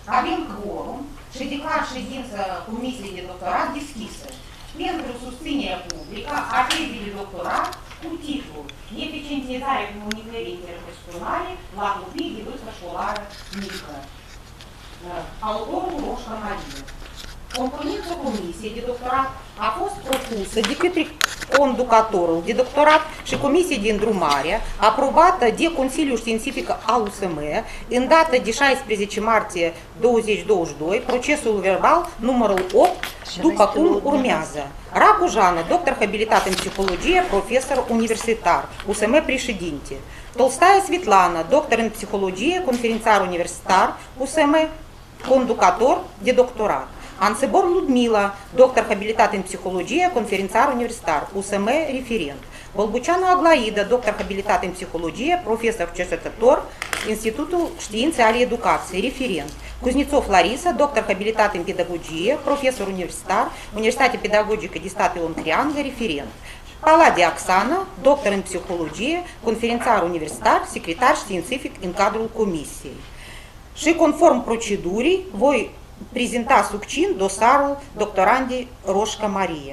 Avem quorum și declar ședința Comisiei de Doctorat deschisă pentru susținerea publică a tezei de doctorat cu titlul Eficientizarea comunicării interpersonale la copii de vârstă școlară mică. Autorul Roșca Maria. Componența Comisiei de Doctorat a fost propusă de către conducătorul de doctorat și Comisie de Îndrumare, aprobată de Consiliul Științific al USM în data de 16 martie 2022, procesul verbal numărul 8, după cum urmează. Racu Jana, doctor habilitat în psihologie, profesor universitar, USM președinte. Tolstaia Svetlana, doctor în psihologie, conferențar universitar, USM, conducător de doctorat. Ansebor Ludmila, doctor habilitat în psihologie, conferențar universitar, USM referent. Bolbuceanu Aglaida, doctor habilitat în psihologie, profesor cercetător, Institutul Științe ale Educației, referent. Kuznetsov Larisa, doctor habilitat în pedagogie, profesor universitar, Universitatea Pedagogică de Stat Ion Creangă, referent. Palade Oxana, doctor în psihologie, conferențar universitar, secretar științific în cadrul comisiei. Și conform procedurii, voi prezenta succint dosarul doctorandei Roșca Maria.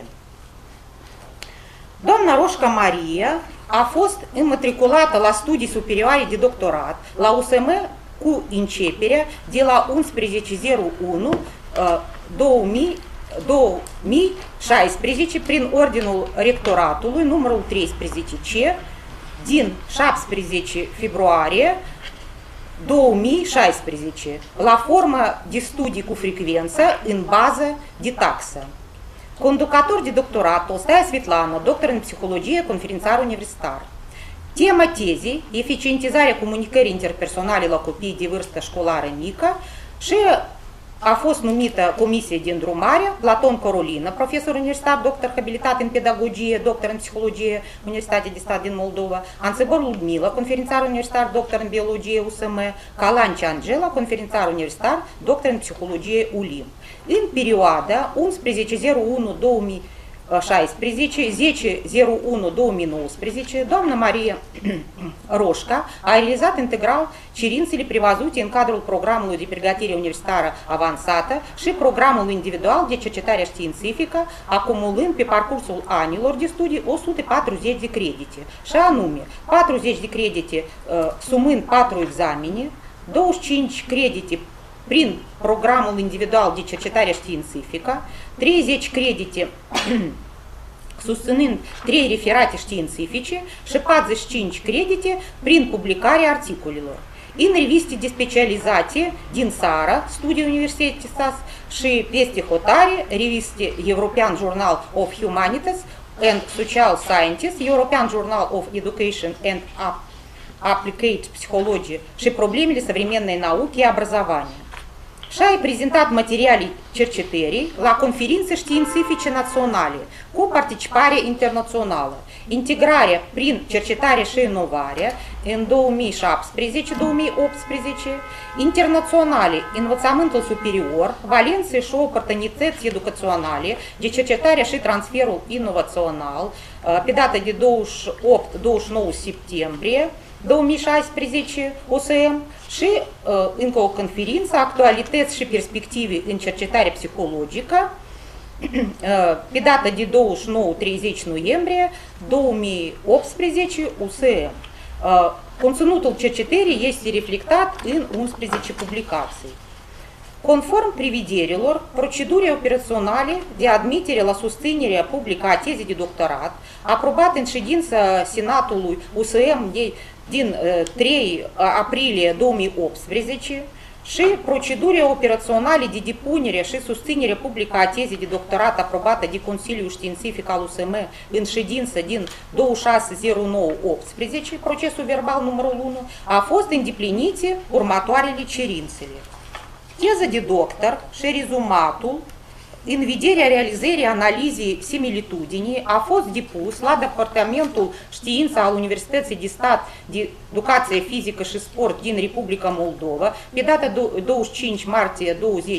Doamna Roșca Maria a fost înmatriculată la studii superioare de doctorat la USM cu începerea de la 11.01.2016 prin Ordinul Rectoratului numărul 13C din 17 februarie 2016, la formă de studii cu frecvență în bază de taxă. Conducător de doctorat, Tolstaia Svetlana, doctor în psihologie, conferențar universitar. Tema tezei, eficientizarea comunicării interpersonale la copii de vârstă școlară mică și a fost numită Comisie de Îndrumare, Platon Corolina, profesor universitar, doctor habilitat în pedagogie, doctor în psihologie, Universitatea de Stat din Moldova, Ansebor Ludmila, conferențar universitar, doctor în biologie, USM, Calanci Angela, conferențar universitar, doctor în psihologie, ULIM. În perioada 11.01.2016, 10.01.2019, doamna Maria Roșca a realizat integral cerințele prevăzute în cadrul programului de pregătire universitară avansată și programul individual de cercetare științifică, acumulând pe parcursul anilor de studii 140 de credite, și anume 40 de credite sumând 4 examene, 25 credite prin programul individual de cercetare științifică, 30 credite susținând 3 referate științifice și 45 credite prin publicarea articolelor. În reviste de specializație din țară, studii universități și peste hotare, reviste European Journal of Humanities and Social Sciences, European Journal of Education and Applied Psychology și problemele современной науки и образования. Și a prezentat materiale cercetării la conferințe științifice naționale cu participare internațională, integrarea prin cercetare și inovare în 2017-2018, internaționale, învățământul superior, valențe și oportunități educaționale de cercetare și transferul inovațional, pe data de 28-29 septembrie 2016 USM și încă o conferință, actualități și perspective în cercetare psihologică, pe data de 29-30 noiembrie 2018 USM. Conținutul cercetării este reflectat în 11 publicații. Conform prevederilor, procedurii operaționale de admitere la susținerea publică a tezei de doctorat, aprobat în ședința Senatului USM din 3 aprilie 2018 și proceduri operaționale de depunere și susținere publică a tezei de doctorat aprobată de Consiliul Științific al USM în ședință din 26.09.18, procesul verbal numărul 1, a fost îndeplinite următoarele cerințele. Teza de doctor și rezumatul în vederea realizării analizei similitudinii a fost depus la Departamentul Știință al Universității de Stat de Educație Fizică și Sport din Republica Moldova pe data 25 martie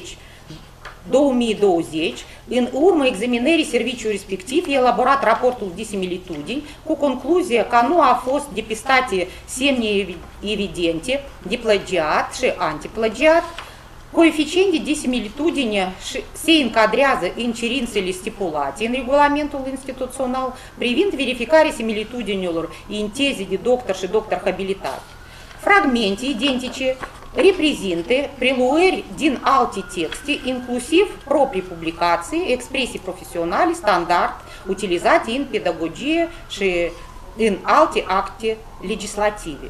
2020, în urma examinării serviciului respectiv, elaborat raportul de similitudini cu concluzia că nu a fost depistate semne evidente de plagiat și antiplagiat Coeficientii de similitudine se încadrează în cerințele stipulate în regulamentul instituțional privind verificarea similitudinilor în teze de doctor și doctor habilitat. Fragmente identice reprezintă preluări din alte texte, inclusiv proprii publicații, expresii profesionale, standard, utilizate în pedagogie și în alte acte legislative.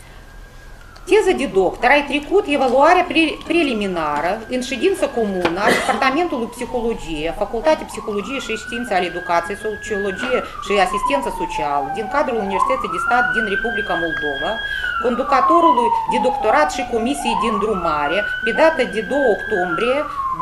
Teza de doctor a trecut evaluarea preliminară în ședință comună a Departamentului Psihologie, Facultatea Psihologie și Științe ale Educației, Sociologie și Asistență Socială din cadrul Universității de Stat din Republica Moldova, conducătorului de doctorat și comisiei din drumare pe data de 2 octombrie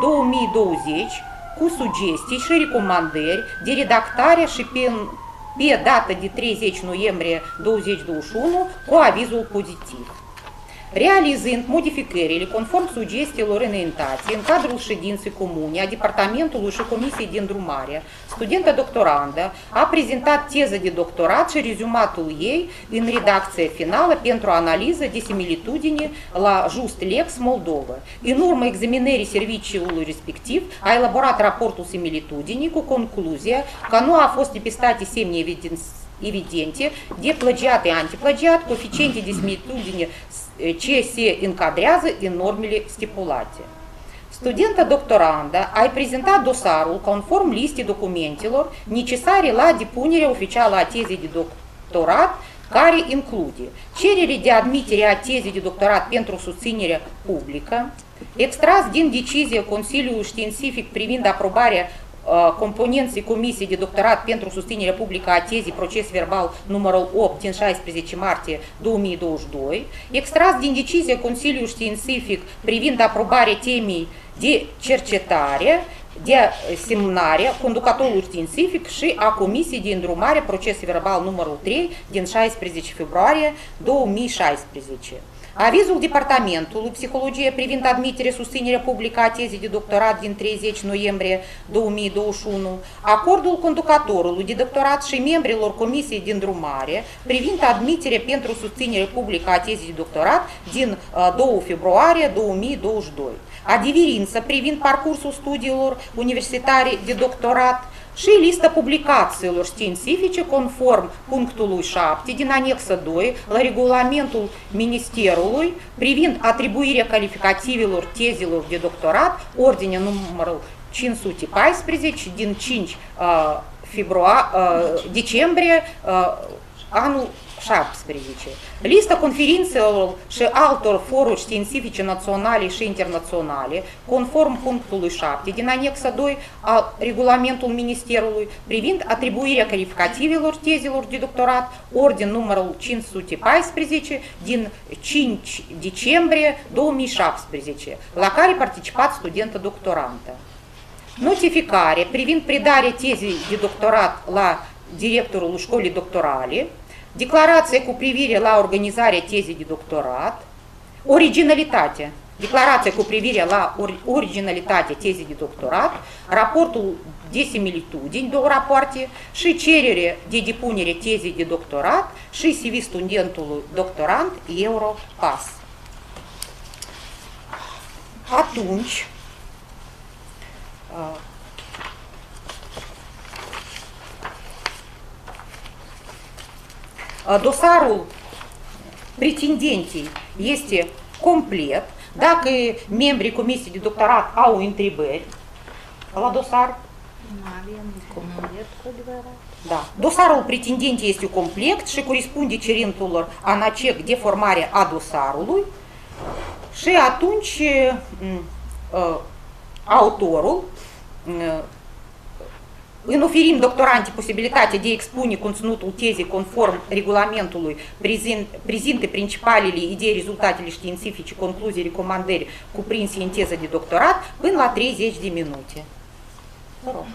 2020, cu sugestii și recomandări de redactare și pe data de 30 noiembrie 2021 cu avizul pozitiv. Realizând modificările conform sugestiilor înaintate în cadrul ședinței comune a Departamentului și Comisiei de Îndrumare, studenta doctorandă a prezentat teza de doctorat și rezumatul ei în redacția finală pentru analiză de similitudine la Just Lex Moldova. În urma examinării serviciului respectiv, a elaborat raportul similitudinii cu concluzia că nu a fost depistate semne evidente de plagiat și antiplagiat, coeficiente de similitudine ce se încadrează în normele stipulate. Studenta doctorandă a prezentat dosarul conform listei documentelor necesare la depunerea oficială a tezei de doctorat, care include cerere de admitere a tezei de doctorat pentru susținere publică, extras din decizia Consiliului Științific privind aprobarea componenței Comisiei de Doctorat pentru susținerea publică a tezii proces verbal numărul 8 din 16 martie 2022, extras din decizia Consiliului Științific privind aprobarea temei de cercetare, de semnare, conducătorul științific și a Comisiei de Îndrumare proces verbal numărul 3 din 16 februarie 2016. Avizul Departamentului Psihologie privind admiterea susținerea publică a tezei de doctorat din 30 noiembrie 2021, acordul conducătorului de doctorat și membrilor Comisiei de Îndrumare privind admiterea pentru susținere publică a tezei de doctorat din 2 februarie 2022, adeverință privind parcursul studiilor universitare de doctorat și lista publicațiilor științifice conform punctului 7 din anexa 2 la regulamentul Ministerului privind atribuirea calificativelor tezelor de doctorat, ordine numărul 514 din 5 decembrie anul 17. Lista conferințelor și altor foruri științifice naționale și internaționale, conform punctului 7 din anexa 2 a regulamentului Ministerului privind atribuirea calificativelor tezelor de doctorat, ordin numărul 514 din 5 decembrie 2017, la care participat studentă doctorantă. Notificare privind predarea tezei de doctorat la directorul școlii doctorale, declarație cu privire la organizarea tezei de doctorat, originalitate, declarația cu privire la originalitatea tezei de doctorat, raportul de similitudini, 2 rapoarte, și cerere de depunere tezei de doctorat și CV studentului doctorant Europass. Atunci, dosarul pretendentei este complet. Dacă membrii Comisiei de Doctorat au întrebări la dosar, da. Dosarul pretendentei este complet și corespunde cerințelor ANACEC de formare a dosarului și atunci autorul în oferim doctorante posibilitatea de a expune conținutul tezei conform regulamentului, prezinte principalele idei, rezultatele științifice, concluzii, recomandări cuprinse în teză de doctorat până la 30 de minute. Vă rog.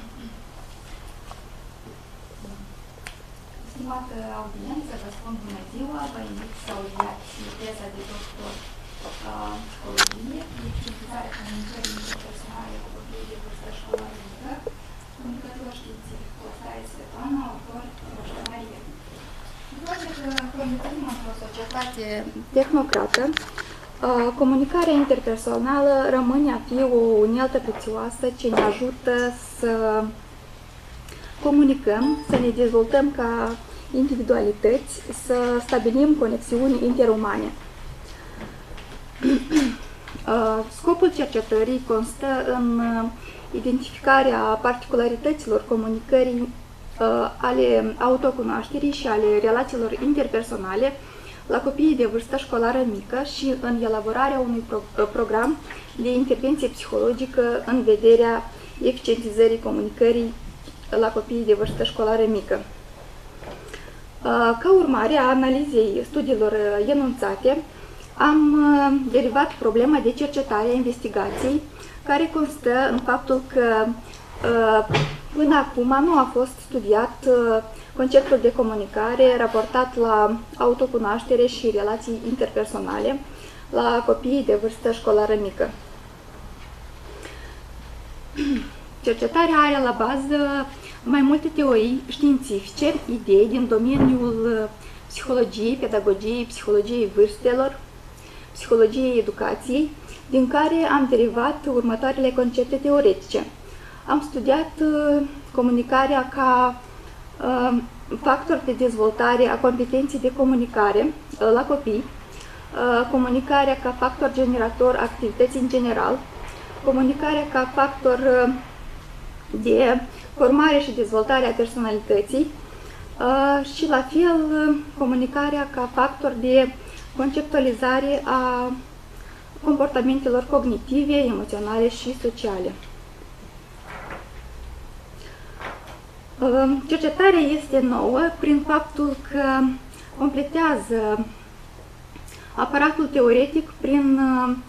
Stimată audiență, vă spun bună ziua, vă invit să audiați teza de doctor psihologie, exercitarea comunicării interpersonale cu copii de vârstă școlară, comunicator științific Costaie Svetlana, autor Roșca Maria. Cu toate că conviețuim într-o societate tehnocrată, Comunicarea interpersonală rămâne a fi o unealtă prețioasă ce ne ajută să comunicăm, să ne dezvoltăm ca individualități, să stabilim conexiuni interumane. Scopul cercetării constă în identificarea particularităților comunicării, ale autocunoașterii și ale relațiilor interpersonale la copiii de vârstă școlară mică și în elaborarea unui program de intervenție psihologică în vederea eficientizării comunicării la copiii de vârstă școlară mică. Ca urmare a analizei studiilor enunțate, am derivat problema de cercetare a investigației, care constă în faptul că până acum nu a fost studiat conceptul de comunicare raportat la autocunoaștere și relații interpersonale la copiii de vârstă școlară mică. Cercetarea are la bază mai multe teorii științifice, idei din domeniul psihologiei, pedagogiei, psihologiei vârstelor, psihologiei educației, din care am derivat următoarele concepte teoretice. Am studiat comunicarea ca factor de dezvoltare a competenței de comunicare la copii, comunicarea ca factor generator a activității în general, comunicarea ca factor de formare și dezvoltare a personalității și, la fel, comunicarea ca factor de conceptualizare a comportamentelor cognitive, emoționale și sociale. Cercetarea este nouă prin faptul că completează aparatul teoretic prin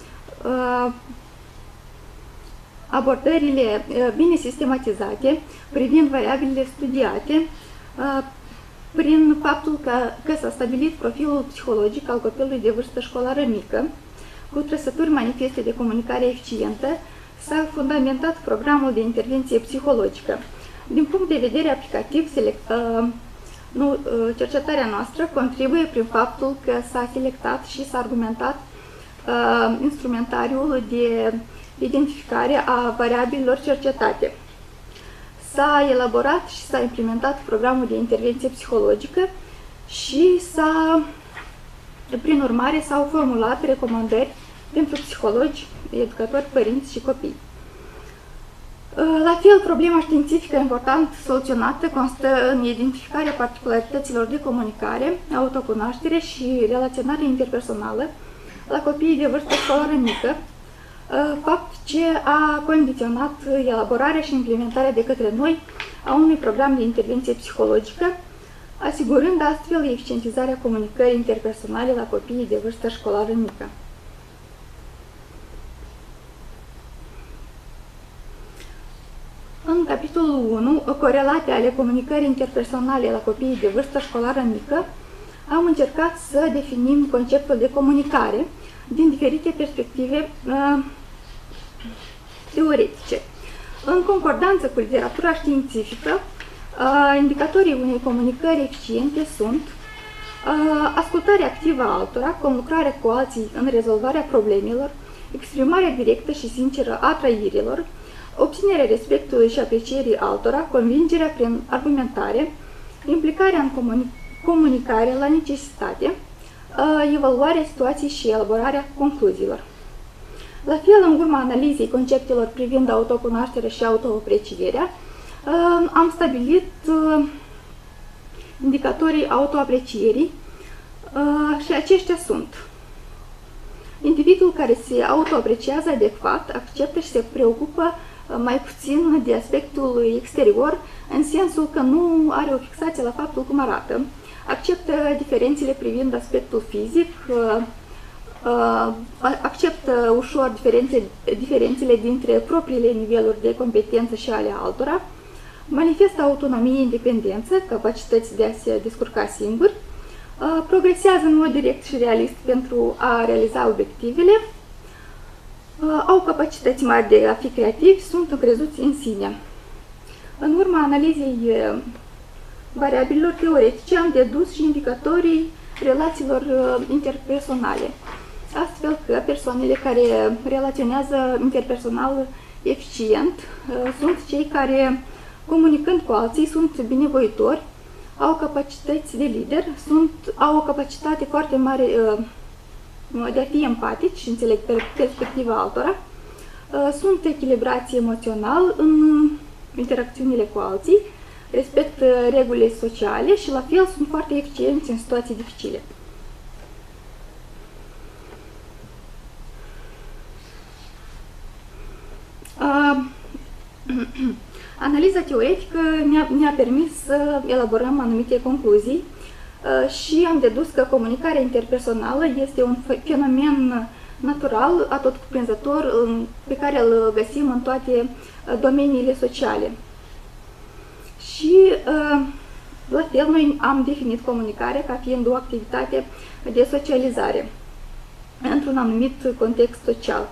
abordările bine sistematizate, privind variabilele studiate, prin faptul că s-a stabilit profilul psihologic al copilului de vârstă școlară mică, cu trăsături manifeste de comunicare eficientă, s-a fundamentat programul de intervenție psihologică. Din punct de vedere aplicativ, cercetarea noastră contribuie prin faptul că s-a selectat și s-a argumentat instrumentariul de identificare a variabililor cercetate. S-a elaborat și s-a implementat programul de intervenție psihologică și prin urmare s-au formulat recomandări pentru psihologi, educatori, părinți și copii. La fel, problema științifică important soluționată constă în identificarea particularităților de comunicare, autocunoaștere și relaționare interpersonală la copiii de vârstă școlară mică, fapt ce a condiționat elaborarea și implementarea de către noi a unui program de intervenție psihologică, asigurând astfel eficientizarea comunicării interpersonale la copiii de vârstă școlară mică. În capitolul 1, corelate ale comunicării interpersonale la copiii de vârstă școlară mică, am încercat să definim conceptul de comunicare din diferite perspective teoretice. În concordanță cu literatura științifică, indicatorii unei comunicări eficiente sunt ascultarea activă a altora, conlucrarea cu alții în rezolvarea problemelor, exprimarea directă și sinceră a trăirilor, obținerea respectului și aprecierii altora, convingerea prin argumentare, implicarea în comunicare la necesitate, evaluarea situației și elaborarea concluziilor. La fel, în urma analizei conceptelor privind autocunoașterea și autoaprecierea, am stabilit indicatorii autoaprecierii și aceștia sunt: individul care se autoapreciază adecvat, acceptă și se preocupă mai puțin de aspectul exterior, în sensul că nu are o fixație la faptul cum arată, acceptă diferențele privind aspectul fizic, acceptă ușor diferențele dintre propriile niveluri de competență și ale altora, manifestă autonomie, independență, capacități de a se descurca singur, progresează în mod direct și realist pentru a realiza obiectivele, au capacități mari de a fi creativi, sunt încrezuți în sine. În urma analizei variabililor teoretice am dedus și indicatorii relațiilor interpersonale. astfel că persoanele care relaționează interpersonal eficient sunt cei care, comunicând cu alții, sunt binevoitori, au capacități de lider, au o capacitate foarte mare de a fi empatici și înțeleg perspectiva altora, sunt echilibrați emoțional în interacțiunile cu alții, respectă regulile sociale și la fel sunt foarte eficienți în situații dificile. Analiza teoretică ne-a permis să elaborăm anumite concluzii și am dedus că comunicarea interpersonală este un fenomen natural, atotcuprinzător, pe care îl găsim în toate domeniile sociale. Și, la fel, noi am definit comunicarea ca fiind o activitate de socializare într-un anumit context social.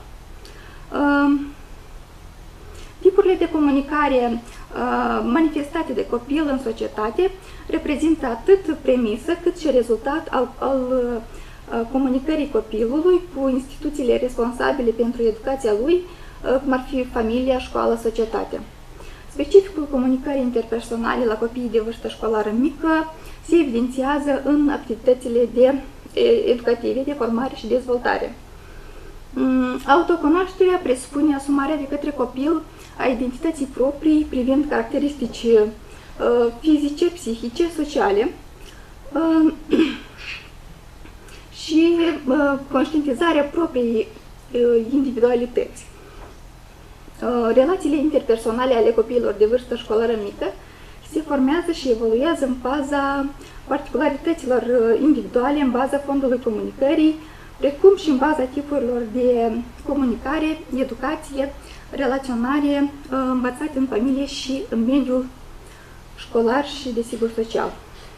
Tipurile de comunicare manifestate de copil în societate reprezintă atât premisă cât și rezultat al comunicării copilului cu instituțiile responsabile pentru educația lui, cum ar fi familia, școala, societatea. Specificul comunicării interpersonale la copiii de vârstă școlară mică se evidențiază în activitățile educative de formare și dezvoltare. Autocunoașterea presupune asumarea de către copil a identității proprii privind caracteristici fizice, psihice, sociale și conștientizarea propriei individualități. Relațiile interpersonale ale copiilor de vârstă școlară mică se formează și evoluează în baza particularităților individuale, în baza fondului comunicării, precum și în baza tipurilor de comunicare, educație, relaționare învățate în familie și în mediul școlar și, desigur, social.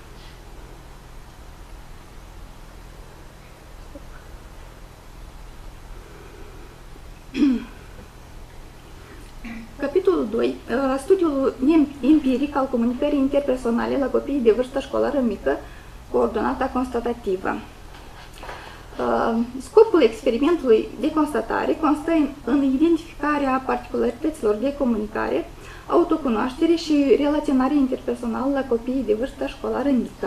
Capitolul 2. Studiul empiric al comunicării interpersonale la copiii de vârstă școlară mică, coordonata constatativă. Scopul experimentului de constatare constă în identificarea particularităților de comunicare, autocunoaștere și relaționare interpersonală la copiii de vârstă școlară mică.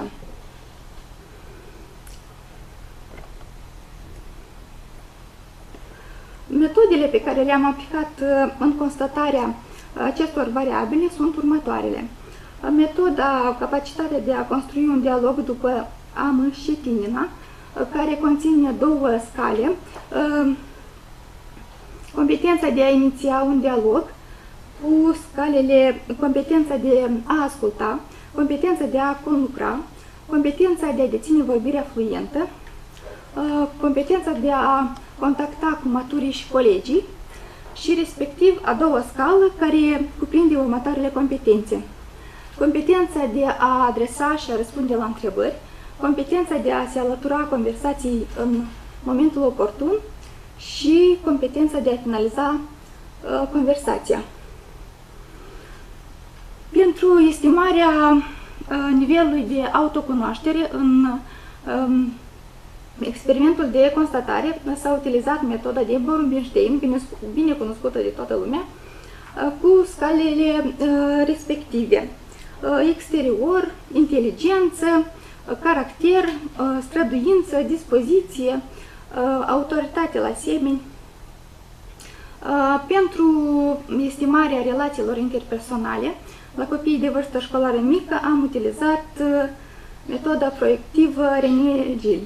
Metodele pe care le-am aplicat în constatarea acestor variabile sunt următoarele. Metoda, capacitatea de a construi un dialog după Am și Tinina, care conține două scale, competența de a iniția un dialog cu scalele competența de a asculta, competența de a conlucra, competența de a deține vorbirea fluentă, competența de a contacta cu maturii și colegii și respectiv a doua scală care cuprinde următoarele competențe. Competența de a adresa și a răspunde la întrebări, competența de a se alătura conversației în momentul oportun și competența de a finaliza conversația. Pentru estimarea nivelului de autocunoaștere în experimentul de constatare s-a utilizat metoda de Born-Bernstein, bine cunoscută de toată lumea, cu scalele respective: exterior, inteligență, caracter, străduință, dispoziție, autoritate la semeni. Pentru estimarea relațiilor interpersonale la copiii de vârstă școlară mică am utilizat metoda proiectivă René-Gil.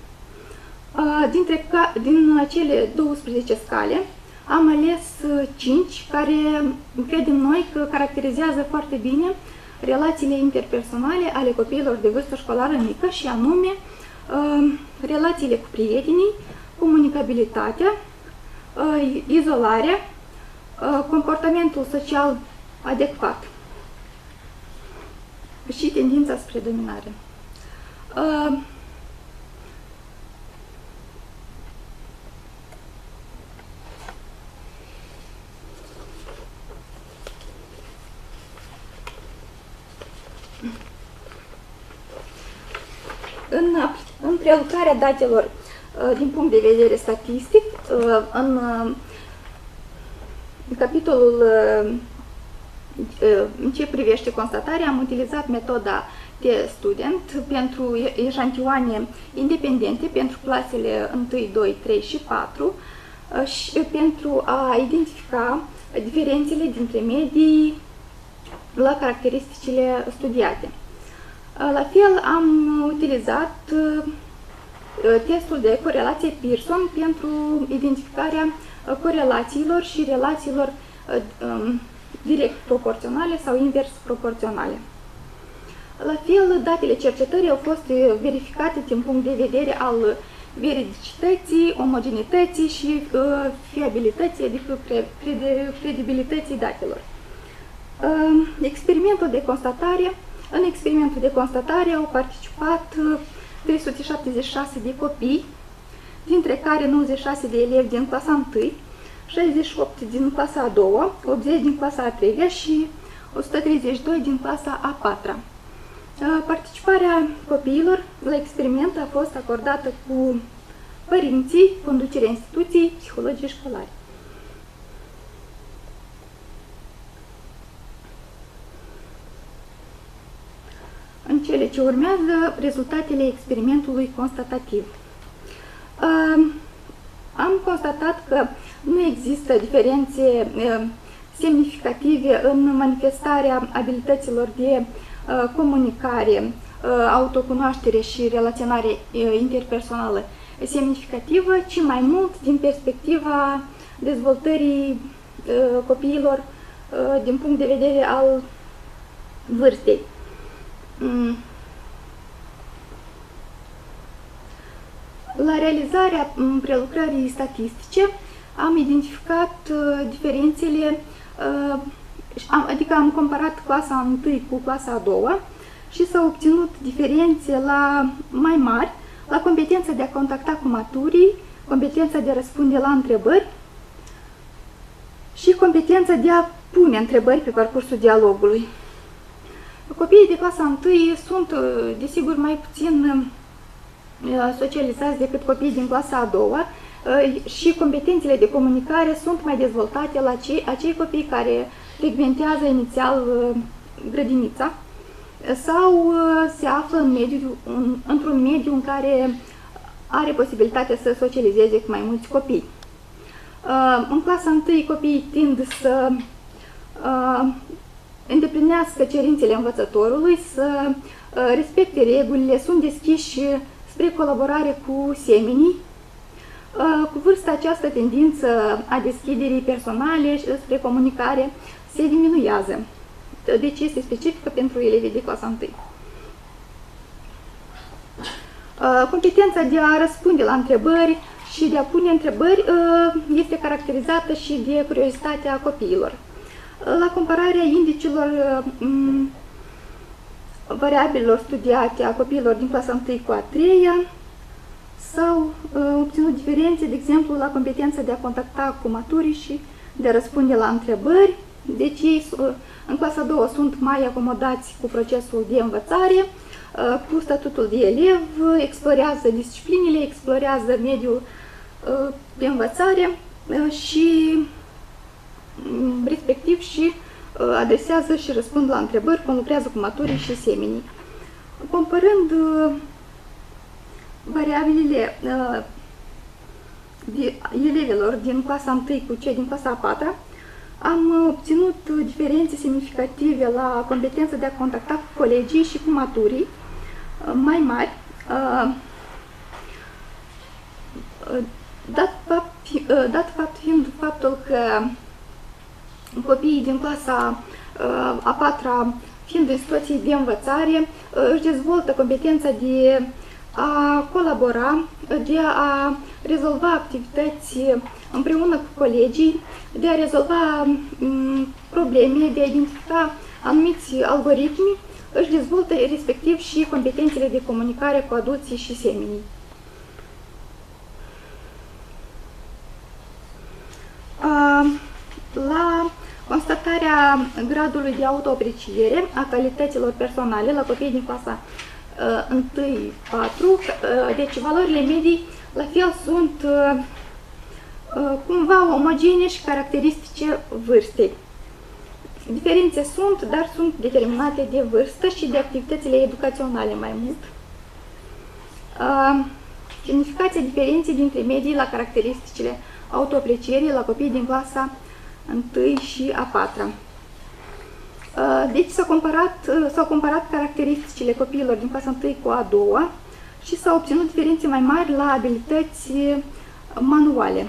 Din cele 12 scale am ales 5 care credem noi că caracterizează foarte bine relațiile interpersonale ale copiilor de vârstă școlară mică, și anume relațiile cu prietenii, comunicabilitatea, izolarea, comportamentul social adecvat și tendința spre dominare. În prelucrarea datelor din punct de vedere statistic. În capitolul în ce privește constatarea, am utilizat metoda T-Student pentru eșantioane independente pentru clasele 1, 2, 3 și 4 și pentru a identifica diferențele dintre medii la caracteristicile studiate. La fel, am utilizat testul de corelație Pearson pentru identificarea corelațiilor și relațiilor direct proporționale sau invers proporționale. La fel, datele cercetării au fost verificate din punct de vedere al veridicității, omogenității și fiabilității, adică credibilității datelor. Experimentul de constatare. În experimentul de constatare au participat 376 de copii, dintre care 96 de elevi din clasa 1, 68 din clasa a 2, 80 din clasa a 3 și 132 din clasa a 4. Participarea copiilor la experiment a fost acordată cu părinții, conducerea instituției, psihologii școlari. În cele ce urmează, rezultatele experimentului constatativ. Am constatat că nu există diferențe semnificative în manifestarea abilităților de comunicare, autocunoaștere și relaționare interpersonală semnificativă, ci mai mult din perspectiva dezvoltării copiilor din punct de vedere al vârstei. La realizarea prelucrării statistice am identificat diferențele, adică am comparat clasa 1 cu clasa a 2 și s-au obținut diferențe mai mari la competența de a contacta cu maturii, competența de a răspunde la întrebări și competența de a pune întrebări pe parcursul dialogului. Copiii de clasa 1 sunt, desigur, mai puțin socializați decât copiii din clasa a 2 și competențele de comunicare sunt mai dezvoltate la acei copii care frecventează inițial grădinița sau se află într-un mediu în care are posibilitatea să socializeze cu mai mulți copii. În clasa 1 copiii tind să îndeplinească cerințele învățătorului, să respecte regulile, sunt deschiși spre colaborare cu semenii. Cu vârsta, această tendință a deschiderii personale și spre comunicare se diminuează. Deci este specifică pentru elevii de clasa 1. Competența de a răspunde la întrebări și de a pune întrebări este caracterizată și de curiozitatea copiilor. La compararea indicilor variabililor studiate a copiilor din clasa 1 cu a 3-a, s-au obținut diferențe, de exemplu, la competența de a contacta cu maturii și de a răspunde la întrebări. Deci ei în clasa 2 sunt mai acomodați cu procesul de învățare, cu statutul de elev, explorează disciplinile, explorează mediul de învățare și respectiv și adresează și răspund la întrebări, conlucrează cu maturii și semenii. Comparând variabilele elevilor din clasa 1 cu cei din clasa a 4, am obținut diferențe semnificative la competența de a contacta cu colegii și cu maturii mai mari, dat fapt fiind faptul că copiii din clasa a 4-a, fiind în situații de învățare, își dezvoltă competența de a colabora, de a rezolva activități împreună cu colegii, de a rezolva probleme, de a identifica anumiți algoritmi, își dezvoltă respectiv și competențele de comunicare cu adulții și semenii. La constatarea gradului de autoapreciere a calităților personale la copiii din clasa 1-4, deci valorile medii La fel sunt cumva omogene și caracteristice vârstei. Diferențe sunt, dar sunt determinate de vârstă și de activitățile educaționale mai mult. Semnificația diferenței dintre medii la caracteristicile autoaprecierii la copiii din clasa 1 și a 4-a. Deci s-au comparat caracteristicile copiilor din clasa 1 cu a 2-a și s-au obținut diferențe mai mari la abilități manuale.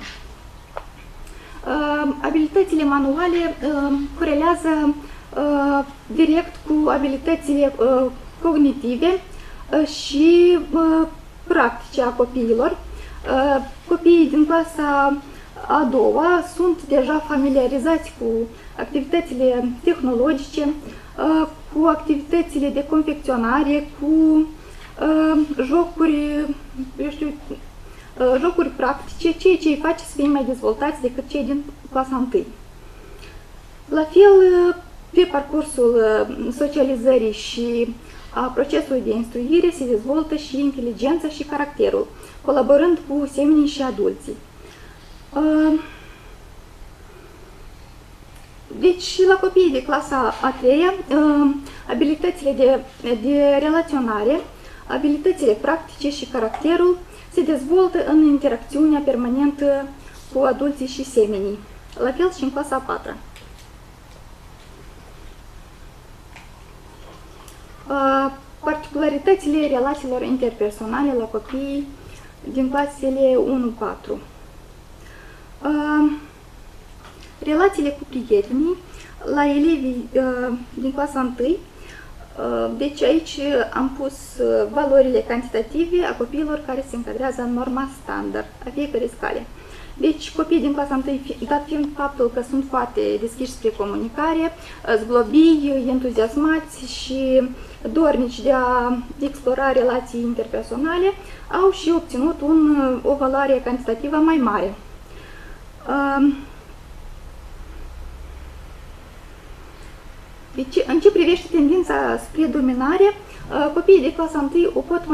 Abilitățile manuale corelează direct cu abilitățile cognitive și practice a copiilor. Copiii din clasa a 2-a sunt deja familiarizați cu activitățile tehnologice, cu activitățile de confecționare, cu jocuri, jocuri practice, ceea ce îi face să fie mai dezvoltați decât cei din clasa 1. La fel, pe parcursul socializării și a procesului de instruire se dezvoltă și inteligența și caracterul, colaborând cu semenii și adulții. Deci, la copiii de clasa a 3-a, abilitățile de relaționare, abilitățile practice și caracterul se dezvoltă în interacțiunea permanentă cu adulții și semenii, la fel și în clasa a 4-a. Particularitățile relațiilor interpersonale la copiii din clasele 1-4. Relațiile cu prietenii la elevii din clasa 1, deci aici am pus valorile cantitative a copiilor care se încadrează în norma standard a fiecărei scale. Deci copiii din clasa 1, dat fiind faptul că sunt foarte deschiși spre comunicare, zglobii, entuziasmați și dornici de a explora relații interpersonale, au și obținut o valoare cantitativă mai mare. Deci, în ce privește tendința spre dominare, copiii de clasa 1 o pot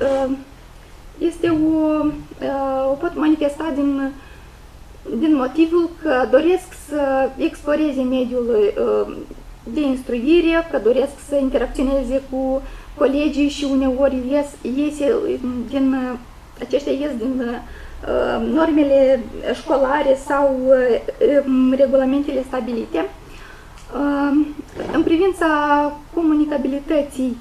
manifesta din motivul că doresc să exploreze mediul de instruire, că doresc să interacționeze cu colegii și uneori aceștia ies din normele școlare sau regulamentele stabilite. În privința comunicabilității,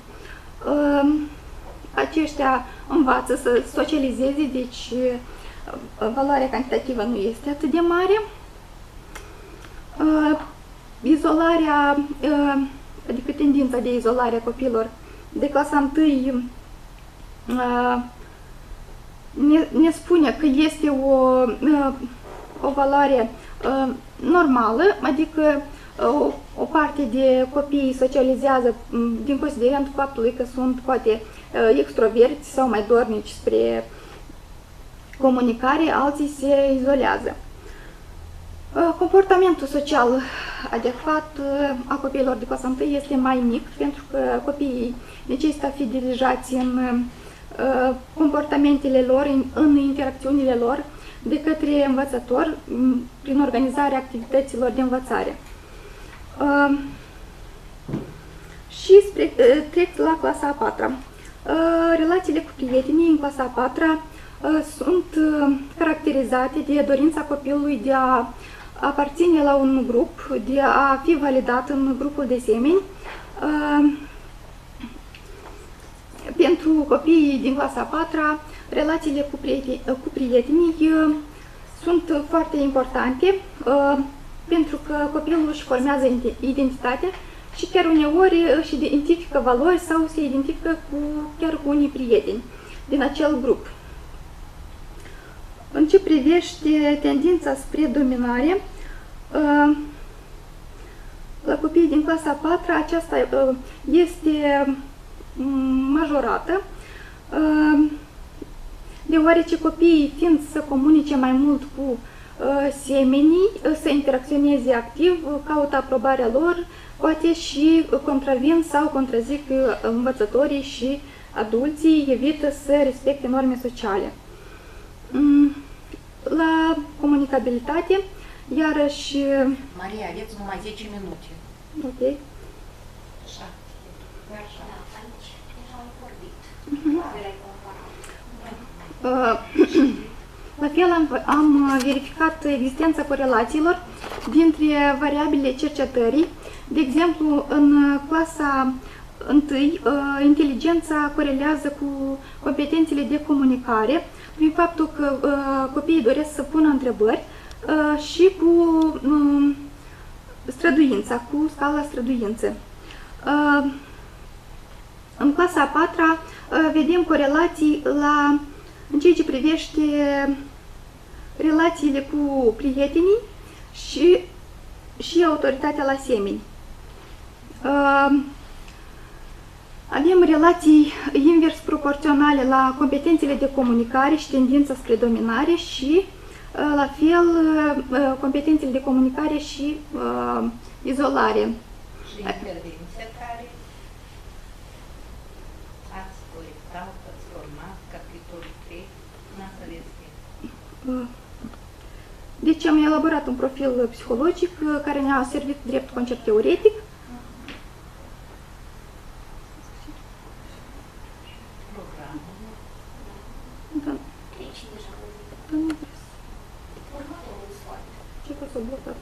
aceștia învață să socializeze, deci valoarea cantitativă nu este atât de mare. Izolarea, adică tendința de izolare a copiilor de clasa 1 ne spune că este o valoare normală, adică o parte de copii socializează din considerentul faptului că sunt poate extroverți sau mai dornici spre comunicare, alții se izolează. Comportamentul social adecvat a copiilor de clasa 1 este mai mic, pentru că copiii necesită a fi dirijați în comportamentele lor, în interacțiunile lor, de către învățător, prin organizarea activităților de învățare. Și trec la clasa a 4-a. Relațiile cu prietenii în clasa a 4-a sunt caracterizate de dorința copilului de a aparține la un grup, de a fi validat în grupul de semeni. Pentru copiii din clasa a 4-a, relațiile cu prietenii sunt foarte importante, pentru că copilul își formează identitatea și chiar uneori își identifică valori sau se identifică chiar cu unii prieteni din acel grup. În ce privește tendința spre dominare, la copiii din clasa a 4-a aceasta este majorată, deoarece copiii tind să comunice mai mult cu semenii, să interacționeze activ, caută aprobarea lor, poate și contravin sau contrazic învățătorii și adulții, evită să respecte norme sociale. La comunicabilitate, iarăși... Maria, aveți numai 10 minute. Ok. Așa. La fel am verificat existența corelațiilor dintre variabilele cercetării. De exemplu, în clasa 1, inteligența corelează cu competențele de comunicare, prin faptul că copiii doresc să pună întrebări și cu străduința, cu scala străduințe. În clasa a 4-a vedem corelații în ceea ce privește relațiile cu prietenii și autoritatea la semeni. Avem relații invers proporționale la competențele de comunicare și tendința spre dominare și, la fel, competențele de comunicare și izolare. Și intervenția care ați corectat, ați format, capitolul 3, n-ați avut. Deci am elaborat un profil psihologic care ne-a servit drept concept teoretic. Ce că s-a blocat?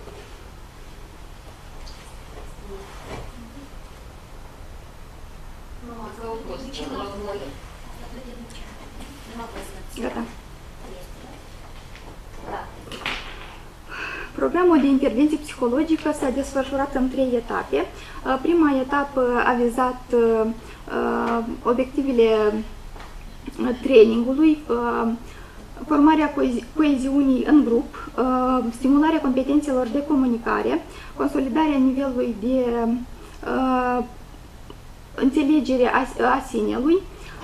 Gata. Programul de intervenție psihologică s-a desfășurat în 3 etape. Prima etapă a vizat obiectivele trainingului, formarea coeziunii în grup, stimularea competențelor de comunicare, consolidarea nivelului de înțelegere a sinelui.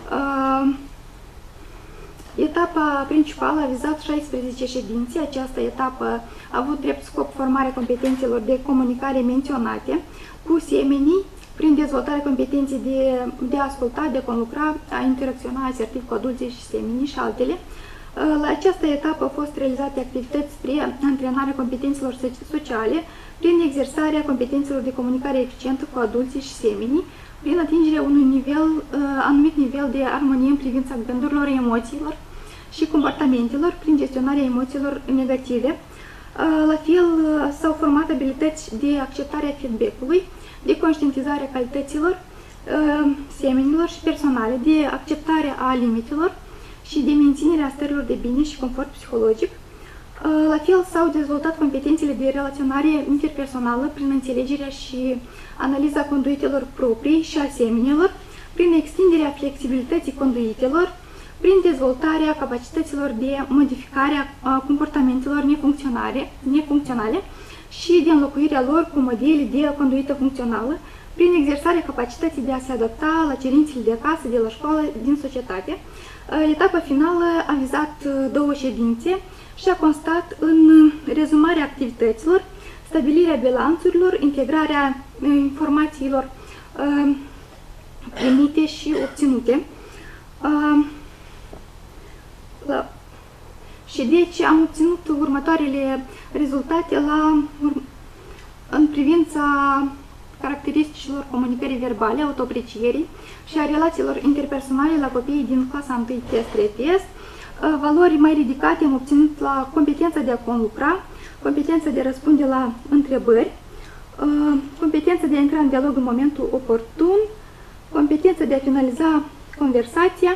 Etapa principală a vizat 16 ședințe. Această etapă a avut drept scop formarea competențelor de comunicare menționate cu semenii, prin dezvoltarea competenței de a asculta, de a conlucra, a interacționa asertiv cu adulții și semenii și altele. La această etapă au fost realizate activități spre antrenarea competențelor sociale, prin exersarea competențelor de comunicare eficientă cu adulții și semenii, prin atingerea unui anumit nivel de armonie în privința gândurilor, emoțiilor și comportamentelor, prin gestionarea emoțiilor negative. La fel, s-au format abilități de acceptare a feedback-ului, de conștientizare a calităților semenilor și personale, de acceptare a limitelor și de menținerea stărilor de bine și confort psihologic. La fel, s-au dezvoltat competențele de relaționare interpersonală prin înțelegerea și analiza conduitelor proprii și a semenilor, prin extinderea flexibilității conduitelor, prin dezvoltarea capacităților de modificare a comportamentelor nefuncționale și de înlocuirea lor cu modele de conduită funcțională, prin exersarea capacității de a se adapta la cerințele de acasă, de la școală, din societate. Etapa finală a vizat 2 ședințe și a constat în rezumarea activităților, stabilirea bilanțurilor, integrarea informațiilor primite și obținute. Și deci am obținut următoarele rezultate în privința caracteristicilor comunicării verbale, autoaprecierii și a relațiilor interpersonale la copiii din clasa 1 test 3 test. Valori mai ridicate am obținut la competența de a conlucra, competența de a răspunde la întrebări, competența de a intra în dialog în momentul oportun, competența de a finaliza conversația.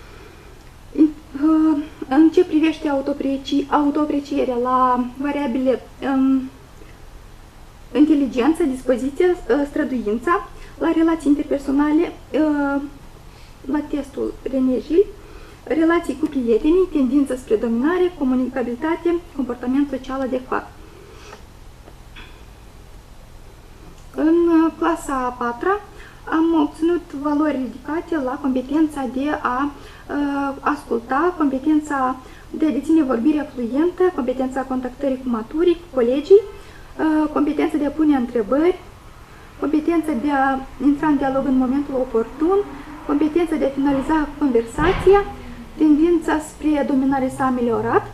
În ce privește autoaprecierea la variabile inteligență, dispoziție, străduința, la relații interpersonale, la testul René-Gil, relații cu prietenii, tendință spre dominare, comunicabilitate, comportament social adecvat. În clasa a 4-a am obținut valori ridicate la competența de a asculta, competența de a deține vorbirea fluentă, competența contactării cu maturii, cu colegii, competența de a pune întrebări, competența de a intra în dialog în momentul oportun, competența de a finaliza conversația tendința spre dominare s-a ameliorat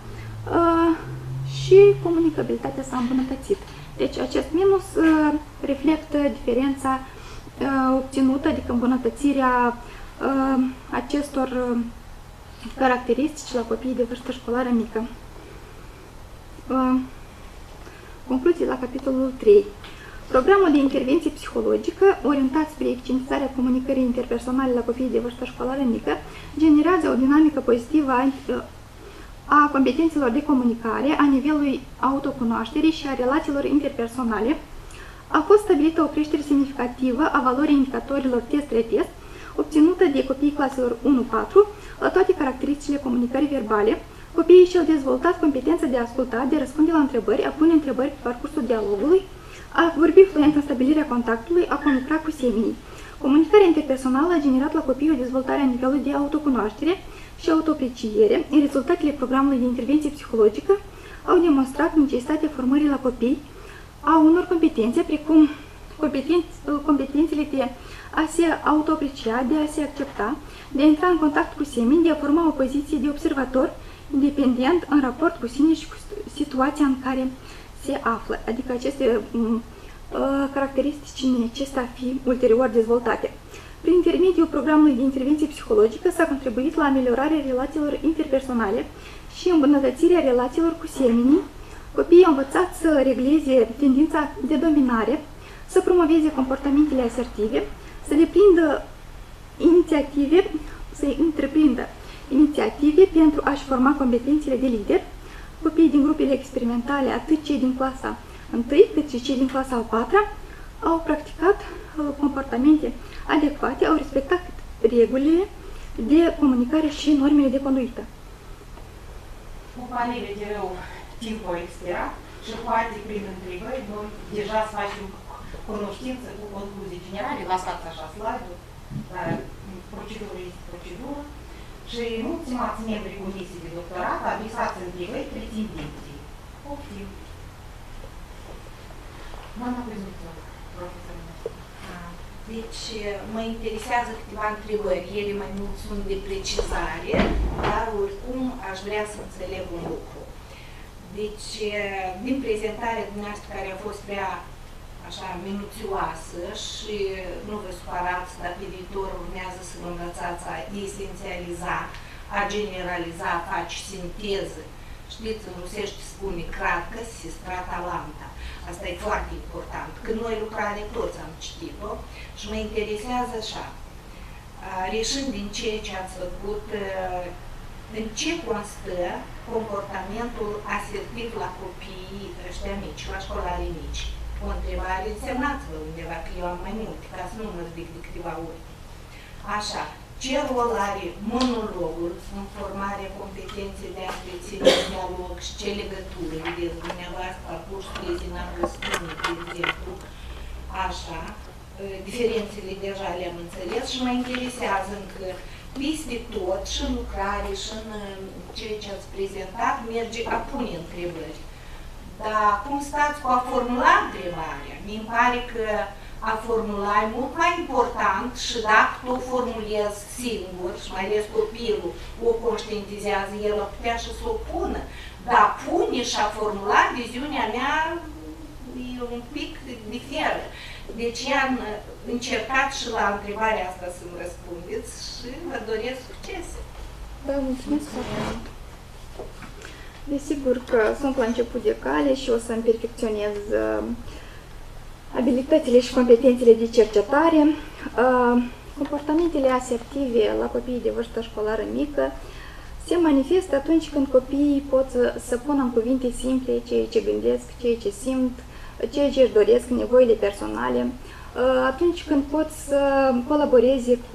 și comunicabilitatea s-a îmbunătățit. Deci acest minus reflectă diferența obținută, adică îmbunătățirea acestor caracteristici la copiii de vârstă școlară mică. Concluzii la capitolul 3. Programul de intervenție psihologică, orientat spre eficientizarea comunicării interpersonale la copiii de vârstă școlară mică, generează o dinamică pozitivă a competențelor de comunicare, a nivelului autocunoașterii și a relațiilor interpersonale. A fost stabilită o creștere semnificativă a valorii indicatorilor test-retest, obținută de copiii claselor 1-4 la toate caracteristicile comunicării verbale. Copiii și-au dezvoltat competența de a asculta, de a răspunde la întrebări, a pune întrebări pe parcursul dialogului, a vorbi fluent în stabilirea contactului, a conlucra cu semenii. Comunicarea interpersonală a generat la copii o dezvoltare a nivelului de autocunoaștere și autoapreciere. Rezultatele programului de intervenție psihologică au demonstrat necesitatea formării la copii a unor competențe, precum competențele de a se autoaprecia, de a se accepta, de a intra în contact cu semenii, de a forma o poziție de observator independent în raport cu sine și cu situația în care se află. Adică aceste caracteristici necesită a fi ulterior dezvoltate. Prin intermediul programului de intervenție psihologică s-a contribuit la ameliorarea relațiilor interpersonale și îmbunătățirea relațiilor cu semenii. Copiii au învățat să regleze tendința de dominare, să promoveze comportamentele asertive, să întreprindă inițiative pentru a-și forma competențele de lider. Copiii din grupele experimentale, atât cei din clasa 1 cât și cei din clasa a 4-a, au practicat comportamente adecvate, au respectat regulile de comunicare și normele de conduită. Cu panele de rău timpul expirat și poate prin întrebări noi deja să facem cunoștință cu concluzii generale, lăsați așa slide-ul, dar procedură este procedură. Și mulți membri comisiei de doctorat adresați întrebări pretendenții. Poftim. Doamna Cuznițu, profesorul. Deci, mă interesează câteva întrebări. Ele mai mult sunt de precizare, dar oricum aș vrea să înțeleg un lucru. Deci, din prezentarea dumneavoastră, care a fost prea așa minuțioasă și nu vă supărați, dar pe viitor urmează să vă învățați a esențializa, a generaliza, a face sinteză. Știți, în rusește spune cratcă, sestra talanta. Asta e foarte important. Când noi lucrare toți am citit-o și mă interesează așa, reșind din ceea ce ați făcut, în ce constă comportamentul asertiv la copiii ăștia mici, la școlarii mici? O întrebare, însemnați-vă undeva, că eu am mai multe, ca să nu mă ridic de câteva ori. Așa, ce rol are monologul în formarea competenței de a întreține dialog și ce legătură, vedeți dumneavoastră, parcursul prezinat spune, de exemplu, așa, diferențele deja le-am înțeles și mă interesează încă peste tot și în lucrare și în ceea ce ați prezentat merge a pune întrebări. Dar cum stați cu a formula întrebarea? Mi-mi pare că a formula e mult mai important și dacă tu o formulezi singur și mai ales copilul o conștientizează, el o putea și să o pună. Dar pune și a formula, viziunea mea e un pic diferă. Deci i-am încercat și la întrebarea asta să-mi răspundeți și vă doresc succese. Da, mulțumesc foarte mult. Desigur că sunt la început de cale și o să-mi perfecționez abilitățile și competențele de cercetare. Comportamentele asertive la copiii de vârstă școlară mică se manifestă atunci când copiii pot să pună în cuvinte simple ceea ce gândesc, ceea ce simt, ceea ce își doresc, nevoile personale, atunci când pot să colaboreze cu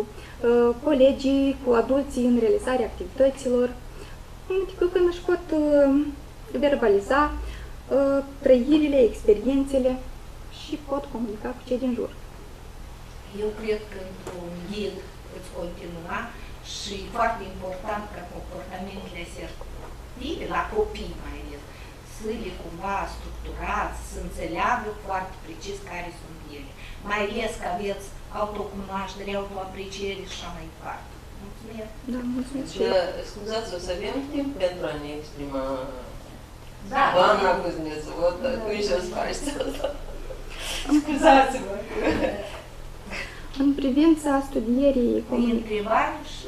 colegii, cu adulții în realizarea activităților, adică când își pot verbaliza trăirile, experiențele și pot comunica cu cei din jur. Eu cred că într-un ghid îți continua și e foarte important ca comportamentele asertive, la copii mai ales, să le cumva structurați, să înțeleagă foarte precis care sunt ele. Mai ales că aveți autocunoaștere, autoapreciere și așa mai departe. Mulțumesc! Da, mulțumesc. Și, scuzați, o să avem timp pentru a ne exprima. Da. Doamna Cuznețova, cum și-o-ți faceți asta? Scuzați-mă. În privința studierii Întrebare și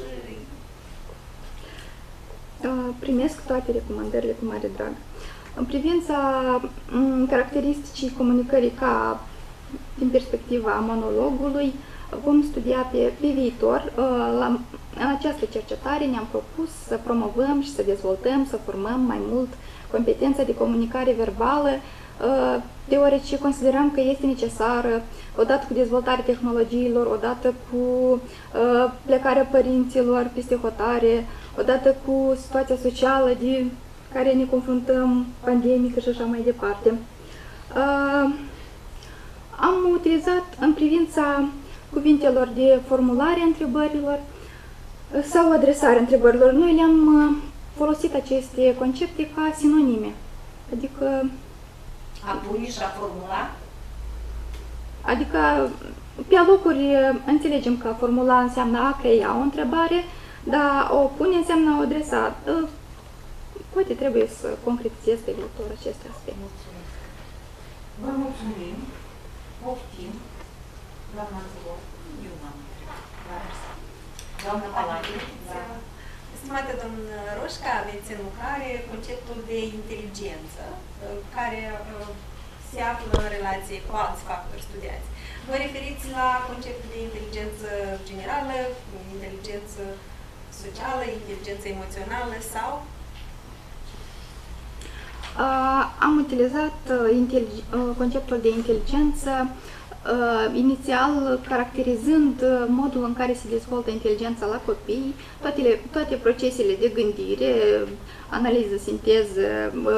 primesc toate recomandările cu mare drag. În privința caracteristicii comunicării din perspectiva monologului, vom studia pe viitor. În această cercetare ne-am propus să promovăm și să dezvoltăm, să formăm mai mult competența de comunicare verbală, deoarece considerăm că este necesară, odată cu dezvoltarea tehnologiilor, odată cu plecarea părinților peste hotare, odată cu situația socială de care ne confruntăm, pandemică și așa mai departe. Am utilizat în privința cuvintelor de formulare a întrebărilor sau adresarea întrebărilor. Noi le-am folosit aceste concepte ca sinonime, adică a pune și a formula. Adică, pe alocuri înțelegem că formula înseamnă a crea o întrebare, dar o pune înseamnă a o adresa. Poate trebuie să concretizez pe viitor aceste aspecte. Mulțumesc. Vă mulțumim. Poftim. Doamna Zilor, eu n-am întrebat. Doamna Palache. Da. Stimată domnul Roșca, aveți în lucrare conceptul de inteligență, care se află în relație cu alți factori studiați. Vă referiți la conceptul de inteligență generală, inteligență socială, inteligență emoțională sau? Am utilizat conceptul de inteligență inițial caracterizând modul în care se dezvoltă inteligența la copii, toate procesele de gândire, analiză, sinteză,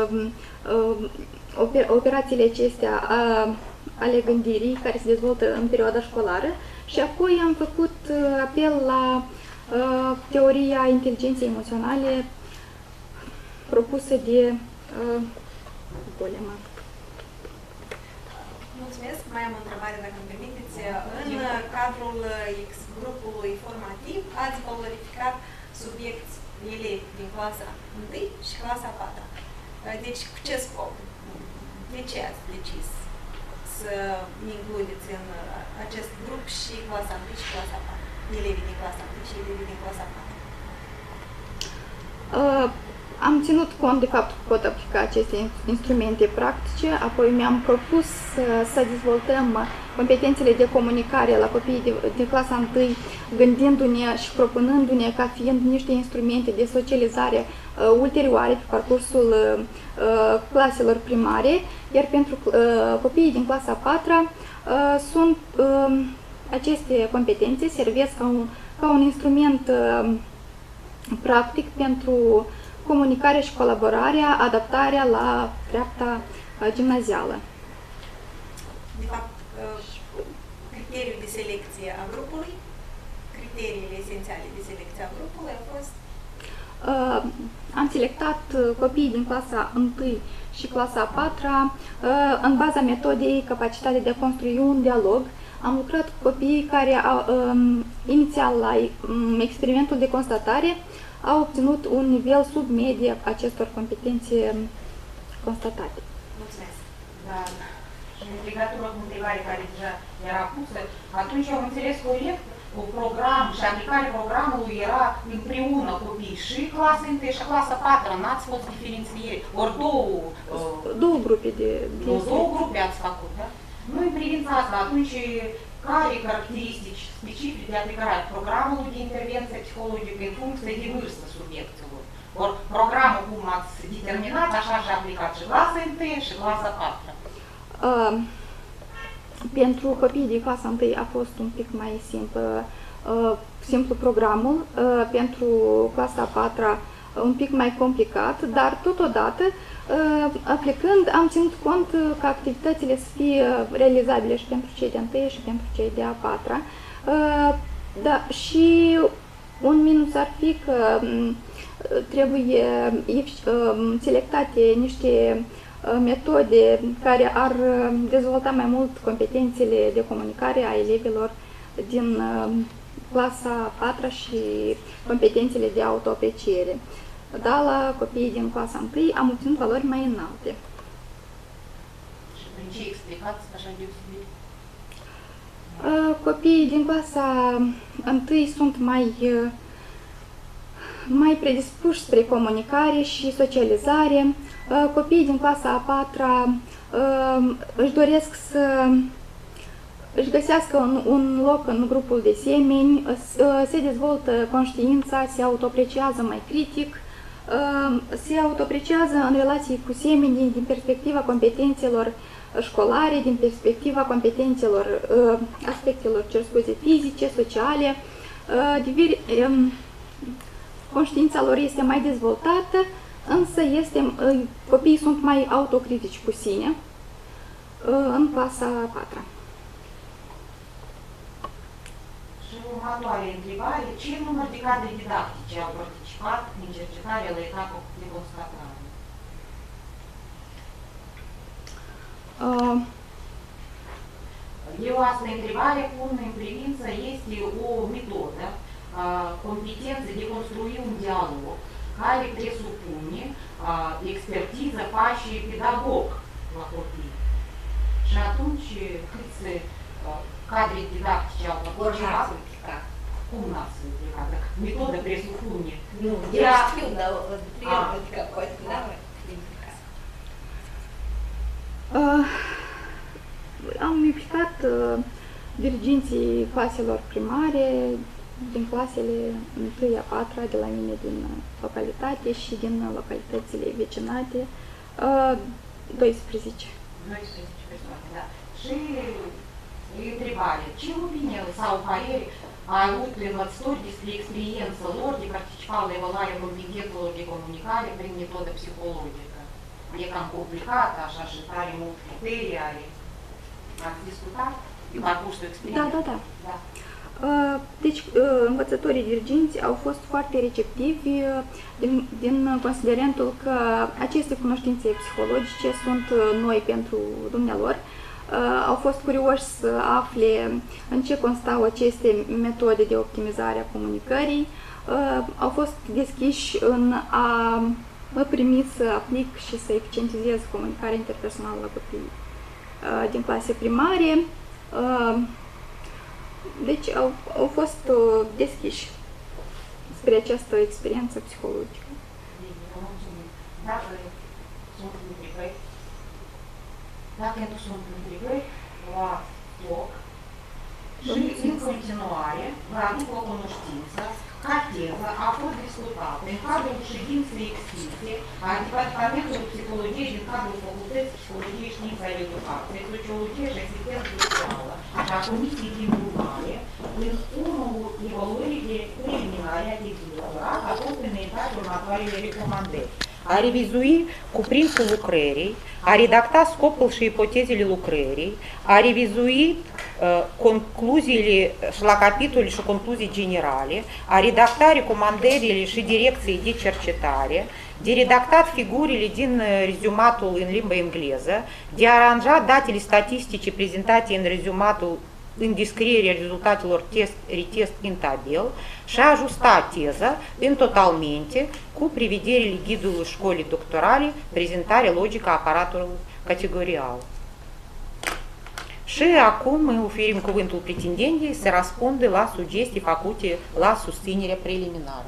operațiile acestea ale gândirii care se dezvoltă în perioada școlară și apoi am făcut apel la teoria inteligenței emoționale propusă de Goleman. Mulțumesc. Mai am o întrebare, dacă îmi permiteți. În cadrul grupului formativ ați valorificat subiecti elevi din clasa 1 și clasa 4. Deci, cu ce scop? De ce ați decis să includeți în acest grup și clasa 1 și clasa 4? Elevii din clasa 1 și elevii din clasa 4. Am ținut cont de faptul că pot aplica aceste instrumente practice, apoi mi-am propus să dezvoltăm competențele de comunicare la copiii de clasa 1, gândindu-ne și propunându-ne ca fiind niște instrumente de socializare ulterioare pe parcursul claselor primare, iar pentru copiii din clasa 4 sunt aceste competențe servesc ca un instrument practic pentru comunicarea și colaborarea, adaptarea la treapta gimnazială. De fapt, criteriul de selecție a grupului, criteriile esențiale de selecție a grupului au fost? Am selectat copiii din clasa 1 și clasa 4 în baza metodei capacitatea de a construi un dialog. Am lucrat cu copiii care inițial la experimentul de constatare au obținut un nivel sub medie acestor competențe constatate. Mulțumesc. Dar în legătură cu întrebarea care deja era pusă, atunci am înțeles corect, program și aplicarea programului era împreună copii și clasa 1 și clasa 4, n-ați fost diferențieri, ori două grupe de două grupe ați făcut, da? Nu în privința asta, atunci care caracteristici specifice de aplicare a programului de intervenție psihologică în funcție de vârstă subiectelor? Ori programul cum ați determinat, așa și aplicat și clasa 1 și clasa 4? Pentru copiii de clasa 1 a fost un pic mai simplu programul, pentru clasa 4 un pic mai complicat, dar totodată aplicând am ținut cont ca activitățile să fie realizabile și pentru cei de 1 și pentru cei de a 4-a. Da, și un minus ar fi că trebuie selectate niște metode care ar dezvolta mai mult competențele de comunicare a elevilor din clasa 4 și competențele de autoapreciere. Dar la copiii din clasa 1 am obținut valori mai înalte. Și prin ce explicați așa deosebit? Copiii din clasa 1 sunt mai predispuși spre comunicare și socializare. Copiii din clasa a 4-a își doresc să își găsească un loc în grupul de semeni, se dezvoltă conștiința, se autoapreciază mai critic, se autoapreciază în relații cu semenii din perspectiva competențelor școlare, din perspectiva competențelor, aspectelor, fizice, sociale. Conștiința lor este mai dezvoltată, însă copiii sunt mai autocritici cu sine în clasa a 4-a. Și următoare întrebare, ce număr de cadre didactice au participat în cercetarea la etapă de constatare? Eu asta întrebare pun în privință, este o metodă, competență de construi un dialog care presupune expertiză, pașii pedagog la copii. Și atunci, câți cadre didactice au participat? Cum n-ați implicat? Metodă presupune. Nu, eu știu, dar adică poate n-am implicat. Am implicat diriginții claselor primare, din clasele 1-a, 4-a, de la mine din localitate și din localitățile vecinate, 12. 12 persoane, da. Și întrebare, ce opinie sau părere a avut învățători despre experiența lor de participa la evaluarea competențelor de comunicare prin metodă psihologică? E cam complicat, așa, și tare mult criterii are. Ați discutat? Eu parcursul experiență. Da. Deci, învățătorii dirigenți au fost foarte receptivi din considerentul că aceste cunoștințe psihologice sunt noi pentru dumnealor. Au fost curioși să afle în ce constau aceste metode de optimizare a comunicării. Au fost deschiși în a mă primi să aplic și să eficientizez comunicarea interpersonală la copii din clase primare. Deci au fost deschiși spre această experiență psihologică. Dacă sunt întrebări, dacă nu sunt întrebări, luați loc și în continuare vă aduc o cunoștință că teza a fost discutată în cadrul ședinței extinse a Departamentului Psihologiei din cadrul Facultății Psihologiei, Știința ale Educației, Sociologie și Asistență Socială și a Comisiei din Urmare, în unul evaluările preliminare a doctorat a fost înaintate următoarele recomandări. A revizui cuprinsul lucrării, a redacta scopul și ipotezele lucrării, a revizui concluziile și la capitole și concluzii generale, a redacta recomandările și direcții de cercetare, de redactat figurile din rezumatul în limba engleză, de a aranja datele statistice prezentate în rezumatul în descrierea rezultatelor retest în tabel și a ajusta teza în totalmente cu prevederile ghidului școlii doctorale, prezentarea logică a aparatului categorial. Și acum îi oferim cuvântul pretendentei să răspundă la sugestii făcute la susținerea preliminară.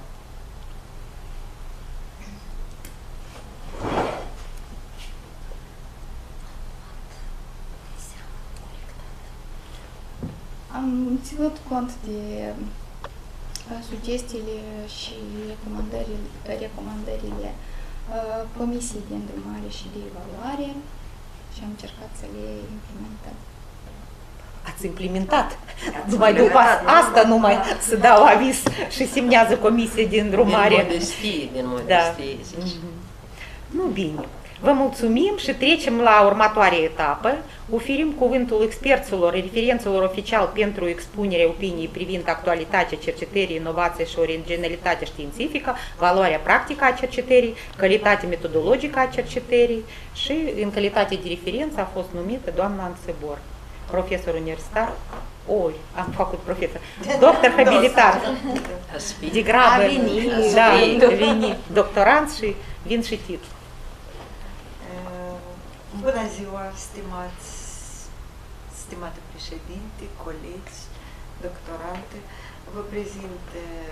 Am ținut cont de sugestiile și recomandările Comisiei de Îndrumare și de Evaluare și am încercat să le implementăm. Ați implementat? Numai după asta numai să dau aviz și semnează Comisia de Îndrumare. Din modestie. Nu, bine. Vă mulțumim și trecem la următoarea etapă. Oferim cuvântul experților, referențelor oficial pentru expunerea opiniei privind actualitatea cercetării, inovație și originalitatea științifică, valoarea practică a cercetării, calitatea metodologică a cercetării și în calitate de referență a fost numită doamna Anțebor. profesor universitar, ori am făcut profesor, doctor habilitar, degrabă, da, veni doctorant și vin și titlu. Bună ziua, stimate președinte, colegi, doctorante. Vă prezint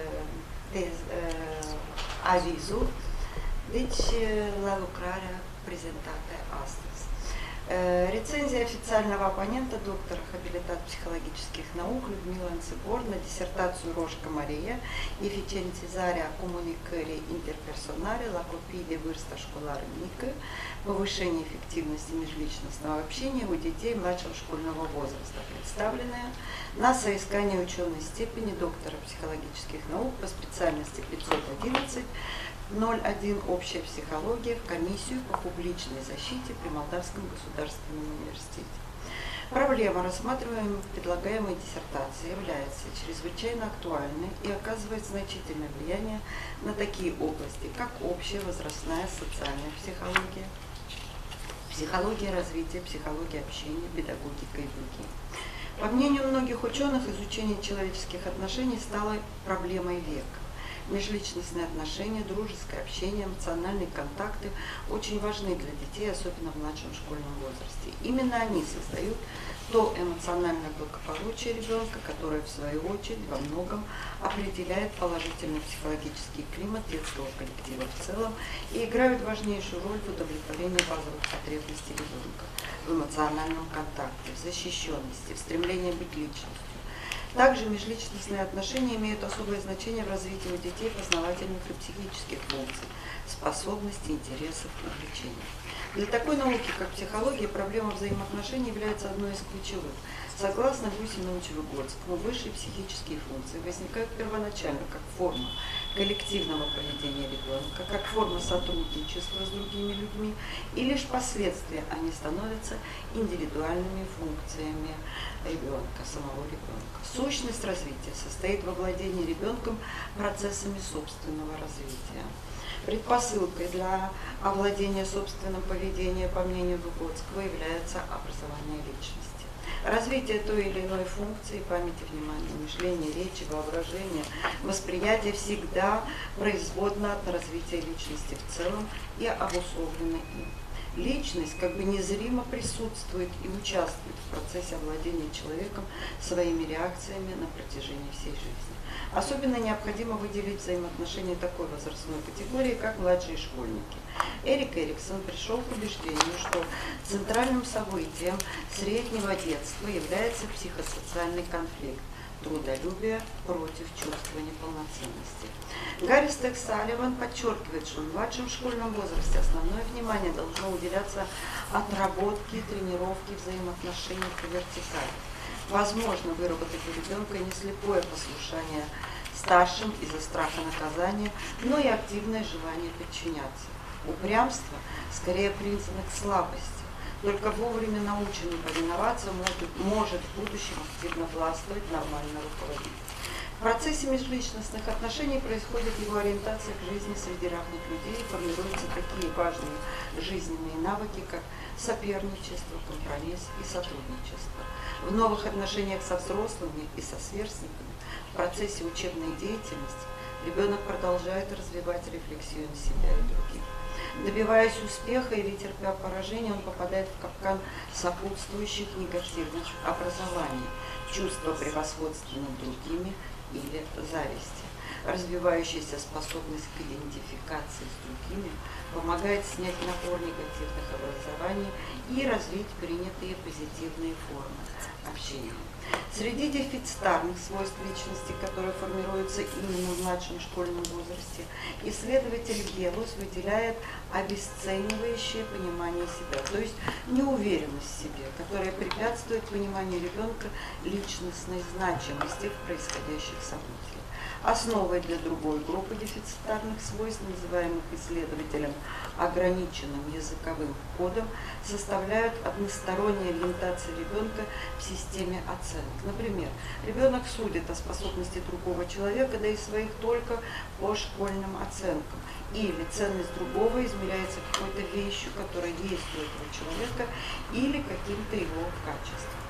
avizul, deci la lucrarea prezentată astăzi. Рецензия официального оппонента, доктора хабилитат психологических наук Людмилы Анцибор на диссертацию Рожка Мария «Efficientizarea comunicării interpersonale la copii de vârstă școlară mică, повышение эффективности межличностного общения у детей младшего школьного возраста», представленная на соискание ученой степени доктора психологических наук по специальности 511/01 «Общая психология» в комиссию по публичной защите при Молдавском государственном университете. Проблема, рассматриваемая в предлагаемой диссертации, является чрезвычайно актуальной и оказывает значительное влияние на такие области, как общая возрастная социальная психология, психология развития, психология общения, педагогика и другие. По мнению многих ученых, изучение человеческих отношений стало проблемой века. Межличностные отношения, дружеское общение, эмоциональные контакты очень важны для детей, особенно в младшем школьном возрасте. Именно они создают то эмоциональное благополучие ребенка, которое в свою очередь во многом определяет положительный психологический климат детского коллектива в целом и играют важнейшую роль в удовлетворении базовых потребностей ребенка в эмоциональном контакте, в защищенности, в стремлении быть личностью. Также межличностные отношения имеют особое значение в развитии у детей познавательных и психических функций, способностей, интересов, увлечений. Для такой науки, как психология, проблема взаимоотношений является одной из ключевых. Согласно Гусину Научно-Выгодскому, высшие психические функции возникают первоначально как форма коллективного поведения ребенка, как форма сотрудничества с другими людьми, и лишь впоследствии они становятся индивидуальными функциями ребенка, самого ребенка. Сущность развития состоит во владении ребенком процессами собственного развития. Предпосылкой для овладения собственным поведением, по мнению Выгодского, является образование личности. Развитие той или иной функции, памяти, внимания, мышления, речи, воображения, восприятия всегда производно от развития личности в целом и обусловлено им. Личность как бы незримо присутствует и участвует в процессе овладения человеком своими реакциями на протяжении всей жизни. Особенно необходимо выделить взаимоотношения такой возрастной категории, как младшие школьники. Эрик Эриксон пришел к убеждению, что центральным событием среднего детства является психосоциальный конфликт, трудолюбие против чувства неполноценности. Гарри Стек Салливан подчеркивает, что в младшем школьном возрасте основное внимание должно уделяться отработке и тренировке взаимоотношений по вертикали. Возможно выработать у ребенка не слепое послушание старшим из-за страха наказания, но и активное желание подчиняться. Упрямство скорее признак слабости. Только вовремя наученный повиноваться может в будущем активно властвовать, нормально руководить. В процессе межличностных отношений происходит его ориентация к жизни среди равных людей и формируются такие важные жизненные навыки, как соперничество, компромисс и сотрудничество. В новых отношениях со взрослыми и со сверстниками в процессе учебной деятельности ребенок продолжает развивать рефлексию на себя и других. Добиваясь успеха или терпя поражение, он попадает в капкан сопутствующих негативных образований, чувства превосходства над другими или зависти. Развивающаяся способность к идентификации с другими помогает снять напор негативных образований и развить принятые позитивные формы общения. Среди дефицитарных свойств личности, которые формируются именно в младшем школьном возрасте, исследователь Гелус выделяет обесценивающее понимание себя, то есть неуверенность в себе, которая препятствует пониманию ребенка личностной значимости в происходящих событиях. Основой для другой группы дефицитарных свойств, называемых исследователем ограниченным языковым кодом, составляют односторонняя ориентация ребенка в системе оценок. Например, ребенок судит о способности другого человека, да и своих только по школьным оценкам. Или ценность другого измеряется какой-то вещью, которая есть у этого человека, или каким-то его качеством.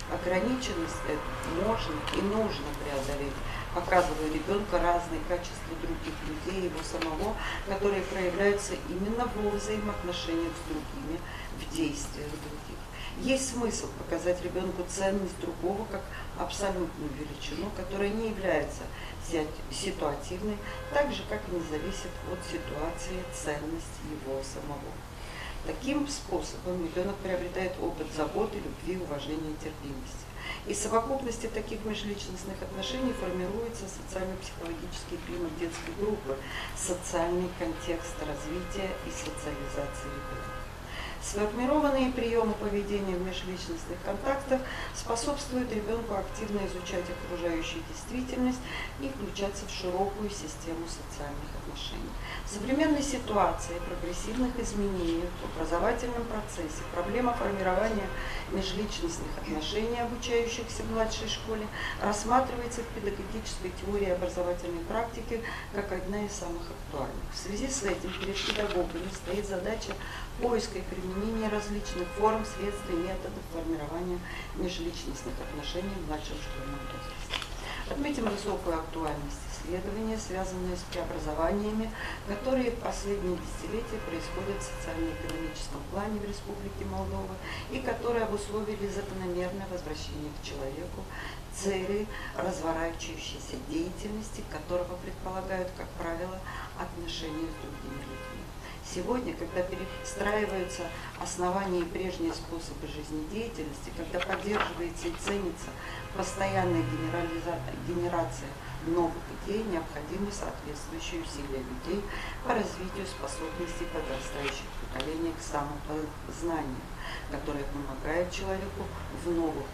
Ограниченность можно и нужно преодолеть, показывая ребенку разные качества других людей, его самого, которые проявляются именно во взаимоотношениях с другими, в действиях других. Есть смысл показать ребенку ценность другого как абсолютную величину, которая не является ситуативной, так же, как и не зависит от ситуации ценность его самого. Таким способом ребенок приобретает опыт заботы, любви, уважения и терпимости. Из совокупности таких межличностных отношений формируется социально-психологический климат детской группы, социальный контекст развития и социализации ребенка. Сформированные приемы поведения в межличностных контактах способствуют ребенку активно изучать окружающую действительность и включаться в широкую систему социальных отношений. В современной ситуации прогрессивных изменений в образовательном процессе проблема формирования межличностных отношений, обучающихся в младшей школе, рассматривается в педагогической теории образовательной практики как одна из самых актуальных. В связи с этим перед педагогами стоит задача поиска и применения различных форм, средств и методов формирования межличностных отношений в младшем школьном возрасте. Отметим высокую актуальность исследования, связанные с преобразованиями, которые в последние десятилетия происходят в социально-экономическом плане в Республике Молдова и которые обусловили закономерное возвращение к человеку, цели разворачивающейся деятельности, которого предполагают, как правило, отношения с другими людьми. Сегодня, когда перестраиваются основания и прежние способы жизнедеятельности, когда поддерживается и ценится постоянная генерация новых идей, необходимы соответствующие усилия людей по развитию способностей подрастающих поколений к самопознанию, которое помогает человеку в новых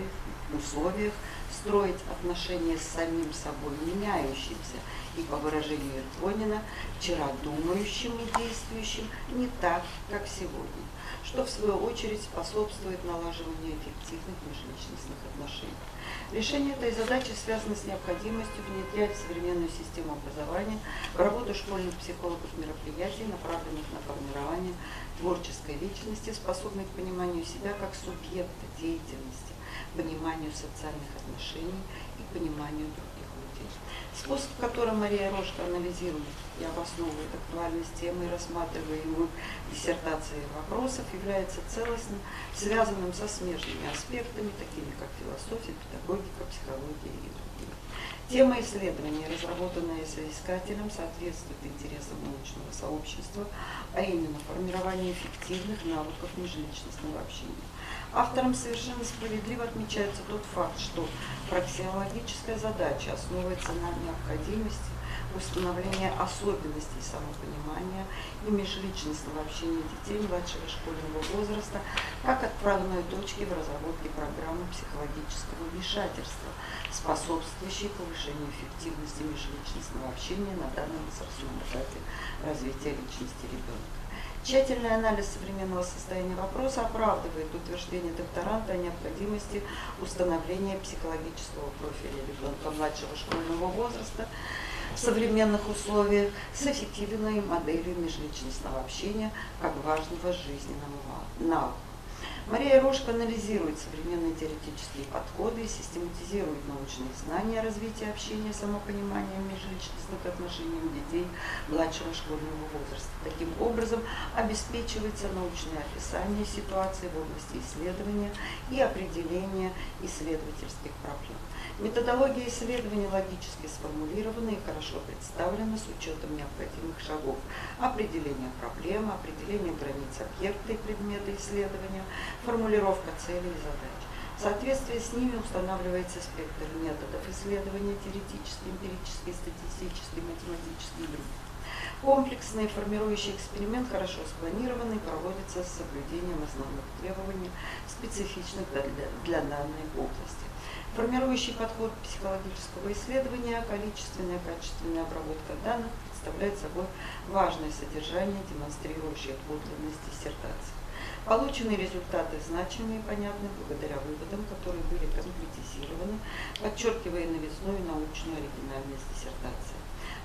условиях строить отношения с самим собой, меняющимся, и, по выражению Иртвонина, вчера думающим и действующим не так, как сегодня, что в свою очередь способствует налаживанию эффективных межличностных отношений. Решение этой задачи связано с необходимостью внедрять в современную систему образования в работу школьных психологов мероприятий, направленных на формирование творческой личности, способной к пониманию себя как субъекта деятельности, пониманию социальных отношений и пониманию других людей. Способ, которым Мария Рожко анализирует и обосновывает актуальность темы и рассматриваемых в диссертации вопросов, является целостным, связанным со смежными аспектами, такими как философия, педагогика, психология и другие. Тема исследования, разработанная соискателем, соответствует интересам научного сообщества, а именно формированию эффективных навыков межличностного общения. Автором совершенно справедливо отмечается тот факт, что праксиологическая задача основывается на необходимости установления особенностей самопонимания и межличностного общения детей младшего школьного возраста как отправной точки в разработке программы психологического вмешательства, способствующей повышению эффективности межличностного общения на данном возрастном этапе развития личности ребенка. Тщательный анализ современного состояния вопроса оправдывает утверждение докторанта о необходимости установления психологического профиля ребенка младшего школьного возраста в современных условиях с эффективной моделью межличностного общения как важного жизненного навыка. Мария Рожко анализирует современные теоретические подходы и систематизирует научные знания о развитии общения, самопонимания межличностных отношений детей младшего школьного возраста. Таким образом, обеспечивается научное описание ситуации в области исследования и определения исследовательских проблем. Методология исследования логически сформулирована и хорошо представлена с учетом необходимых шагов: определения проблемы, определения границ объекта и предмета исследования, формулировка целей и задач. В соответствии с ними устанавливается спектр методов исследования: теоретический, эмпирический, статистический, математический и другие. Комплексный формирующий эксперимент хорошо спланированный, проводится с соблюдением основных требований, специфичных для данной области. Формирующий подход психологического исследования, количественная и качественная обработка данных представляет собой важное содержание, демонстрирующее подлинность диссертации. Полученные результаты значимы и понятны благодаря выводам, которые были конкретизированы, подчеркивая новизну и научную оригинальность диссертации.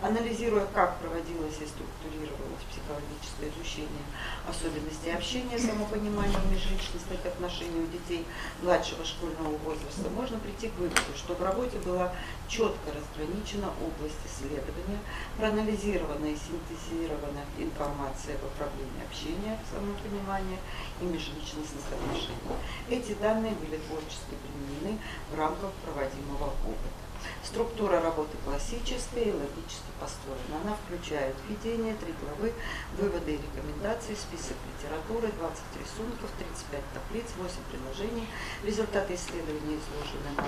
Анализируя, как проводилось и структурировалось психологическое изучение особенностей общения, самопонимания в межличностных отношениях у детей младшего школьного возраста, можно прийти к выводу, что в работе была четко разграничена область исследования, проанализирована и синтезирована информация об управлении общения, самопонимания и межличностных отношений. Эти данные были творчески применены в рамках проводимого опыта. Структура работы классическая и логически построена. Она включает введение, 3 главы, выводы и рекомендации, список литературы, 20 рисунков, 35 таблиц, 8 приложений. Результаты исследования изложены на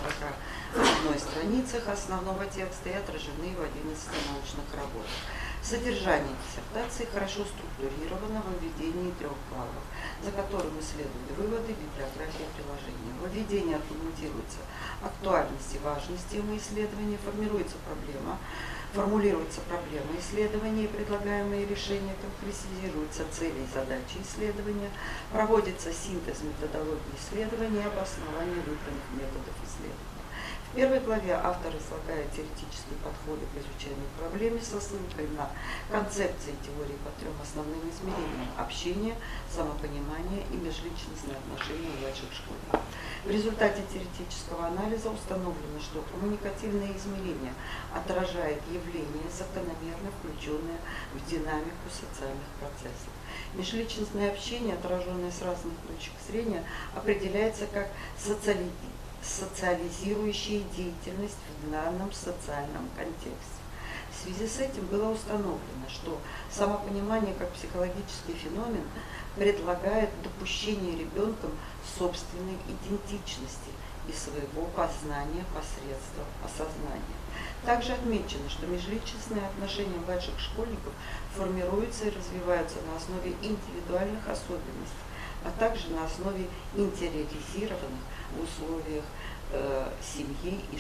141 страницах основного текста и отражены в 11 научных работах. Содержание диссертации хорошо структурировано в введении 3 главах, за которым исследуют выводы, библиография приложения. В введении аргументируется актуальность и важность темы исследования, формулируется проблема исследования и предлагаемые решения, конкретизируются цели и задачи исследования, проводится синтез методологии исследования и обоснование выбранных методов исследования. В первой главе автор излагает теоретические подходы к изучению проблемы со ссылкой на концепции теории по 3 основным измерениям – общение, самопонимание и межличностные отношения младших школьников. В результате теоретического анализа установлено, что коммуникативное измерение отражает явление, закономерно включенное в динамику социальных процессов. Межличностное общение, отраженное с разных точек зрения, определяется как социализирующая деятельность в данном социальном контексте. В связи с этим было установлено, что самопонимание как психологический феномен предлагает допущение ребенком собственной идентичности и своего познания посредством осознания. Также отмечено, что межличностные отношения младших школьников формируются и развиваются на основе индивидуальных особенностей, а также на основе интериоризированных в условиях семьи и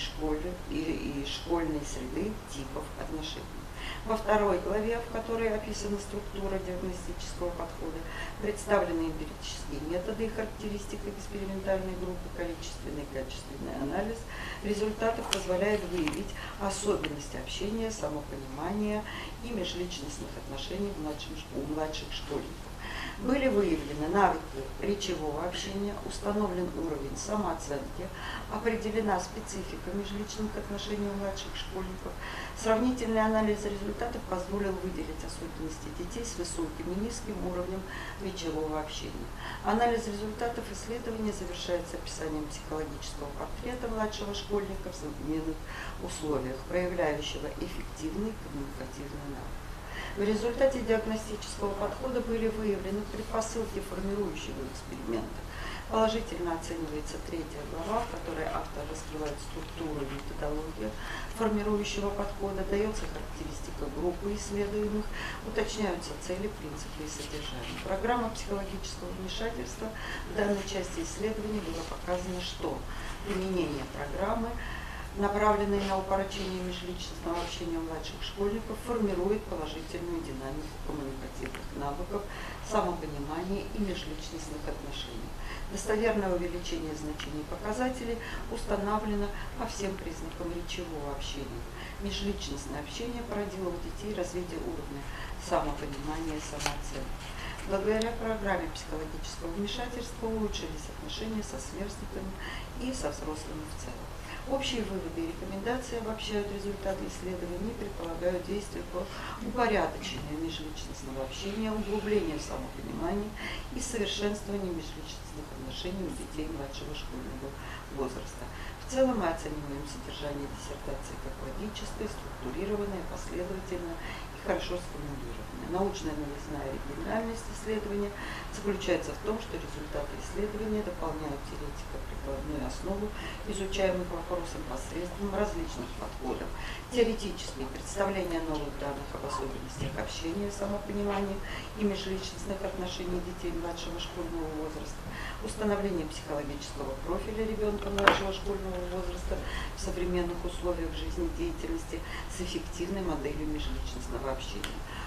школьной среды типов отношений. Во второй главе, в которой описана структура диагностического подхода, представлены эмпирические методы и характеристики экспериментальной группы, количественный и качественный анализ результатов позволяет выявить особенности общения, самопонимания и межличностных отношений у младших школьников. Были выявлены навыки речевого общения, установлен уровень самооценки, определена специфика межличных отношений у младших школьников. Сравнительный анализ результатов позволил выделить особенности детей с высоким и низким уровнем речевого общения. Анализ результатов исследования завершается описанием психологического портрета младшего школьника в современных условиях, проявляющего эффективный коммуникативный навык. В результате диагностического подхода были выявлены предпосылки формирующего эксперимента. Положительно оценивается 3 глава, в которой автор раскрывает структуру и методологию формирующего подхода, дается характеристика группы исследуемых, уточняются цели, принципы и содержание. Программа психологического вмешательства в данной части исследования было показано, что применение программы, направленные на укорочение межличностного общения младших школьников, формирует положительную динамику коммуникативных навыков, самопонимания и межличностных отношений. Достоверное увеличение значений показателей установлено по всем признакам речевого общения. Межличностное общение породило у детей развитие уровня самопонимания и самооценки. Благодаря программе психологического вмешательства улучшились отношения со сверстниками и со взрослыми в целом. Общие выводы и рекомендации обобщают результаты исследований и предполагают действия по упорядочению межличностного общения, углублению самопонимания и совершенствованию межличностных отношений у детей младшего школьного возраста. В целом мы оцениваем содержание диссертации как логическое, структурированное, последовательное и хорошо сформулированное. Научная новизна и оригинальность исследования заключается в том, что результаты исследования дополняют теоретико-прикладную основу изучаемых вопросов посредством различных подходов. Теоретические представления новых данных об особенностях общения, самопонимания и межличностных отношений детей младшего школьного возраста, установление психологического профиля ребенка младшего школьного возраста в современных условиях жизнедеятельности с эффективной моделью межличностного общения.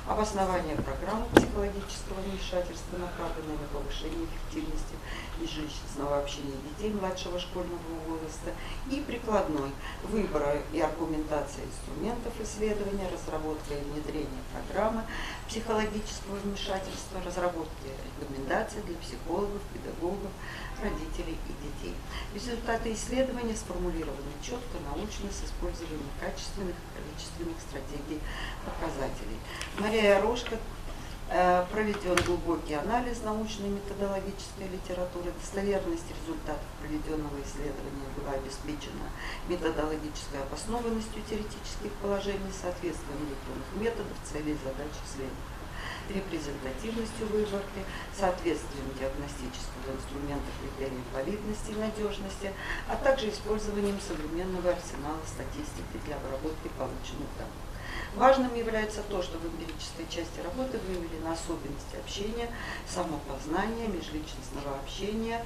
обоснование программы психологического вмешательства, направленной на повышение эффективности межличностного общения детей младшего школьного возраста, и прикладной выбора и аргументация инструментов исследования, разработка и внедрение программы психологического вмешательства, разработки рекомендаций для психологов, педагогов, родителей и детей. Результаты исследования сформулированы четко, научно, с использованием качественных и количественных стратегий показателей. Мария Рожко проведен глубокий анализ научной и методологической литературы. Достоверность результатов проведенного исследования была обеспечена методологической обоснованностью теоретических положений, соответствием электронных методов, целей и задач исследования, репрезентативностью выборки, соответствием диагностического инструмента критериям валидности и надежности, а также использованием современного арсенала статистики для обработки полученных данных. Важным является то, что в эмпирической части работы выявлены особенности общения, самопознания, межличностного общения,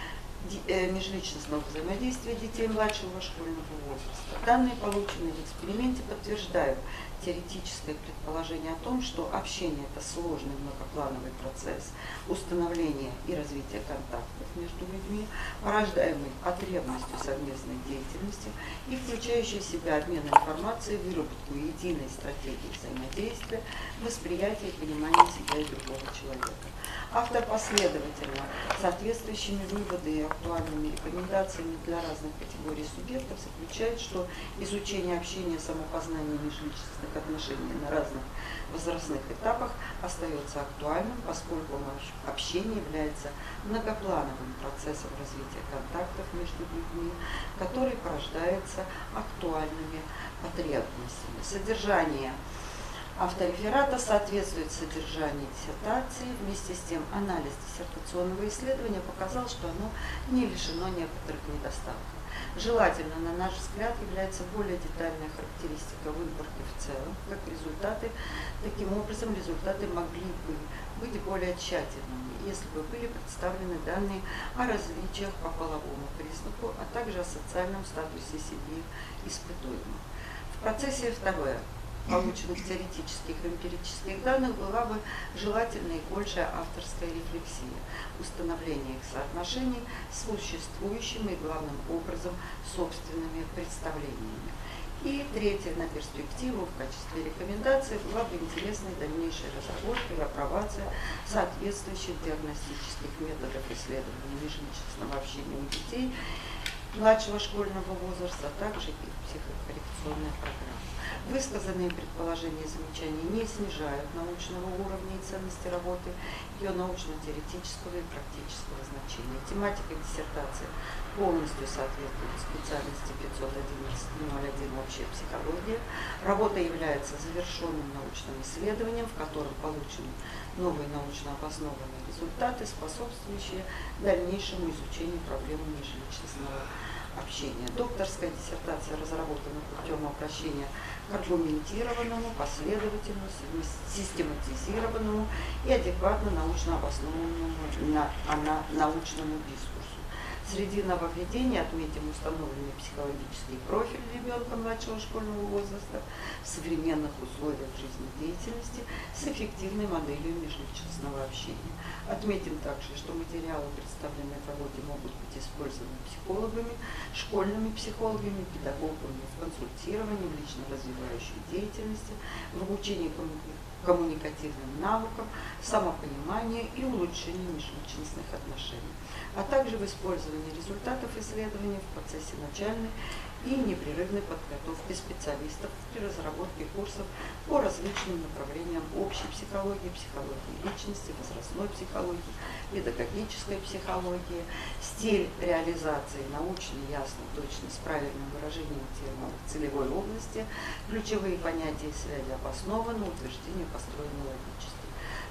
межличностного взаимодействия детей младшего школьного возраста. Данные, полученные в эксперименте, подтверждают теоретическое предположение о том, что общение – это сложный многоплановый процесс установления и развития контактов между людьми, порождаемый потребностью совместной деятельности и включающий в себя обмен информацией, выработку единой стратегии взаимодействия, восприятия и понимания себя и другого человека. Автор последовательно соответствующими выводами и актуальными рекомендациями для разных категорий субъектов заключает, что изучение общения, самопознания и межличностных отношений на разных возрастных этапах остается актуальным, поскольку общение является многоплановым процессом развития контактов между людьми, который порождается актуальными потребностями. Содержание автореферата соответствует содержанию диссертации. Вместе с тем, анализ диссертационного исследования показал, что оно не лишено некоторых недостатков. Желательно, на наш взгляд, является более детальная характеристика выборки в целом, как результаты. Таким образом, результаты могли бы быть более тщательными, если бы были представлены данные о различиях по половому признаку, а также о социальном статусе семьи испытуемых. В процессе второе полученных теоретических и эмпирических данных была бы желательна и большая авторская рефлексия, установление их соотношений с существующими и главным образом собственными представлениями. И третье, на перспективу в качестве рекомендации была бы интересной дальнейшая разработка и апробация соответствующих диагностических методов исследования межличностного общения у детей младшего школьного возраста, а также их психокоррекционная программа. Высказанные предположения и замечания не снижают научного уровня и ценности работы, ее научно-теоретического и практического значения. Тематика диссертации полностью соответствует специальности 511.01 «Общая психология». Работа является завершенным научным исследованием, в котором получены новые научно обоснованные результаты, способствующие дальнейшему изучению проблемы межличностного общения. Докторская диссертация разработана путем обращения к аргументированному, последовательному, систематизированному и адекватно научно обоснованному научному дискурсу. Среди нововведений отметим установленный психологический профиль ребенка младшего школьного возраста в современных условиях жизнедеятельности с эффективной моделью межличностного общения. Отметим также, что материалы, представленные в работе, могут быть использованы психологами, школьными психологами, педагогами в консультировании, в лично развивающей деятельности, в обучении коммуникативным навыкам, самопониманию и улучшению межличностных отношений, а также в использовании результатов исследования в процессе начальной и непрерывной подготовки специалистов при разработке курсов по различным направлениям общей психологии, психологии личности, возрастной психологии, педагогической психологии, стиль реализации научный, ясный, точный, с правильным выражением терминов целевой области, ключевые понятия и связи обоснованы, утверждения построены логически.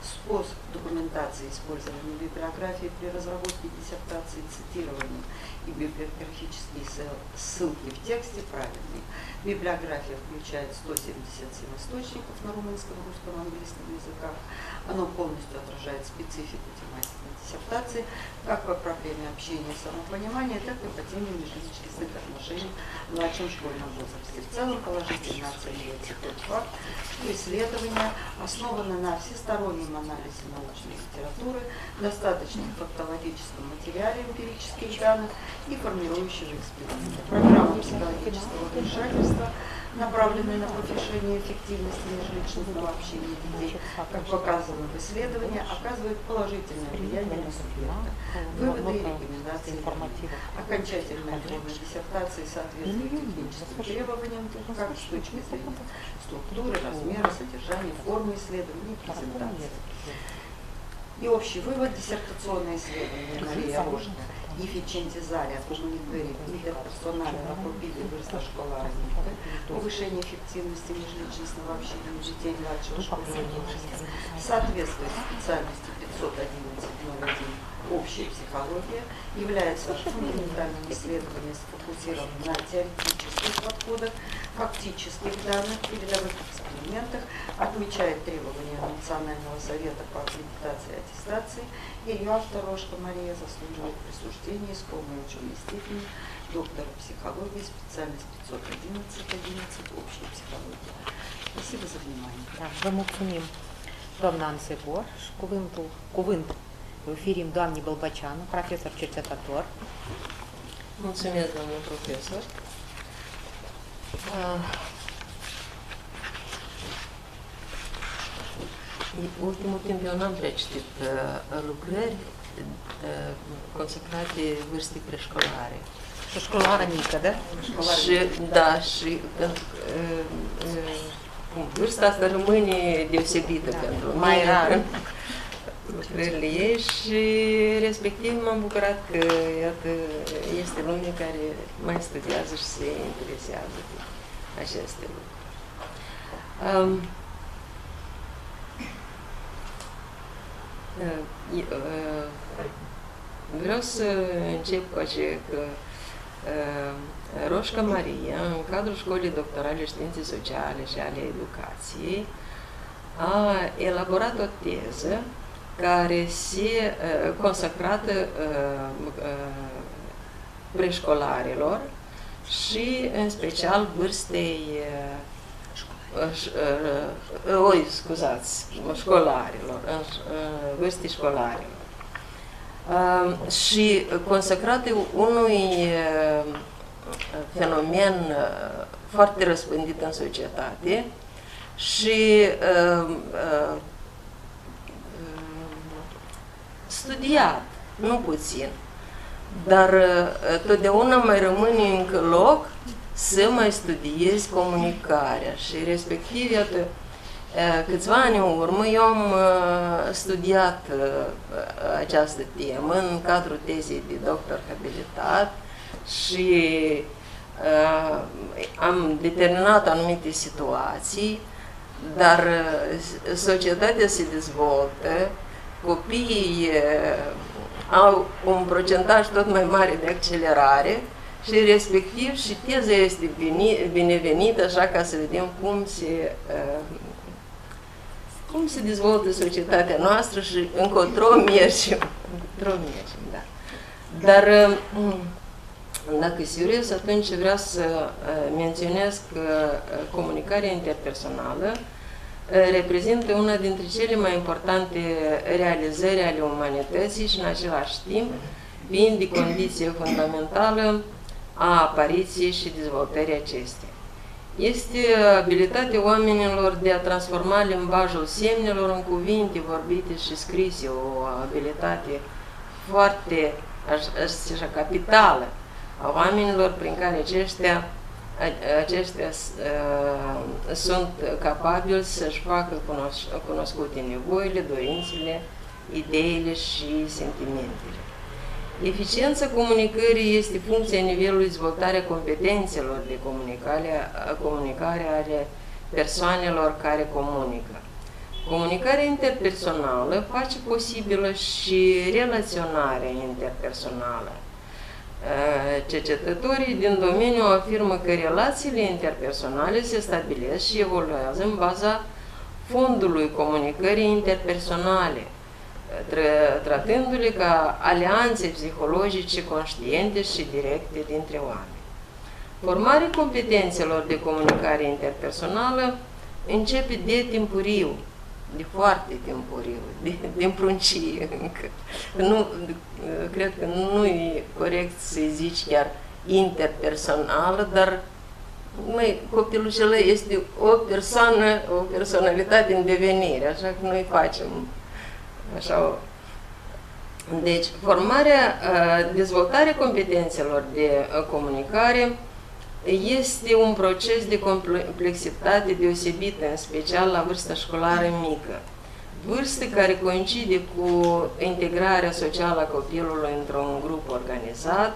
способ документации использования библиографии при разработке диссертации, цитирования и библиографические ссылки в тексте правильные. Библиография включает 177 источников на румынском, русском, английском языках. Оно полностью отражает специфику тематики диссертации, как по проблеме общения и самопонимания, так и по теме межличностных отношений в младшем школьном возрасте. В целом положительно оценивается тот факт, что исследования основаны на всестороннем анализе научной литературы, достаточном фактологическом материале эмпирических данных и формирующего эксперимента. Программа психологического вмешательства, направленная на повышение эффективности межличностного общения детей, как показано в исследовании, оказывает положительное влияние на субъекта. Выводы и рекомендации. Окончательная форма диссертации соответствует техническим требованиям, как с точки зрения структуры, размера, содержания, формы исследования и презентации. И общий вывод: диссертационное исследование Мария Рожко и Фиченти Заря о коммуникации интерперсональной рапорбиде выросла школа Раника, повышение эффективности межличностного общения детей младшего школьного возраста, соответствует специальности 511.01 «Общая психология», является фундаментальным исследованием, сфокусированным на теоретических подходах, фактических данных, передовых экспериментах, отмечает требования Национального совета по аккредитации и аттестации, и ее автор Рожко Мария заслуживает присуждения искомой ученой степени доктора психологии, специальность 511.11 «Общая psihologie». Спасибо за внимание. Da, vă mulțumim, doamna Ansegor, și cuvânt oferim doamnei Bălbăceanu, profesor cercetător. Mulțumesc, domnul profesor. Ultimul timp eu n-am prea citit lucrări consacrate vârstei preșcolare. Și școlară mică, da? Și, da, și vârsta asta rămâne deosebită pentru Mai mine rar. în lucrările ei și respectiv m-am bucurat că, iată, este lume care mai studiază și se interesează de aceste lucruri. Vreau să încep cu aceea că Rojco Maria, în cadrul Școlii Doctorale Științe Sociale și ale Educației, a elaborat o teză care se consacrată preșcolarilor și în special vârstei școlarilor, vârstei școlarilor. Și consacrate unui fenomen foarte răspândit în societate și studiat, nu puțin, dar totdeauna mai rămâne încă loc să mai studiezi comunicarea și respectiv, iată, câțiva ani în urmă eu am studiat această temă în cadrul tezei de doctor habilitat și am determinat anumite situații, dar societatea se dezvoltă, copiii au un procentaj tot mai mare de accelerare și respectiv și teza este binevenită, așa ca să vedem cum se dezvoltă societatea noastră și încotro mergem. Da. Dar dacă serios, atunci vreau să menționez că comunicarea interpersonală reprezintă una dintre cele mai importante realizări ale umanității și în același timp fiind de condiție fundamentală a apariției și dezvoltării acesteia. Este abilitatea oamenilor de a transforma limbajul semnelor în cuvinte vorbite și scrise, o abilitate foarte așa, capitală a oamenilor prin care aceștia sunt capabili să-și facă cunoscute nevoile, dorințele, ideile și sentimentele. Eficiența comunicării este funcția nivelului dezvoltarea competențelor de comunicare ale persoanelor care comunică. Comunicarea interpersonală face posibilă și relaționarea interpersonală. Cercetătorii din domeniu afirmă că relațiile interpersonale se stabilesc și evoluează în baza fondului comunicării interpersonale, tratându-le ca alianțe psihologice conștiente și directe dintre oameni. Formarea competențelor de comunicare interpersonală începe de timpuriu, de foarte timpuriu, din pruncie încă. Nu, cred că nu e corect să-i zici chiar interpersonală, dar copilul acela este o persoană, o personalitate în devenire, așa că noi facem așa. Deci, dezvoltarea competențelor de comunicare este un proces de complexitate deosebită, în special la vârsta școlară mică, vârstă care coincide cu integrarea socială a copilului într-un grup organizat,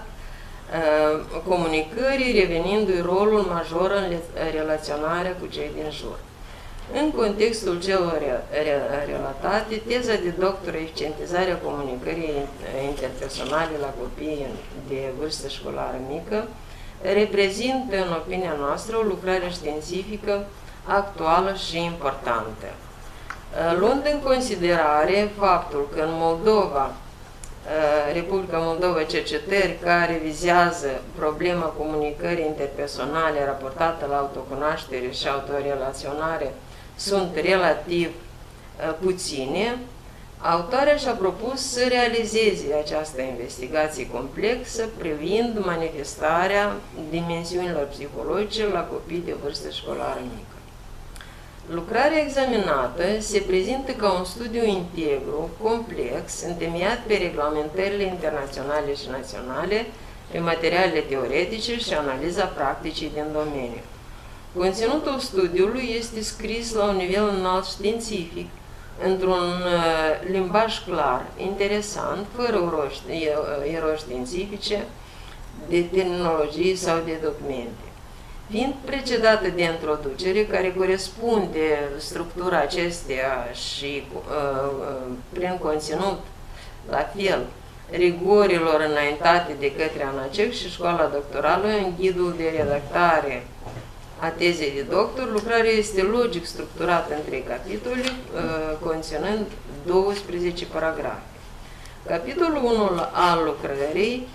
comunicării revenindu-i rolul major în relaționarea cu cei din jur. În contextul celor relatate, teza de doctor Eficientizarea comunicării interpersonale la copii de vârstă școlară mică reprezintă, în opinia noastră, o lucrare științifică actuală și importantă. Luând în considerare faptul că în Moldova, Republica Moldova, cercetări care vizează problema comunicării interpersonale raportată la autocunoaștere și autorelaționare sunt relativ puține, autoarea și-a propus să realizeze această investigație complexă privind manifestarea dimensiunilor psihologice la copii de vârstă școlară mică. Lucrarea examinată se prezintă ca un studiu integru, complex, întemeiat pe reglementările internaționale și naționale, pe materialele teoretice și analiza practicii din domeniu. Conținutul studiului este scris la un nivel înalt științific, într-un limbaj clar, interesant, fără erori științifice, de terminologie sau de documente. Fiind precedată de introducere, care corespunde structura acesteia și prin conținut, la fel, rigorilor înaintate de către ANACEC și școala doctorală în ghidul de redactare a tezei de doctor, lucrarea este logic structurată în 3 capitole, conținând 12 paragrafe. Capitolul 1 al lucrării,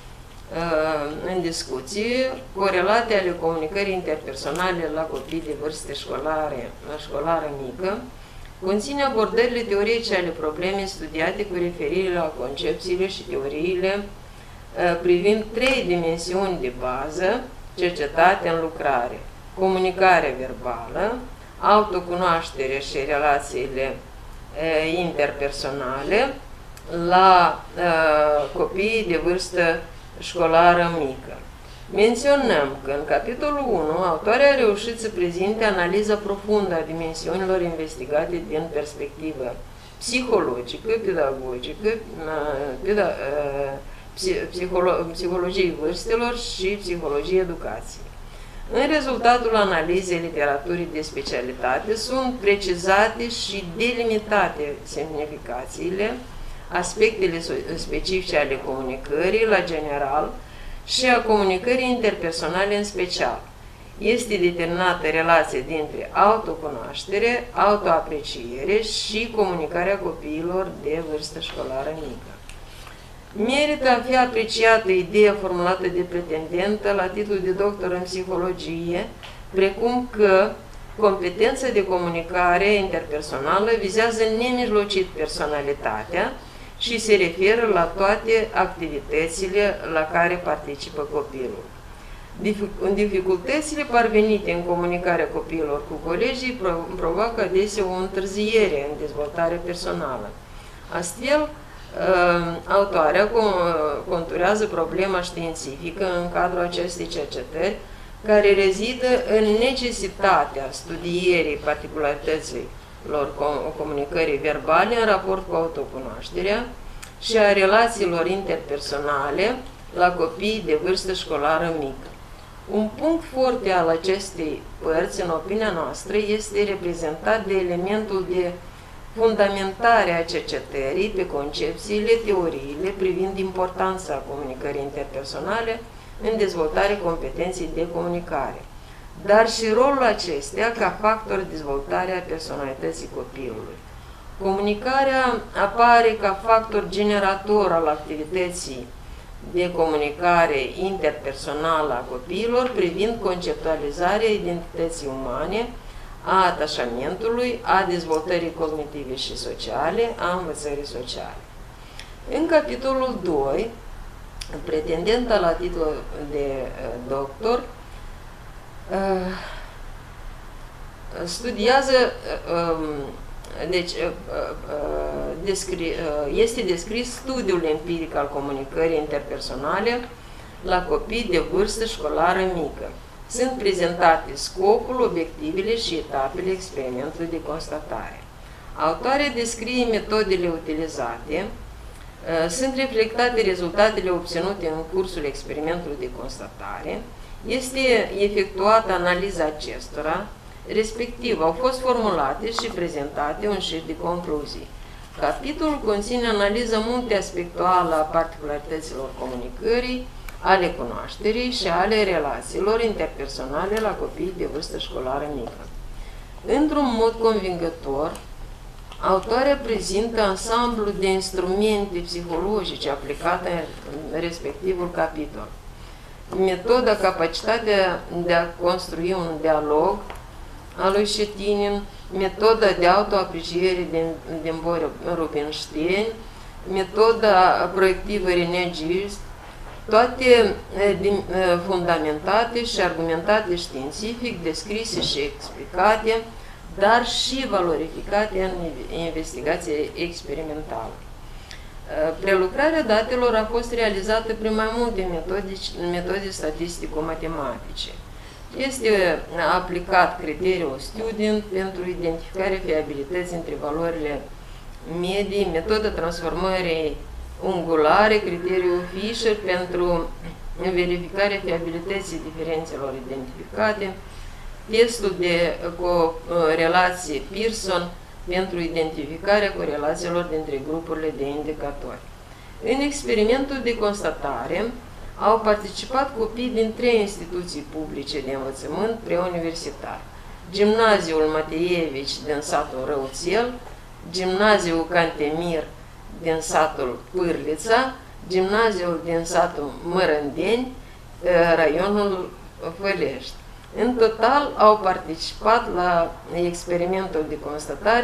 în discuție, corelate ale comunicării interpersonale la copii de vârstă școlară mică, conține abordările teoretice ale problemei studiate cu referire la concepțiile și teoriile privind 3 dimensiuni de bază cercetate în lucrare: comunicare verbală, autocunoaștere și relațiile interpersonale la copiii de vârstă școlară mică. Menționăm că în capitolul 1, autoarea a reușit să prezinte analiza profundă a dimensiunilor investigate din perspectivă psihologică, pedagogică, psihologie vârstelor și psihologie educației. În rezultatul analizei literaturii de specialitate sunt precizate și delimitate semnificațiile, aspectele specifice ale comunicării la general și a comunicării interpersonale în special. Este determinată relația dintre autocunoaștere, autoapreciere și comunicarea copiilor de vârstă școlară mică. Merită a fi apreciată ideea formulată de pretendentă la titlul de doctor în psihologie, precum că competența de comunicare interpersonală vizează nemijlocit personalitatea și se referă la toate activitățile la care participă copilul. Dificultățile parvenite în comunicarea copiilor cu colegii provoacă adesea o întârziere în dezvoltarea personală. Astfel, autoarea conturează problema științifică în cadrul acestei cercetări, care rezidă în necesitatea studierii particularităților comunicării verbale în raport cu autocunoașterea și a relațiilor interpersonale la copii de vârstă școlară mică. Un punct forte al acestei părți, în opinia noastră, este reprezentat de elementul de fundamentarea cercetării pe concepțiile, teoriile privind importanța comunicării interpersonale în dezvoltarea competenței de comunicare, dar și rolul acestea ca factor de dezvoltare a personalității copilului. Comunicarea apare ca factor generator al activității de comunicare interpersonală a copiilor privind conceptualizarea identității umane, a atașamentului, a dezvoltării cognitive și sociale, a învățării sociale. În capitolul 2, pretendenta la titlul de doctor studiază, este descris studiul empiric al comunicării interpersonale la copii de vârstă școlară mică. Sunt prezentate scopul, obiectivele și etapele experimentului de constatare. Autoarea descrie metodele utilizate, sunt reflectate rezultatele obținute în cursul experimentului de constatare, este efectuată analiza acestora, respectiv au fost formulate și prezentate un șir de concluzii. Capitolul conține analiza multiaspectuală a particularităților comunicării, ale cunoașterii și ale relațiilor interpersonale la copiii de vârstă școlară mică. Într-un mod convingător, autoarea prezintă ansamblul de instrumente psihologice aplicate în respectivul capitol. Metoda, capacitatea de a construi un dialog a lui Șetinin, metoda de autoapreciere din Rubinstein, metoda proiectivă René Gilles, toate fundamentate și argumentate științific, descrise și explicate, dar și valorificate în investigație experimentală. Prelucrarea datelor a fost realizată prin mai multe metode statistico-matematice. Este aplicat criteriul student pentru identificarea fiabilității între valorile medii, metoda transformării ungulare, criteriul Fisher pentru verificarea fiabilității diferențelor identificate, testul de corelație Pearson pentru identificarea corelațiilor dintre grupurile de indicatori. În experimentul de constatare au participat copii din 3 instituții publice de învățământ preuniversitar: Gimnaziul Mateievici din satul Răuțel, Gimnaziul Cantemir din satul Pârlița, Gimnaziul din satul Mărândeni, raionul Fălești. În total au participat la experimentul de constatare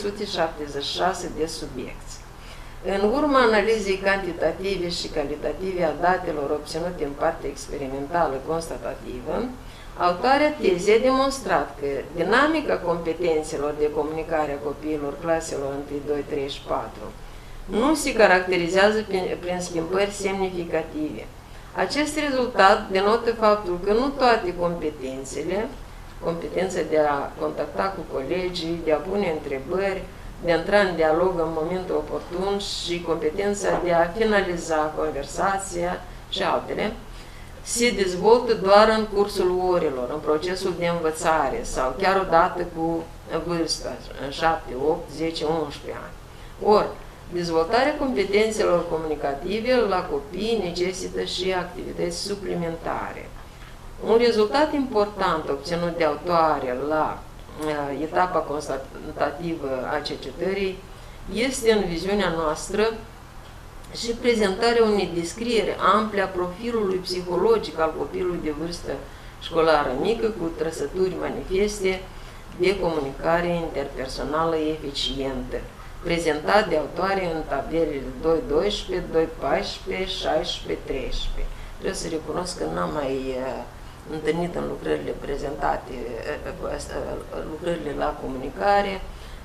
376 de subiecți. În urma analizei cantitative și calitative a datelor obținute în partea experimentală constatativă, autoarea tezei a demonstrat că dinamica competențelor de comunicare a copiilor claselor 1, 2, 3 și 4 nu se caracterizează prin schimbări semnificative. Acest rezultat denotă faptul că nu toate competențele, competența de a contacta cu colegii, de a pune întrebări, de a intra în dialog în momentul oportun și competența de a finaliza conversația și altele, se dezvoltă doar în cursul orelor, în procesul de învățare sau chiar odată cu vârsta, în 7, 8, 10, 11 ani. Ori, dezvoltarea competențelor comunicative la copii necesită și activități suplimentare. Un rezultat important obținut de autoare la etapa constatativă a cercetării este, în viziunea noastră, și prezentarea unei descrieri ample a profilului psihologic al copilului de vârstă școlară mică cu trăsături manifeste de comunicare interpersonală eficientă, prezentat de autoare în tabelele 2.12, 2.14, 16, 13. Trebuie să recunosc că n-am mai întâlnit în lucrările prezentate, lucrările la comunicare,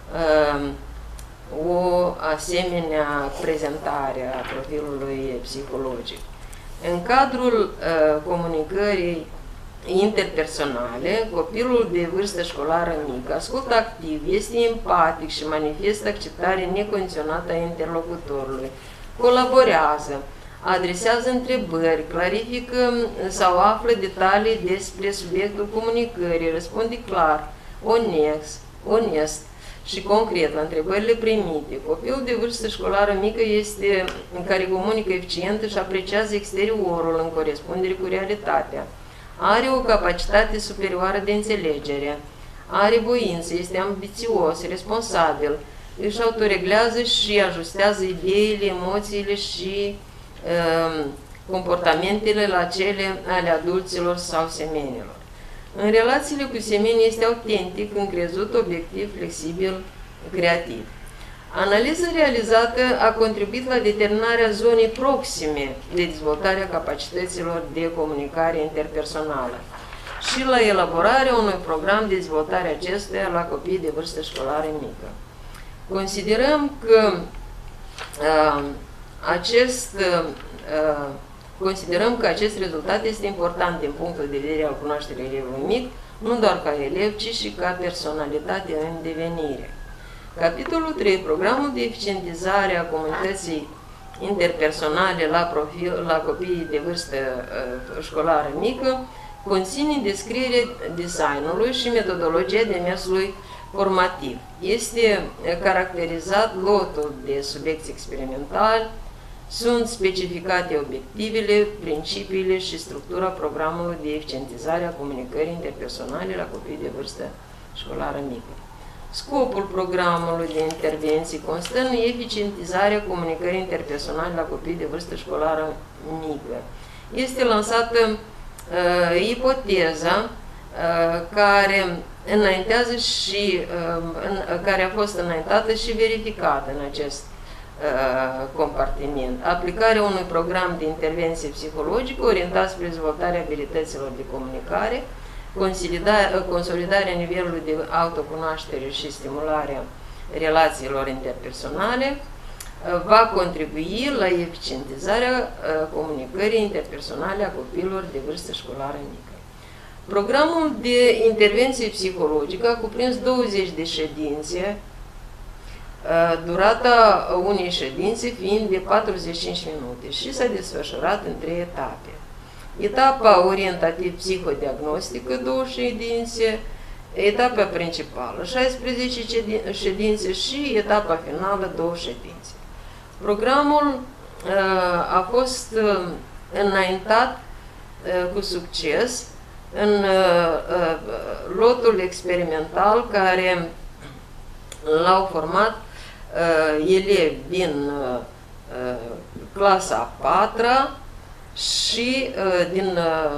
o asemenea prezentare a profilului psihologic. În cadrul comunicării interpersonale, copilul de vârstă școlară mică ascultă activ, este empatic și manifestă acceptare necondiționată a interlocutorului, colaborează, adresează întrebări, clarifică sau află detalii despre subiectul comunicării, răspunde clar, onest și concret la întrebările primite, copilul de vârstă școlară mică este care comunică eficient și apreciază exteriorul în corespundere cu realitatea, are o capacitate superioară de înțelegere, are voință, este ambițios, responsabil, își autoreglează și ajustează ideile, emoțiile și comportamentele la cele ale adulților sau semenilor. În relațiile cu semenii este autentic, încrezut, obiectiv, flexibil, creativ. Analiza realizată a contribuit la determinarea zonei proxime de dezvoltarea capacităților de comunicare interpersonală și la elaborarea unui program de dezvoltare acestuia la copii de vârstă școlară mică. Considerăm că acest rezultat este important din punctul de vedere al cunoașterii elevului mic, nu doar ca elev, ci și ca personalitate în devenire. Capitolul 3. Programul de eficientizare a comunității interpersonale la copiii de vârstă școlară mică conține descrierea designului și metodologia demersului formativ. Este caracterizat lotul de subiecti experimentali, sunt specificate obiectivele, principiile și structura programului de eficientizare a comunicării interpersonale la copii de vârstă școlară mică. Scopul programului de intervenții constă în eficientizarea comunicării interpersonale la copii de vârstă școlară mică. Este lansată ipoteza care înaintează și care a fost înaintată și verificată în acest compartiment. Aplicarea unui program de intervenție psihologică orientat spre dezvoltarea abilităților de comunicare, consolidarea nivelului de autocunoaștere și stimularea relațiilor interpersonale va contribui la eficientizarea comunicării interpersonale a copiilor de vârstă școlară mică. Programul de intervenție psihologică a cuprins 20 de ședințe, durata unei ședințe fiind de 45 minute și s-a desfășurat în 3 etape. Etapa orientativ-psihodiagnostică, 2 ședințe, etapa principală, 16 ședințe și etapa finală, 2 ședințe. Programul a fost înaintat cu succes în lotul experimental care l-au format elevi din clasa a 4-a și din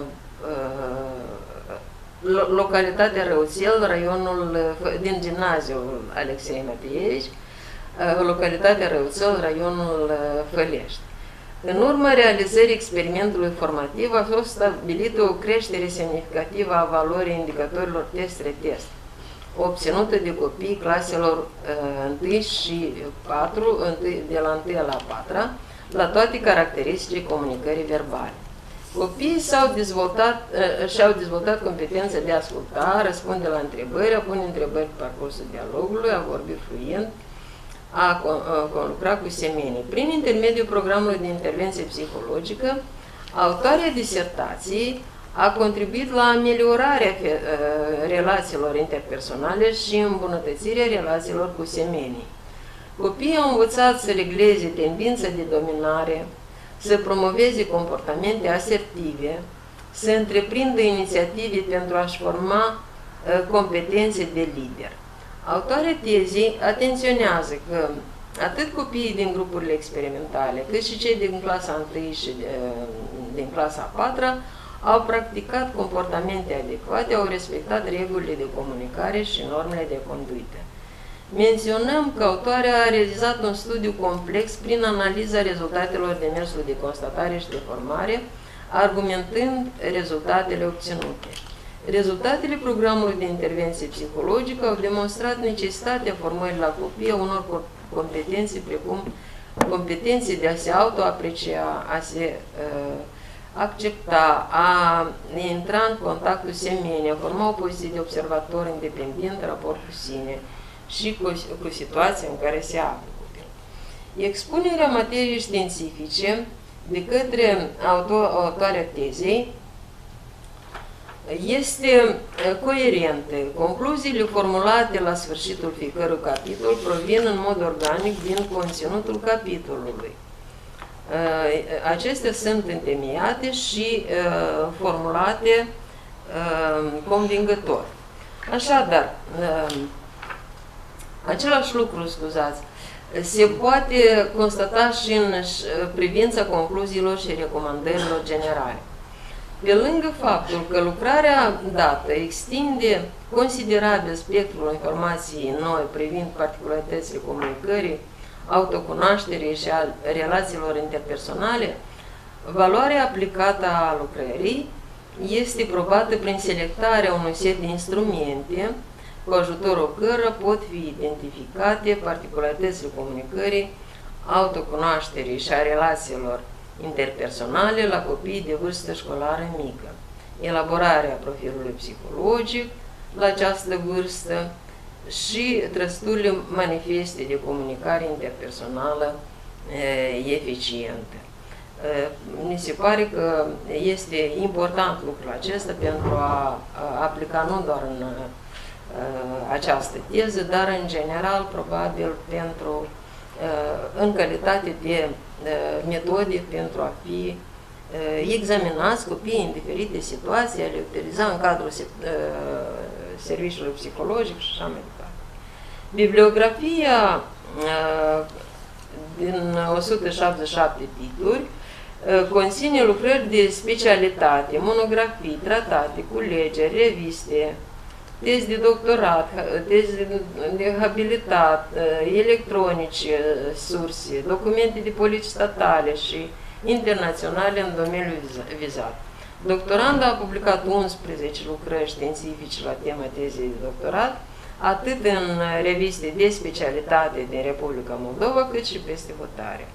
localitatea Răuțel, raionul din gimnaziul Alexei Matievici, localitatea Răuțel, raionul Fălești. În urma realizării experimentului formativ a fost stabilită o creștere semnificativă a valorii indicatorilor test-retest, obținută de copiii claselor 1 și 4, de la 1 la 4, la toate caracteristicile comunicării verbale. Copiii și-au dezvoltat competența de a asculta, răspunde la întrebări, a pune întrebări pe parcursul dialogului, a vorbi fluent, a conlucra cu semenii. Prin intermediul programului de intervenție psihologică, autoarea disertației a contribuit la ameliorarea relațiilor interpersonale și îmbunătățirea relațiilor cu semenii. Copiii au învățat să regleze tendința de dominare, să promoveze comportamente asertive, să întreprindă inițiative pentru a-și forma competențe de lider. Autoarea tezei atenționează că atât copiii din grupurile experimentale, cât și cei din clasa 1 și din clasa a 4-a au practicat comportamente adecvate, au respectat regulile de comunicare și normele de conduită. Menționăm că autoarea a realizat un studiu complex prin analiza rezultatelor demersului de constatare și de formare, argumentând rezultatele obținute. Rezultatele programului de intervenție psihologică au demonstrat necesitatea formării la copii a unor competențe precum competențe de a se autoaprecia, a se accepta, a intra în contact cu semenii, a forma o poziție de observator independent în raport cu sine și cu situația în care se află copilul. Expunerea materiei științifice de către autoarea tezei este coerentă. Concluziile formulate la sfârșitul fiecărui capitol provin în mod organic din conținutul capitolului. Acestea sunt întemeiate și formulate convingător. Așadar, același lucru, scuzați, se poate constata și în privința concluziilor și recomandărilor generale. Pe lângă faptul că lucrarea dată extinde considerabil spectrul informației noi privind particularitățile comunicării, autocunoașterii și a relațiilor interpersonale, valoarea aplicată a lucrării este probată prin selectarea unui set de instrumente cu ajutorul cărora pot fi identificate particularitățile comunicării, autocunoașterii și a relațiilor interpersonale la copii de vârstă școlară mică, elaborarea profilului psihologic la această vârstă și trăsăturile manifeste de comunicare interpersonală eficientă. Mi se pare că este important lucrul acesta pentru a aplica nu doar în această teză, dar în general, probabil, pentru, în calitate de metode pentru a fi examinați copiii în diferite situații, a le utiliza în cadrul serviciului psihologic și așa mai departe. Bibliografia din 177 titluri conține lucrări de specialitate, monografii, tratate, culegeri, reviste, tezi de doctorat, tezi de habilitat, electronice, surse, documente de politici statale și internaționale în domeniul vizat. Doctoranda a publicat 11 lucrări științifice la tema tezei de doctorat, atât în reviste de specialitate din Republica Moldova, cât și peste hotare.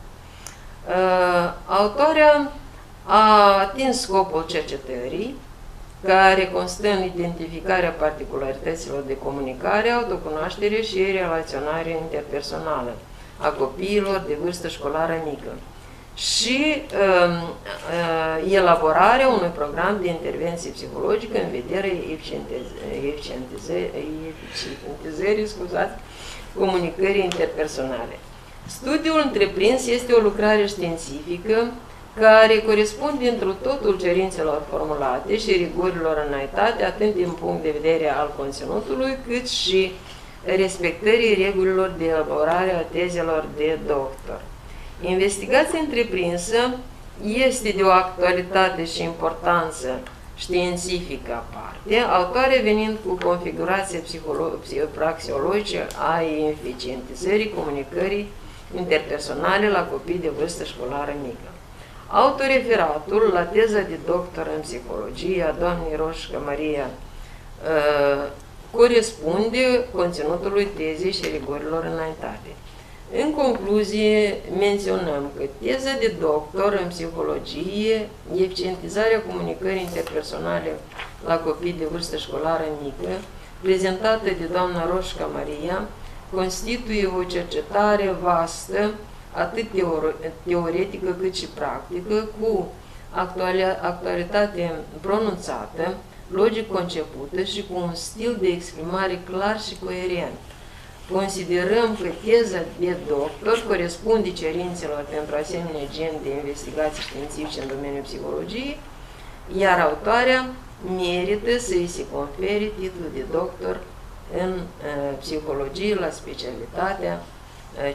Autoarea a atins scopul cercetării, care constă în identificarea particularităților de comunicare, autocunoaștere și relaționare interpersonală a copiilor de vârstă școlară mică și elaborarea unui program de intervenție psihologică în vederea eficientizării comunicării interpersonale. Studiul întreprins este o lucrare științifică care corespunde întru totul cerințelor formulate și rigorilor înaintate, atât din punct de vedere al conținutului, cât și respectării regulilor de elaborare a tezelor de doctor. Investigația întreprinsă este de o actualitate și importanță științifică aparte, autoare venind cu configurația praxeologice a eficientizării comunicării interpersonale la copii de vârstă școlară mică. Autoreferatul la teza de doctor în psihologie a doamnei Roșca Maria corespunde conținutului tezei și rigorilor înaintate. În concluzie, menționăm că teza de doctor în psihologie, eficientizarea comunicării interpersonale la copii de vârstă școlară mică, prezentată de doamna Roșca Maria, constituie o cercetare vastă, atât teoretică cât și practică, cu actualitate pronunțată, logic concepută și cu un stil de exprimare clar și coerent. Considerăm că teza de doctor corespunde cerințelor pentru asemenea gen de investigații științifice în domeniul psihologiei, iar autoarea merită să îi se confere titlul de doctor în psihologie la specialitatea 511-01,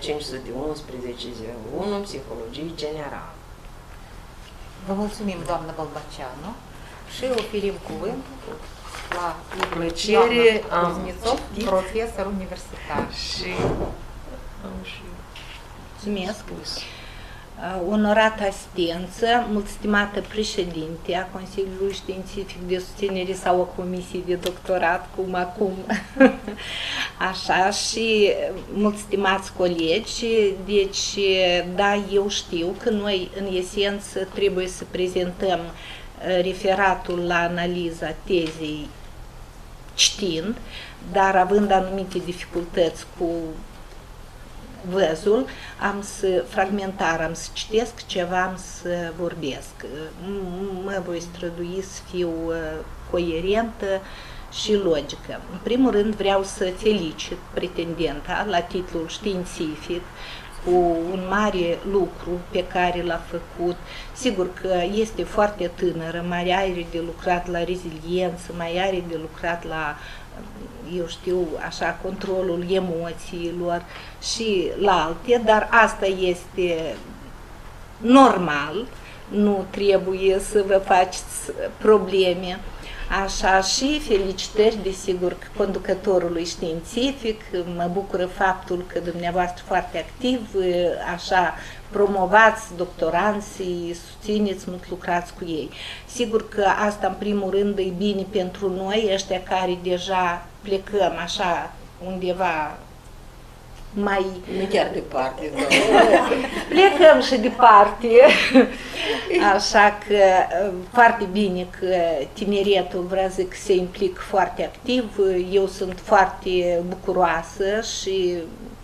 psihologie generală. Vă mulțumim, doamnă Bolbaceanu, și oferim cuvântul la plăcere am Kuznețov, profesor universitar. Și am și Mulțumesc. Onorată asistență, mult stimată președinte a Consiliului Științific de Susținere sau a Comisiei de Doctorat, cum acum, așa, și mult stimați colegi, deci, da, eu știu că noi, în esență, trebuie să prezentăm referatul la analiza tezei știind, dar având anumite dificultăți cu văzul, fragmentar, am să citesc ceva, am să vorbesc. Mă voi strădui să fiu coerentă și logică. În primul rând vreau să felicit pretendenta la titlul științific cu un mare lucru pe care l-a făcut. Sigur că este foarte tânără, mai are de lucrat la reziliență, mai are de lucrat la, eu știu, așa, controlul emoțiilor și la alte, dar asta este normal, nu trebuie să vă faceți probleme. Așa, și felicitări, desigur, conducătorului științific. Mă bucură faptul că dumneavoastră foarte activ, așa, promovați doctoranții, susțineți, mult lucrați cu ei. Sigur că asta, în primul rând, e bine pentru noi, ăștia care deja plecăm, așa, undeva mai... Nu chiar departe, da. Plecăm și departe, așa că foarte bine că tineretul, vreau să zic, se implică foarte activ. Eu sunt foarte bucuroasă și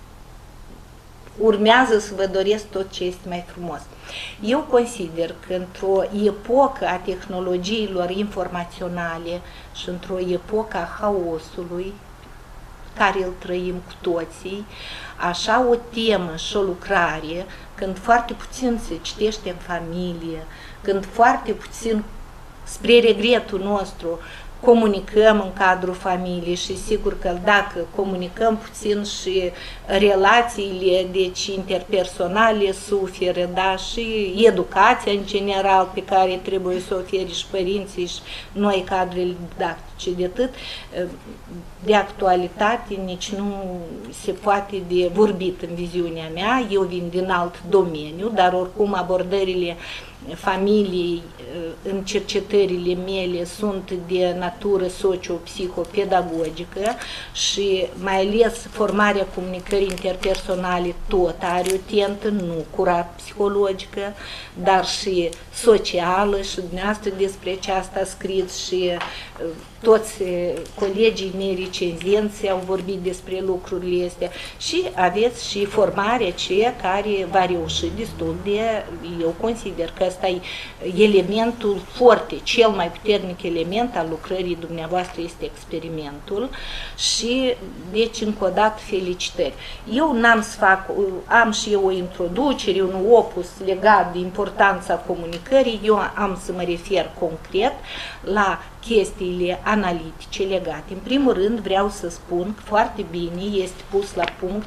urmează să vă doresc tot ce este mai frumos. Eu consider că într-o epocă a tehnologiilor informaționale și într-o epocă a haosului, care îl trăim cu toții, așa o temă și o lucrare, când foarte puțin se citește în familie, când foarte puțin, spre regretul nostru, comunicăm în cadrul familiei și sigur că dacă comunicăm puțin și relațiile, deci interpersonale suferă, da, și educația în general pe care trebuie să o oferi și părinții și noi cadrele didactice, de atât de actualitate nici nu se poate de vorbit în viziunea mea. Eu vin din alt domeniu, dar oricum abordările familiei în cercetările mele sunt de natură socio-psihopedagogică și mai ales formarea comunicării interpersonale tot are o tentă, nu curat psihologică, dar și socială, și dumneavoastră despre aceasta scriți și toți colegii mei recenzenți au vorbit despre lucrurile astea și aveți și formarea aceea care va reuși destul de, eu consider că ăsta e elementul foarte, cel mai puternic element al lucrării dumneavoastră este experimentul și deci încă o dată felicitări. Eu n-am să fac, am și eu o introducere, un opus legat de importanța comunicării, eu am să mă refer concret la chestiile analitice legate. În primul rând vreau să spun că foarte bine este pus la punct,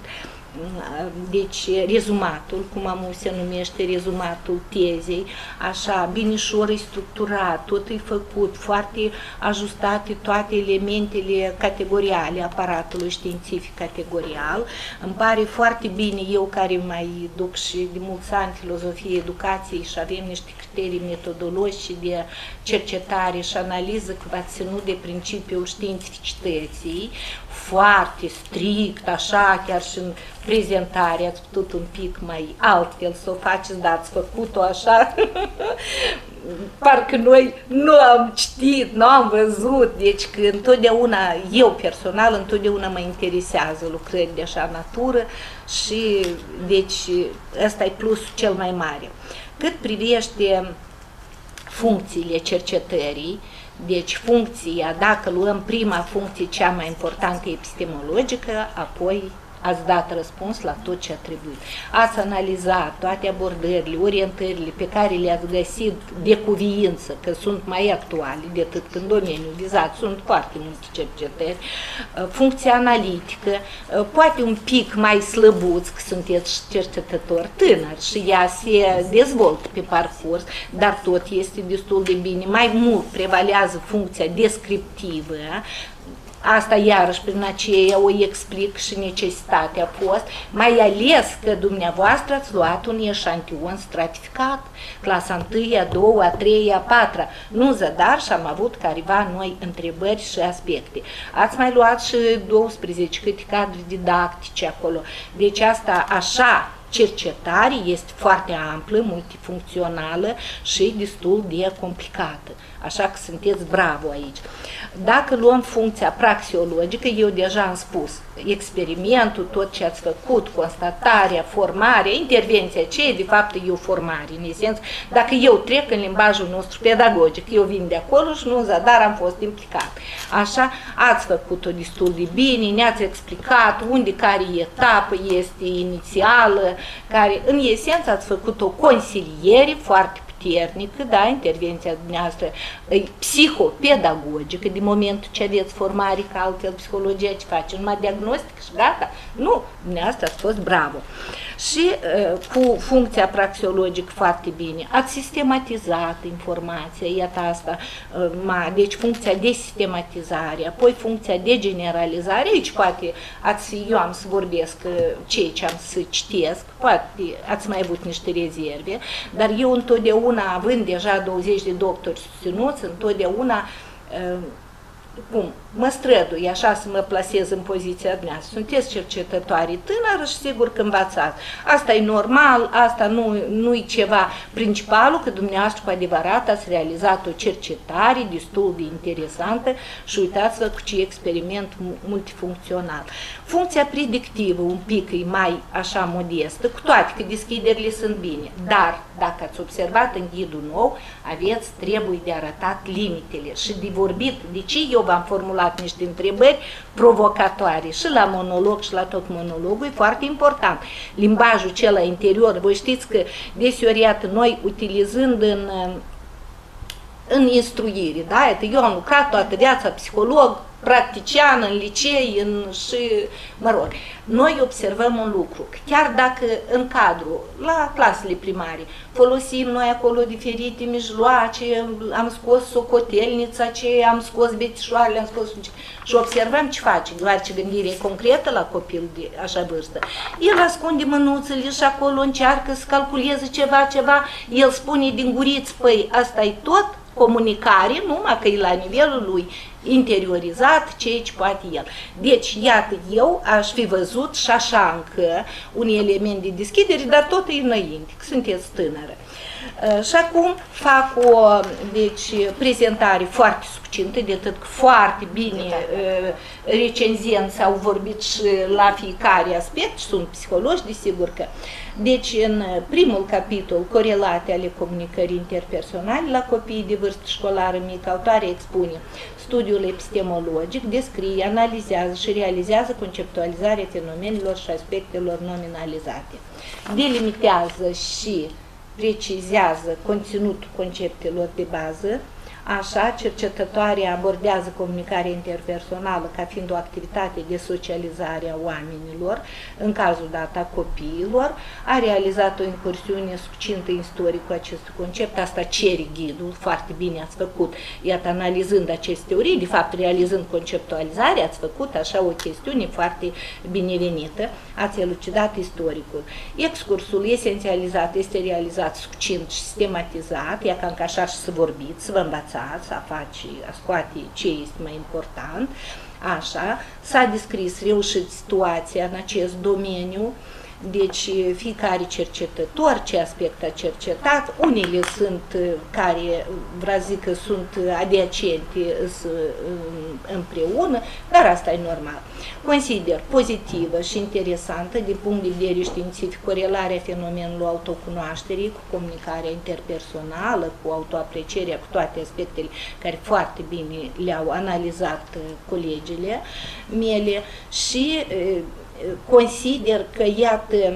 deci rezumatul, cum se numește rezumatul tezei, așa, binișor e structurat, tot e făcut, foarte ajustate toate elementele categoriale, aparatul științific categorial. Îmi pare foarte bine, eu care mai duc și de mulți ani filozofie educației și avem niște criterii metodologice de cercetare și analiză, că v-ați ținut de principiul științificității, foarte strict, așa, chiar și în prezentare ați putut un pic mai altfel să o faceți, dar ați făcut-o așa, parcă noi nu am citit, nu am văzut, deci că întotdeauna, eu personal, întotdeauna mă interesează lucrări de așa natură și deci ăsta e plusul cel mai mare. Cât privește funcțiile cercetării, deci funcția, dacă luăm prima funcție, cea mai importantă epistemologică, apoi ați dat răspuns la tot ce a trebuit. Ați analizat toate abordările, orientările pe care le-ați găsit de cuviință, că sunt mai actuale decât în domeniul vizat, sunt foarte multe cercetări, funcția analitică, poate un pic mai slăbuți, că sunteți cercetători tânări și ea se dezvoltă pe parcurs, dar tot este destul de bine. Mai mult prevalează funcția descriptivă. Asta iarăși prin aceea o explic și necesitatea a fost, mai ales că dumneavoastră ați luat un eșantion stratificat, clasa 1, a 2, a 3, a 4, nu zadar, și am avut careva noi întrebări și aspecte. Ați mai luat și 12 câte cadre didactice acolo, deci asta așa cercetare este foarte amplă, multifuncțională și destul de complicată. Așa că sunteți bravo aici. Dacă luăm funcția praxeologică, eu deja am spus, experimentul, tot ce ați făcut, constatarea, formarea, intervenția, ce e de fapt e o formare, în esență. Dacă eu trec în limbajul nostru pedagogic, eu vin de acolo și nu în zadar am fost implicat. Așa, ați făcut-o destul de bine, ne-ați explicat unde, care etapă este inițială, care, în esență, ați făcut o consiliere foarte puternică, da, intervenția dumneavoastră psihopedagogică, din momentul ce aveți formare, că altfel psihologia ce face, numai diagnostic și gata. Nu, dumneavoastră ați fost bravo. Și cu funcția praxeologică foarte bine, ați sistematizat informația, iată asta, deci funcția de sistematizare, apoi funcția de generalizare, aici poate eu am să vorbesc ce am să citesc, poate ați mai avut niște rezerve, dar eu întotdeauna, având deja 20 de doctori susținuți, întotdeauna mă strădui așa să mă plasez în poziția dumneavoastră. Sunteți cercetătoare tânără și sigur că învățați. Asta e normal, asta nu e ceva principalul, că dumneavoastră cu adevărat ați realizat o cercetare destul de interesantă și uitați-vă cu ce experiment multifuncțional. Funcția predictivă un pic e mai așa modestă, cu toate că deschiderile sunt bine, dar dacă ați observat în ghidul nou, aveți trebuie de arătat limitele și de vorbit. De ce eu v-am formulat niște întrebări provocatoare și la monolog și la tot monologul, e foarte important. Limbajul cel interior, voi știți că deseori, iată, noi utilizând în instruire, da? Eu am lucrat toată viața psiholog, practician în licei și, mă rog, noi observăm un lucru, că chiar dacă în cadru, la clasele primare, folosim noi acolo diferite mijloace, am scos socotelnița, am scos betișoarele, am scos și observăm ce face, deoarece gândire concretă la copil de așa vârstă. El ascunde mânuțele și acolo încearcă să calculeze ceva, el spune din guriți, păi asta e tot comunicare, numai că e la nivelul lui interiorizat ceea ce poate el. Deci, iată, eu aș fi văzut și așa încă un element de deschidere, dar tot e înainte, că sunteți tânără. Și acum fac o prezentare foarte succintă, de atât că foarte bine recenzenți au vorbit și la fiecare aspect, sunt psihologi, desigur că. Deci, în primul capitol, corelate ale comunicării interpersonale la copiii de vârstă școlară mică, autoarea expune studiul epistemologic, descrie, analizează și realizează conceptualizarea fenomenelor și aspectelor nominalizate. Delimitează și precizează conținutul conceptelor de bază. Așa, cercetătoarea abordează comunicarea interpersonală ca fiind o activitate de socializare a oamenilor, în cazul dat a copiilor, a realizat o incursiune succintă în istorie cu acest concept, asta cere ghidul, foarte bine ați făcut, iată, analizând aceste teorii, de fapt, realizând conceptualizarea, ați făcut așa o chestiune foarte binevenită, ați elucidat istoricul. Excursul esențializat este realizat succint și sistematizat, ea ca așa și să vorbiți, să vă învățați, a scoate ce este mai important, așa, s-a descris reușit situația în acest domeniu, deci fiecare cercetător, ce aspect a cercetat, unele sunt care, vreau zic că sunt adiacente împreună, dar asta e normal. Consider pozitivă și interesantă din punct de vedere științific corelarea fenomenului autocunoașterii cu comunicarea interpersonală, cu autoaprecierea, cu toate aspectele care foarte bine le-au analizat colegele mele și consider că, iată,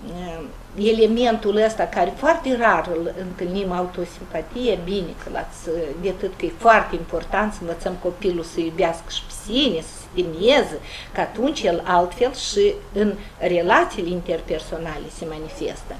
elementul ăsta care foarte rar îl întâlnim, autosimpatie, bine că de atât că e foarte important să învățăm copilul să iubească și pe sine, să se temieze, că atunci el altfel și în relațiile interpersonale se manifestă.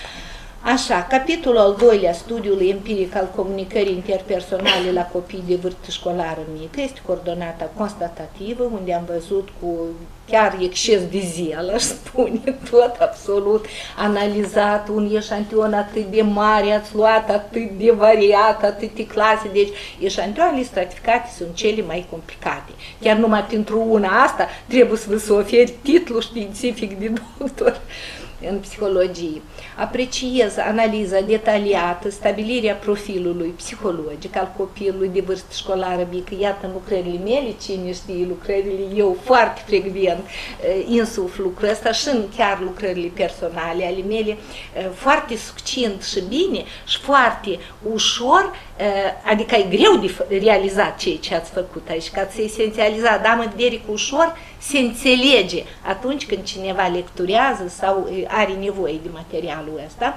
Așa, capitolul al doilea, studiul empiric al comunicării interpersonale la copii de vârstă școlară mică, este coordonata constatativă, unde am văzut cu chiar exces de zel, aș spune, tot absolut analizat, un eșantion atât de mare, ați luat atât de variat, atâte clase, deci eșantioanele stratificate sunt cele mai complicate. Chiar numai pentru una asta trebuie să vă oferi titlul științific de doctor. în psihologie. Apreciez analiza detaliată, stabilirea profilului psihologic al copilului de vârstă școlară mică. Iată, în lucrările mele, cine știe lucrările, eu foarte frecvent insuflu lucrul ăsta și în chiar lucrările personale ale mele, foarte succint și bine și foarte ușor, adică e greu de realizat ceea ce ați făcut aici, că ați esențializat, dar în vedere că ușor se înțelege atunci când cineva lecturează sau are nevoie de materialul ăsta.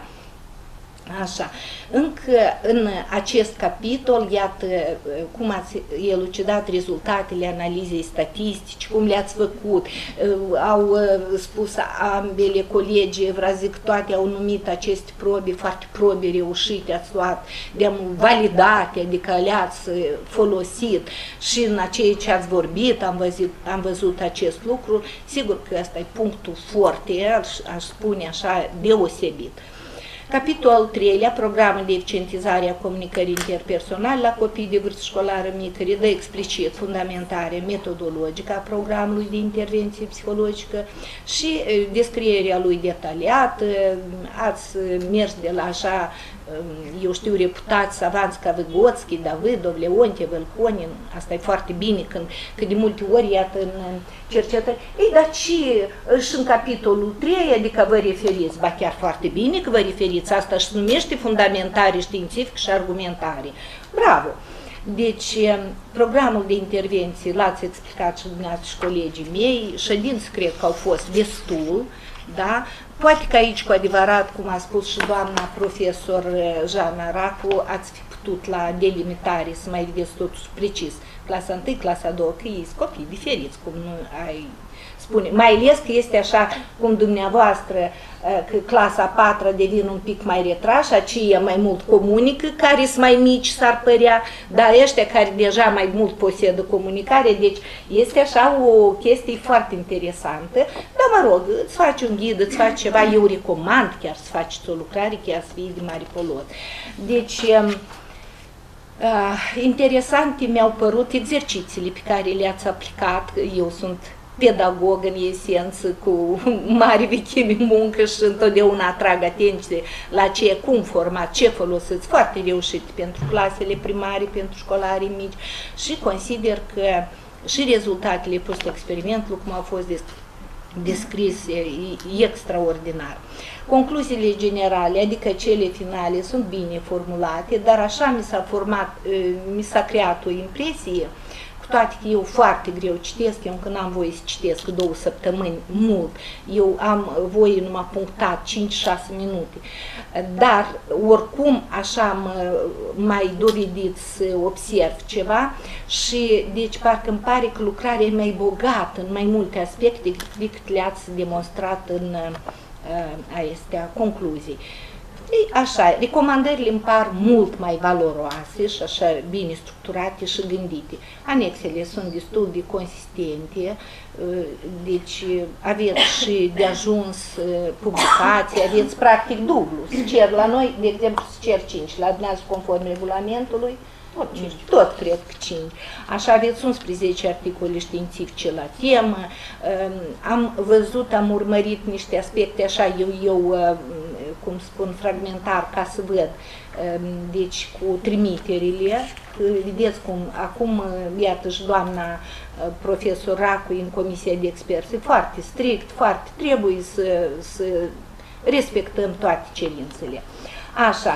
Așa. Încă în acest capitol, iată cum ați elucidat rezultatele analizei statistici, cum le-ați făcut, au spus ambele colegi, vreau zic, toate au numit aceste probe, foarte probe reușite, ați luat, de-am validate, adică le-ați folosit și în ceea ce ați vorbit, am văzut acest lucru, sigur că ăsta e punctul foarte, aș spune așa, deosebit. Capitolul 3-lea, programul de eficientizare a comunicării interpersonale la copii de vârstă școlară mică, redă explicit fundamentarea metodologică a programului de intervenție psihologică și descrierea lui detaliată. Ați mers de la așa, eu știu, reputați savanți ca Vygotsky, Davidov, Leontie, Velkonin, asta e foarte bine când de multe ori, iată, în cercetări. Ei, dar și în capitolul 3, adică vă referiți, ba chiar foarte bine că vă referiți, asta și se numește fundamentare științific și argumentare. Bravo! Deci, programul de intervenție l-ați explicat și dumneavoastră și colegii mei, ședinți cred că au fost destul, da? Poate că aici, cu adevărat, cum a spus și doamna profesor Jana Racu, ați fi putut la delimitare să mai vedeți totul precis. Clasa 1, clasa 2, că ei sunt copii diferiți, cum nu ai spune. Mai ales că este așa cum dumneavoastră, că clasa 4 devine un pic mai retrași, aceia mai mult comunică, care sunt mai mici, s-ar părea, dar ăștia care deja mai mult posedă comunicare, deci este așa o chestie foarte interesantă, dar mă rog, îți faci un ghid, îți faci ceva, eu recomand chiar să faceți o lucrare, chiar să fii de mare folos. Deci, interesante mi-au părut exercițiile pe care le-ați aplicat, eu sunt pedagog în esență, cu mare vechime muncă și întotdeauna atrag atenție la ce, cum format, ce folosiți, foarte reușit pentru clasele primare, pentru școlarii mici și consider că și rezultatele post-experimentului, cum au fost descrise, e extraordinar. Concluziile generale, adică cele finale, sunt bine formulate, dar așa mi s-a creat o impresie, cu toate că eu foarte greu citesc, eu încă n-am voie să citesc 2 săptămâni, mult, eu am voie numai punctat 5-6 minute, dar oricum așa am mai dovedit să observ ceva și deci parcă îmi pare că lucrarea e mai bogată în mai multe aspecte decât le-ați demonstrat în astea concluzii. Așa, recomandările îmi par mult mai valoroase și așa bine structurate și gândite. Anexele sunt destul de consistente, deci aveți și de ajuns publicații, aveți practic dublu. Se cer la noi, de exemplu, se cer 5, la dumneavoastră conform regulamentului, tot cred că 5. Așa aveți 11 articole științifice la temă. Am văzut, am urmărit niște aspecte așa, eu cum spun, fragmentar, ca să văd, deci cu trimiterile. Vedeți cum, acum, iată și doamna profesor Racu în comisia de experți, foarte strict, foarte, trebuie să respectăm toate cerințele. Așa.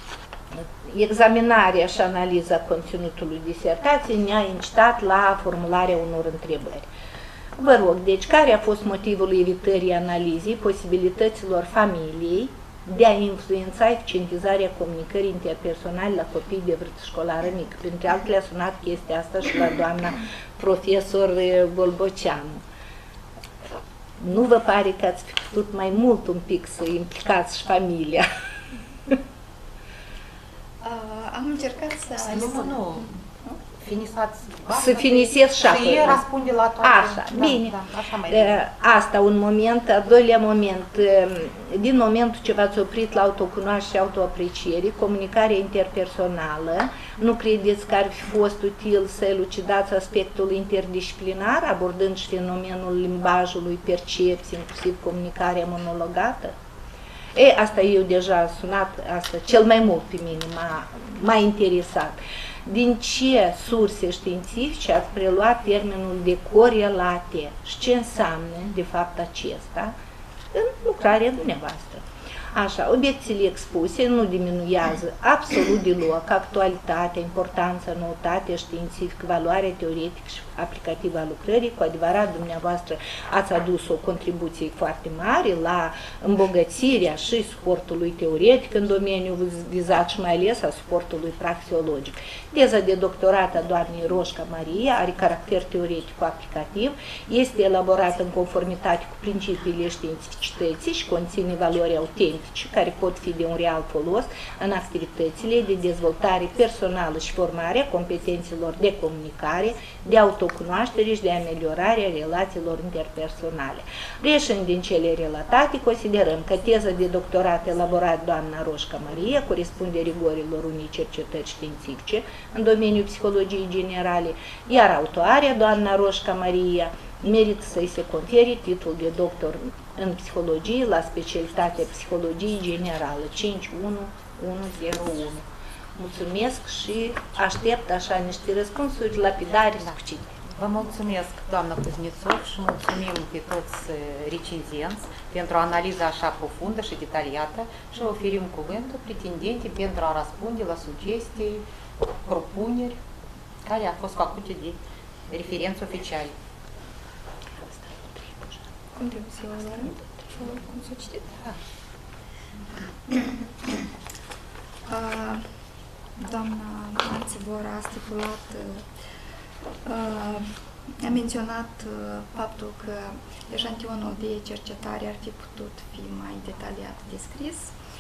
Examinarea și analiza conținutului disertației ne-a incitat la formularea unor întrebări. Vă rog, deci, care a fost motivul evitării analizei posibilităților familiei de a influența eficientizarea comunicării interpersonale la copii de vârstă școlară mică? Printre altele a sunat chestia asta și la doamna profesor Bolboceanu. Nu vă pare că ați fi putut mai mult un pic să implicați și familia? Am încercat să... finisați să finisez șapă. și ei răspunde la toate. Așa, da, bine. Da, așa mai bine. Asta un moment, al doilea moment, din momentul ce v-ați oprit la autocunoaștere și autoapreciere, comunicarea interpersonală, nu credeți că ar fi fost util să elucidați aspectul interdisciplinar, abordând și fenomenul limbajului, percepții, inclusiv comunicarea monologată? Asta eu deja sunat, asta cel mai mult pe mine m-a interesat. Din ce surse științifice ați preluat termenul de corelate și ce înseamnă, de fapt, acesta în lucrarea dumneavoastră? Așa, obiecțiile expuse nu diminuează absolut deloc actualitatea, importanța, noutatea științifică, valoarea teoretică și aplicativă a lucrării. Cu adevărat, dumneavoastră ați adus o contribuție foarte mare la îmbogățirea și suportului teoretic în domeniul vizat și mai ales a suportului praxeologic. Teza de doctorat a doamnei Roșca Maria are caracter teoretic-aplicativ, este elaborată în conformitate cu principiile științicității și conține valori autentice care pot fi de un real folos în activitățile de dezvoltare personală și formare a competențelor de comunicare, de autocunoaștere și de ameliorare a relațiilor interpersonale. Reșind din cele relatate, considerăm că teza de doctorat elaborată doamna Roșca Maria corespunde rigorilor unei cercetări științifice în domeniul psihologiei generale, iar autoarea, doamna Roșca Maria, merită să-i se confere titlul de doctor în psihologie la specialitatea psihologiei generală 51101. Mulțumesc și aștept așa niște răspunsuri lapidare, succinte. Vă mulțumesc, doamnă Kuznetsov, și mulțumim pe toți recenzenți pentru analiza așa profundă și detaliată și oferim cuvântul pretendentei pentru a răspunde la sugestii, propuneri care au fost făcute de referenți oficiali. Cum trebuie să o luăm? Cum să o citit? Doamna Marțivor a stipulat, a menționat faptul că eșantionul de cercetare ar fi putut fi mai detaliat descris.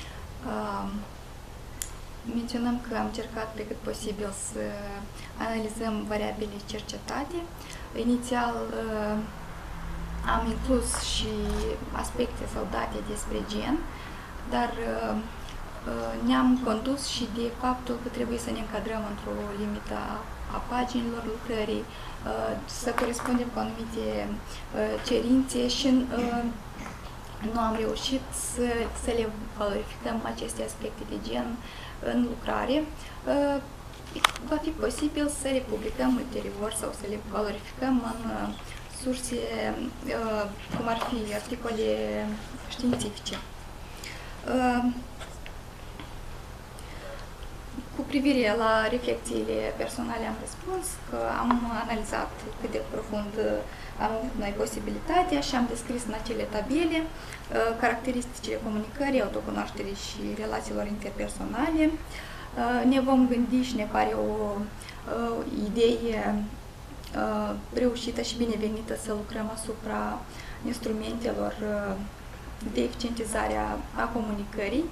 Menționăm că am încercat pe cât posibil să analizăm variabile cercetate. Inițial am inclus și aspecte sau date despre gen, dar ne-am condus și de faptul că trebuie să ne încadrăm într-o limită a paginilor lucrării, să corespundem cu anumite cerințe și nu am reușit să le valorificăm aceste aspecte de gen în lucrare. Va fi posibil să le publicăm ulterior sau să le valorificăm în surse cum ar fi articole științifice. Cu privire la reflexiile personale am răspuns că am analizat cât de profund am avut noi posibilitatea și am descris în acele tabele caracteristicile comunicării, autocunoașterii și relațiilor interpersonale. Ne vom gândi și ne pare o idee reușită și binevenită să lucrăm asupra instrumentelor de eficientizare a comunicării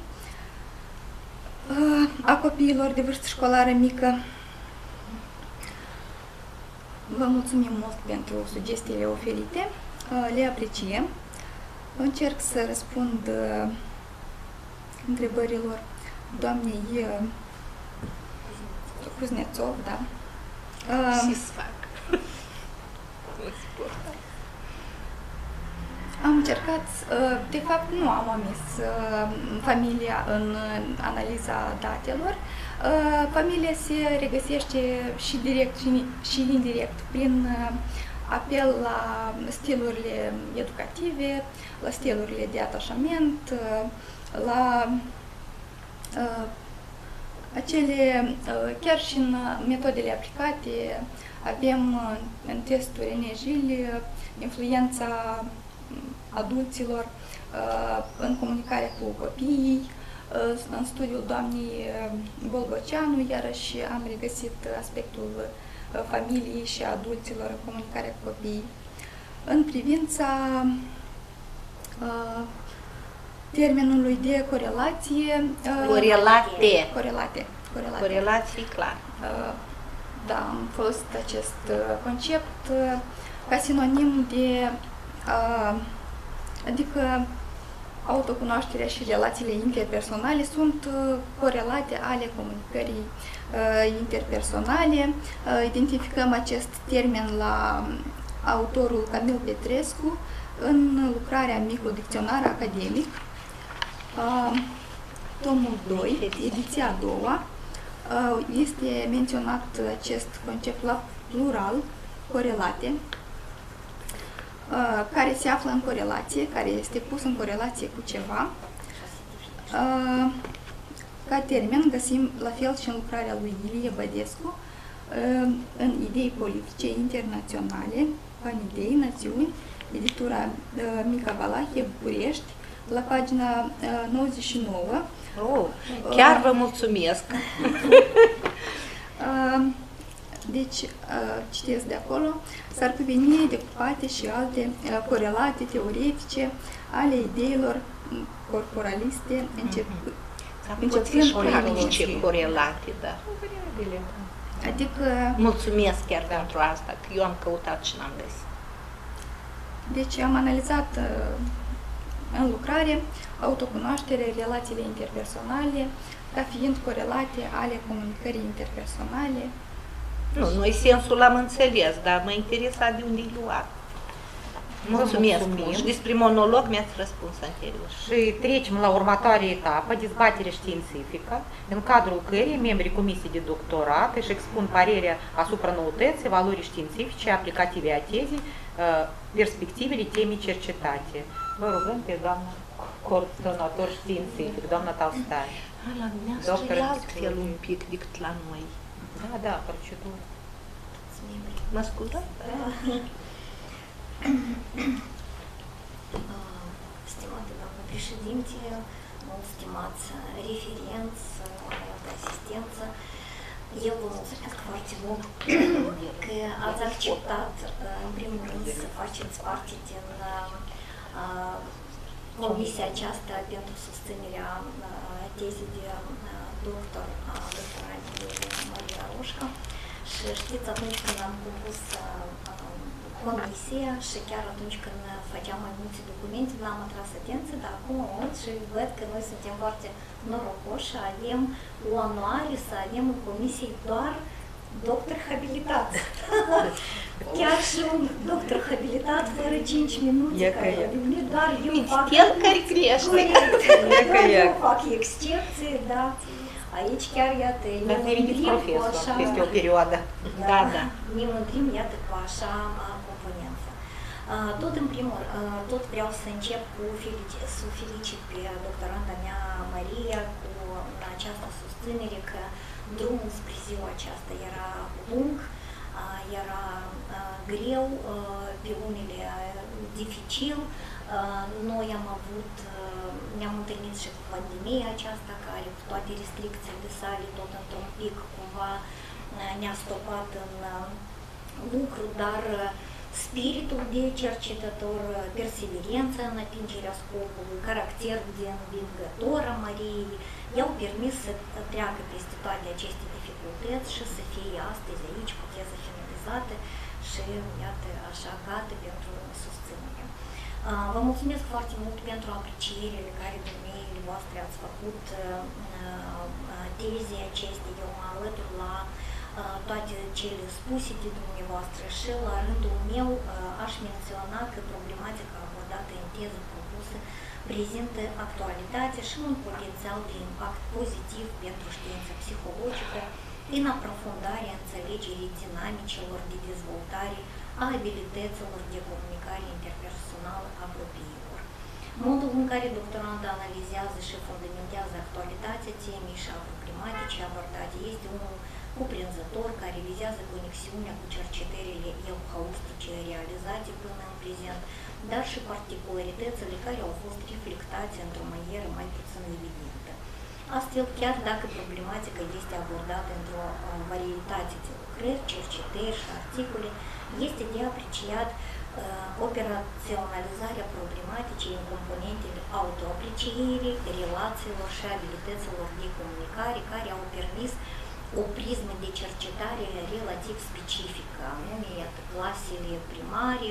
a copiilor de vârstă școlară mică. Vă mulțumim mult pentru sugestiile oferite, le apreciem. Încerc să răspund întrebărilor doamnei Kuznetsov, da? Am încercat, de fapt nu am omis familia în analiza datelor. Familia se regăsește și direct și indirect prin apel la stilurile educative, la stilurile de atașament, la acele, chiar și în metodele aplicate, avem în testul René Gilles influența adulților în comunicarea cu copiii. În studiul doamnei Bolboceanu, iarăși am regăsit aspectul familiei și adulților în comunicarea cu copiii. În privința termenului de corelație... Corelație, clar. Da, am folosit acest concept ca sinonim de, adică autocunoașterea și relațiile interpersonale sunt corelate ale comunicării interpersonale. Identificăm acest termen la autorul Camil Petrescu în lucrarea Micul dicționar academic, tomul 2, ediția a doua. Este menționat acest concept la plural, corelate, care se află în corelație, care este pus în corelație cu ceva. Ca termen găsim la fel și în lucrarea lui Ilie Bădescu, în idei politice internaționale, Panidei, Națiuni, editura Mica Valahie, București, la pagina 99. Chiar vă mulțumesc! Deci, citesc de acolo, s-ar cuveni decupate și alte corelate teoretice ale ideilor corporaliste începând politice corelate, da. Adică... Mulțumesc chiar pentru asta, că eu am căutat și n-am găsit. Deci am analizat în lucrare autocunoaștere, relațiile interpersonale, ca fiind corelate ale comunicării interpersonale. Nu, noi sensul l-am înțeles, dar mă interesa de unde e luat. Mulțumesc mult. Și despre monolog mi-ați răspuns anterior. Și trecem la următoarea etapă, dezbatere științifică, în cadrul căreii membrii Comisiei de Doctorat își expun părerea asupra noutății, valorii științifice, aplicative a tezei, perspectivele temei cercetate. Vă rugăm pe doamna coordonator științific, doamna Talstai. La dumneavoastră e altfel un pic decât la noi. Da, procedură. Mă ascultă? Stimate doamnă președinte, stimați referenți, asistență, eu vă mulțumesc foarte mult că ați acceptat, în primul rând, să faceți parte din comisia aceasta pentru susținerea tezei de doctor a doctorantului Maria Roșca. Și știți, atunci când am compus comisia și chiar atunci când făceam mai multe documente, n-am atras atenție, dar acum mult și văd că noi suntem foarte norocoși și avem onoare să avem în comisie doar doctor habilitat. Chiar și un doctor habilitat fără 5 minute, doar eu fac... care crește. Eu fac excepții, da. Aici chiar, iată, ne mândrim cu așa... Este o perioadă. Da. Ne mândrim, iată, cu așa componență. Tot vreau să încep cu să felicit pe doctoranda mea, Maria, cu această susținere că drumul spre ziua aceasta era lung, era greu, pe unele dificil. Noi ne-am întâlnit și cu pandemia aceasta, care cu toate restricțiile sale, tot într-un pic, cumva ne-a stopat în lucru, dar spiritul de cercetător, perseverența în atingerea scopului, caracter de învingător a Mariei, i-au permis să treacă peste toate aceste dificultăți și să fie astăzi aici cu teză finalizată și, iată, așa, gata pentru susținere. Vă mulțumesc foarte mult pentru aprecierile care dumneavoastră voastre ați făcut tezei acestei. Eu mă alătur la toate cele spuse de dumneavoastră și la rândul meu aș menționa că problematica abordată în teză propusă prezintă actualitate și un potențial de impact pozitiv pentru știința psihologică în aprofundarea înțelegerii dinamicilor de dezvoltare a abilităților de comunicare interpersonală a copiilor. Modul în care doctoranda analizează și fundamentează actualitatea temei și a problematice abordate este unul cuprinzător care vizează conexiunea cu cercetările euhaustice realizate până în prezent, dar și particularitățile care au fost reflectate într-o manieră mai puțin evidentă. Astfel, chiar dacă problematica este abordată într-o varietate de lucrări, cercetări și articole, este de apreciat operaționalizarea problematicii în componentele autoaprecierii, relațiilor și abilităților de comunicare care au permis o prismă de cercetare relativ specifică, anume clasele primare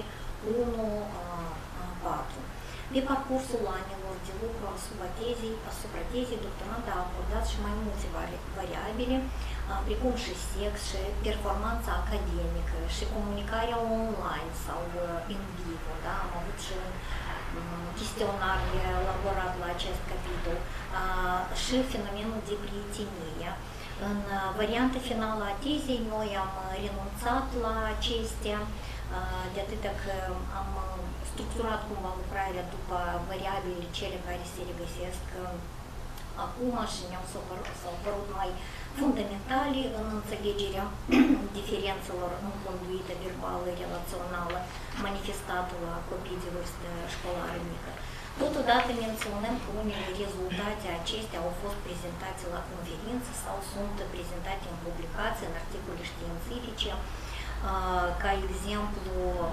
1-4. Pe parcursul anilor de lucru asupra tezei, doctoranda a abordat și mai multe variabile, precum și sex, și performanța academică, și comunicarea online sau in vivo. Da? Am avut și un chestionar elaborat la acest capitol, și fenomenul de prietenie. În varianta finală a tezei, noi am renunțat la acestea, de atâta că am structurat cumva lucrarea după variabile cele care se regăsesc acum și ne-au părut mai fundamentale în înțelegerea diferențelor în conduită verbală, relațională, manifestată la copii de vârstă școlară mică. Totodată menționăm că unele rezultate acestea au fost prezentate la conferință sau sunt prezentate în publicații, în articole științifice, ca exemplu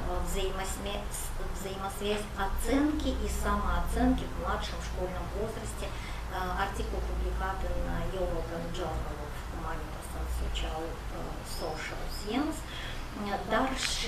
взаимосвязь оценки и самооценки в младшем школьном возрасте, articol publicat în European Journal of Humanities and Social Science, dar și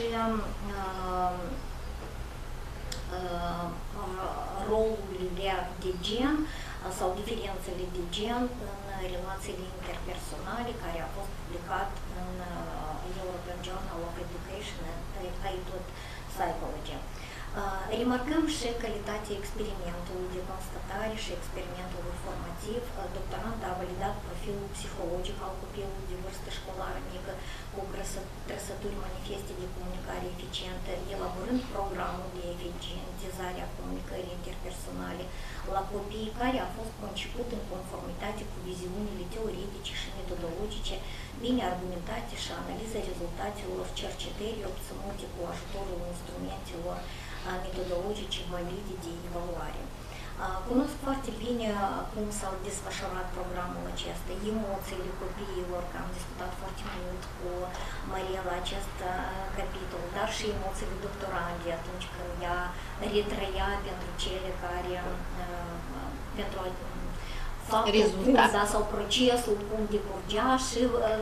rolurile de gen sau diferențele de gen în relațiile interpersonale, care a fost publicat în European Journal of Education and Psychology. Remarcăm și calitatea experimentului de constatare și experimentului formativ. Doctoranda a validat profilul psihologic al copilului de vârstă școlară mică cu trăsături manifeste de comunicare eficientă, elaborând programul de eficientizare a comunicării interpersonale la copii, care a fost conceput în conformitate cu viziunile teoretice și metodologice, bine argumentate și analiza rezultatelor cercetării obținute cu ajutorul instrumentelor metodologice valide de evaluare. Cunosc foarte bine cum s-au desfășurat programul acesta, emoțiile copiilor, că am discutat foarte mult cu Maria la acest capitol, dar și emoțiile doctorandei atunci când ea retrăia pentru cele care, pentru faptul cum, da, sau procesul cum decurgea și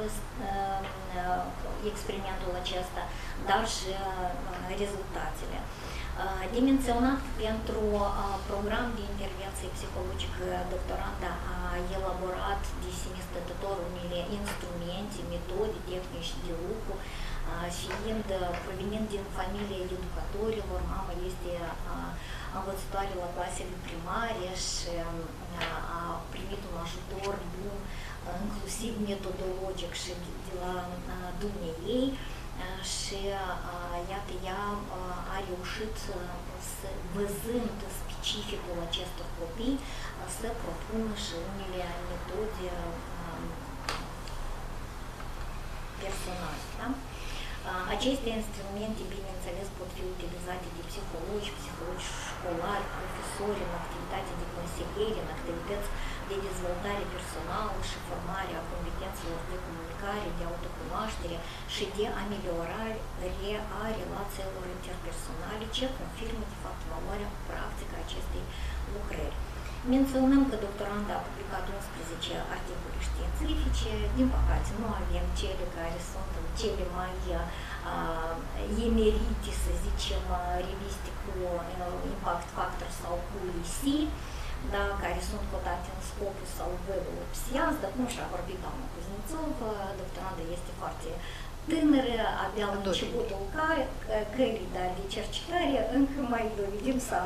experimentul acesta, dar și rezultatele. De menționat, pentru program de intervenție psihologică, doctoranda a elaborat de sine stătător unele instrumente, metode, tehnici de lucru, provenind din familia educatorilor. Mama este învățătoare la clasele primare și a primit un ajutor bun, inclusiv metodologic și de la dumneiei. Și iată, ea a reușit, văzând specificul acestor copii, să propună și unele metode personale. Da? Aceste instrumente, bineînțeles, pot fi utilizate de psihologi școlari, profesori în activitate de consiliere, în activități de dezvoltare personală și formare a competențelor de comunicare, de autocunoaștere și de ameliorare a relațiilor interpersonale, ce confirmă, de fapt, valoarea practică a acestei lucrări. Menționăm că doctoranda a publicat 11 articole științifice. Din păcate, nu avem cele care sunt cele mai emerite, să zicem, reviste cu impact factor sau cu ISI, da, care sunt cotate în Scopus sau Web-ul Science, dar cum și-a vorbit doamna Cuznețov, doctoranda este foarte tânără, abia la începutul cării de cercetare, încă mai dovedim să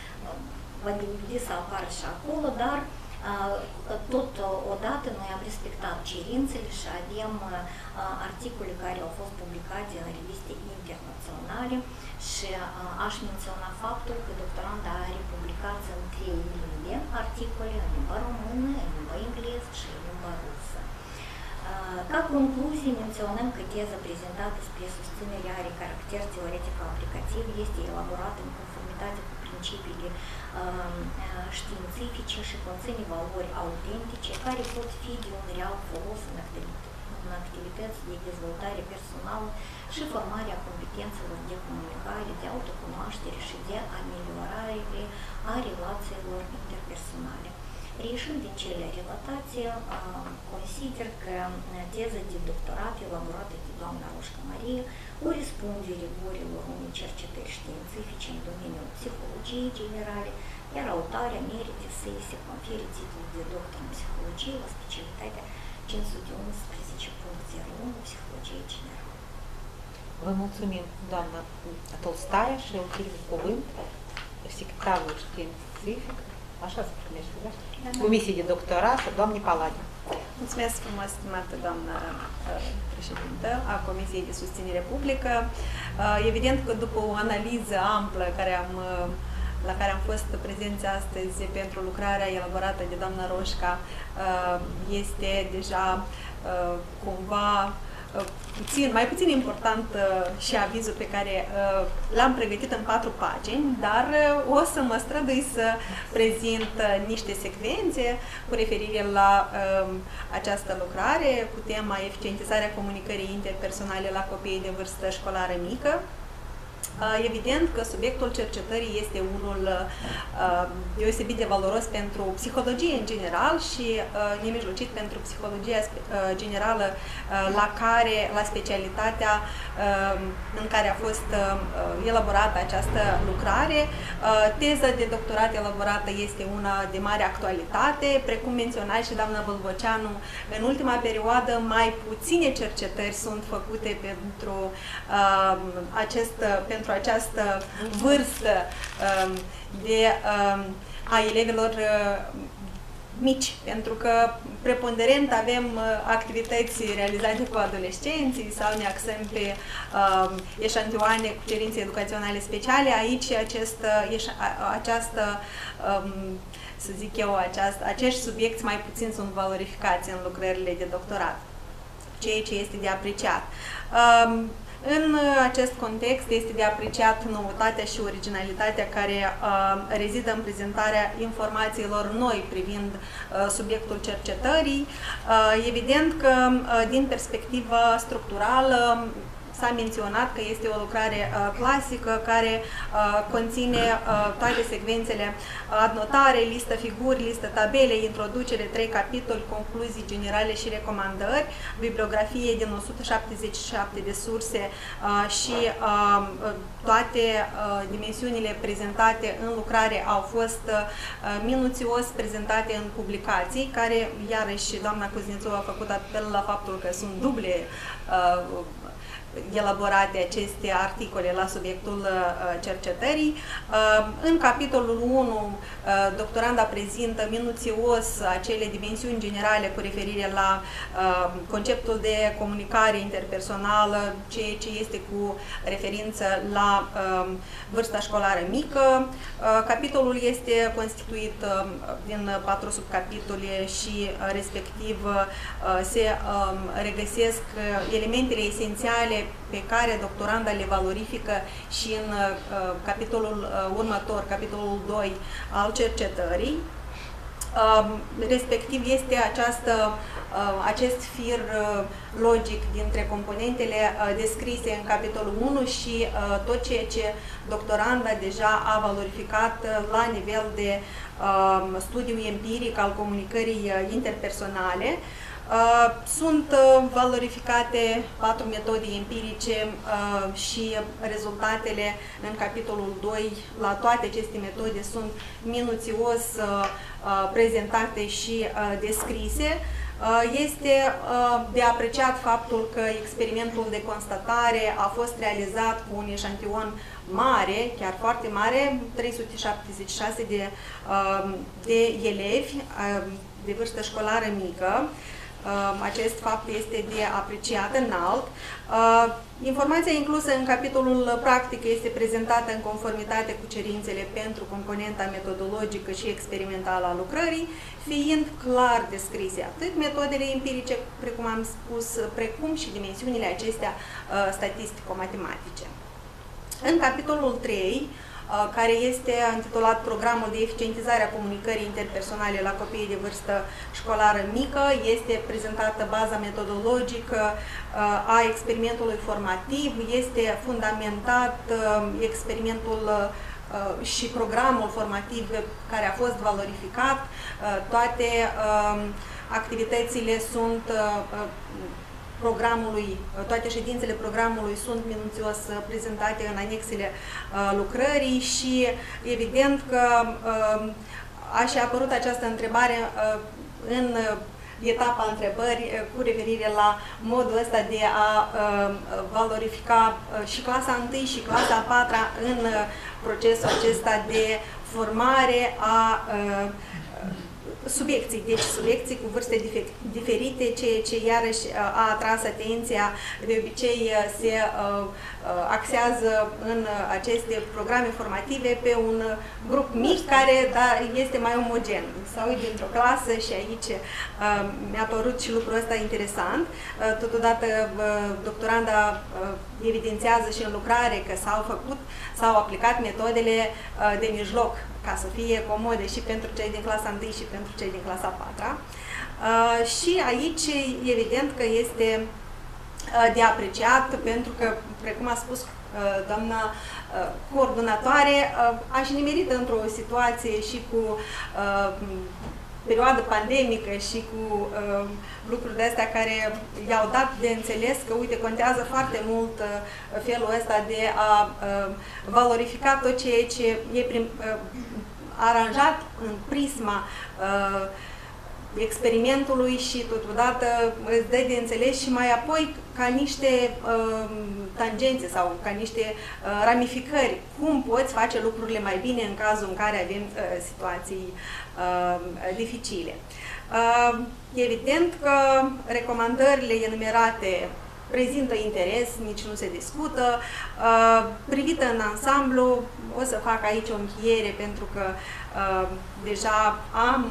apară și acolo, dar totodată noi am respectat cerințele și avem articole care au fost publicate în reviste internaționale și aș menționa faptul că doctoranda are publicați în 3 limbi articole, în limba română, în limba engleză și în limba rusă. Ca concluzie, menționăm că teza prezentată spre susținere are caracter teoretic-aplicativ, este elaborată în conformitate cu principiile științifice și conține valori autentice care pot fi de un real folos în activități de dezvoltare personală și formarea competențelor de comunicare, de autocunoaștere și de ameliorare a relațiilor interpersonale. Reișind din cele relatate, consider că teza de doctorat elaborată de doamna Roșca Maria corespunde rigorilor unei cercetări științifice în domeniul psihologiei generale, iar autoarea merită să-i se confere titlul de doctor în psihologie la specialitatea 511.01 Psihologie generală. Vă mulțumim, doamna Tolstaia, și ultimul cuvânt, secretarul științific, așa se primește, da? Comisii de doctorat, doamnei Paladin. Mulțumesc frumos, stimată doamnă președintă a Comisiei de Susținere Publică. Evident că după o analiză amplă la care am fost prezenți astăzi pentru lucrarea elaborată de doamna Roșca, este deja cumva mai puțin important și avizul pe care l-am pregătit în 4 pagini, dar o să mă strădui să prezint niște secvențe cu referire la această lucrare cu tema eficientizarea comunicării interpersonale la copiii de vârstă școlară mică. Evident că subiectul cercetării este unul deosebit de valoros pentru psihologie în general și nemijlocit pentru psihologia generală la specialitatea în care a fost elaborată această lucrare. Teza de doctorat elaborată este una de mare actualitate, precum menționa și doamna Bălboceanu. În ultima perioadă mai puține cercetări sunt făcute pentru această vârstă a elevilor mici, pentru că preponderent avem activități realizate cu adolescenții sau ne axăm pe eșantioane cu cerințe educaționale speciale. Aici acești subiecti mai puțin sunt valorificați în lucrările de doctorat, ceea ce este de apreciat. În acest context este de apreciat noutatea și originalitatea care rezidă în prezentarea informațiilor noi privind subiectul cercetării. Evident că din perspectivă structurală s-a menționat că este o lucrare clasică care conține toate secvențele: adnotare, listă figuri, listă tabele, introducere, 3 capitoli, concluzii generale și recomandări, bibliografie din 177 de surse și toate dimensiunile prezentate în lucrare au fost minuțios prezentate în publicații, care, iarăși, doamna Cuznețova a făcut apel la faptul că sunt duble elaborate aceste articole la subiectul cercetării. În capitolul 1, doctoranda prezintă minuțios acele dimensiuni generale cu referire la conceptul de comunicare interpersonală, ceea ce este cu referință la vârsta școlară mică. Capitolul este constituit din 4 subcapitole și respectiv se regăsesc elementele esențiale pe care doctoranda le valorifică și în capitolul următor, capitolul 2 al cercetării. Respectiv este acest fir logic dintre componentele descrise în capitolul 1 și tot ceea ce doctoranda deja a valorificat la nivel de studiu empiric al comunicării interpersonale. Sunt valorificate 4 metode empirice și rezultatele în capitolul 2 la toate aceste metode sunt minuțios prezentate și descrise. Este de apreciat faptul că experimentul de constatare a fost realizat cu un eșantion mare, chiar foarte mare, 376 de elevi de vârstă școlară mică. Acest fapt este de apreciat înalt. Informația inclusă în capitolul practic este prezentată în conformitate cu cerințele pentru componenta metodologică și experimentală a lucrării, fiind clar descrise atât metodele empirice, precum am spus, precum și dimensiunile acestea statistico-matematice. În capitolul 3, care este intitulat Programul de eficientizare a comunicării interpersonale la copiii de vârstă școlară mică, este prezentată baza metodologică a experimentului formativ, este fundamentat experimentul și programul formativ care a fost valorificat, toate activitățile sunt programului, toate ședințele programului sunt minuțios prezentate în anexele lucrării și evident că a și apărut această întrebare în etapa întrebări cu referire la modul ăsta de a valorifica și clasa 1 și clasa 4 în procesul acesta de formare a subiecții, deci subiecții cu vârste diferite, ceea ce iarăși a atras atenția, de obicei se axează în aceste programe formative pe un grup mic care este mai omogen. Să uit dintr-o clasă și aici mi-a părut și lucrul ăsta interesant. Totodată doctoranda evidențiază și în lucrare că s-au aplicat metodele de mijloc ca să fie comode și pentru cei din clasa 1 și pentru cei din clasa 4. Și aici evident că este de apreciat pentru că, precum a spus doamna coordonatoare, aș nimerit într-o situație și cu perioadă pandemică și cu lucruri de astea care i-au dat de înțeles că, uite, contează foarte mult felul ăsta de a valorifica tot ceea ce e aranjat în prisma experimentului și totodată îți dă de înțeles și mai apoi ca niște tangențe sau ca niște ramificări. Cum poți face lucrurile mai bine în cazul în care avem situații dificile. Evident că recomandările enumerate prezintă interes, nici nu se discută. Privită în ansamblu, o să fac aici o încheiere pentru că deja am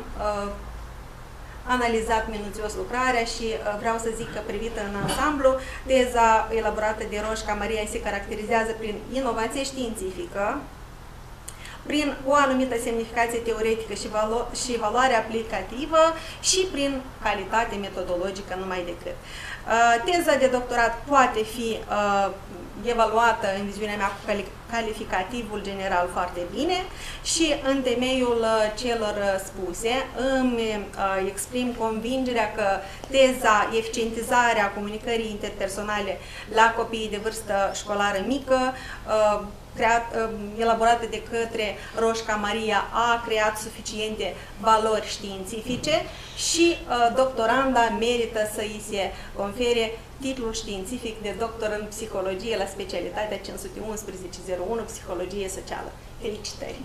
analizat minuțios lucrarea și vreau să zic că, privită în ansamblu, teza elaborată de Roșca Maria se caracterizează prin inovație științifică, prin o anumită semnificație teoretică și valoare aplicativă și prin calitate metodologică numai decât. Teza de doctorat poate fi evaluată, în viziunea mea, cu calificativul general foarte bine și în temeiul celor spuse îmi exprim convingerea că teza eficientizarea comunicării interpersonale la copiii de vârstă școlară mică elaborată de către Roșca Maria a creat suficiente valori științifice și doctoranda merită să îi se confere titlul științific de doctor în psihologie la specialitatea 511-01, psihologie socială. Felicitări!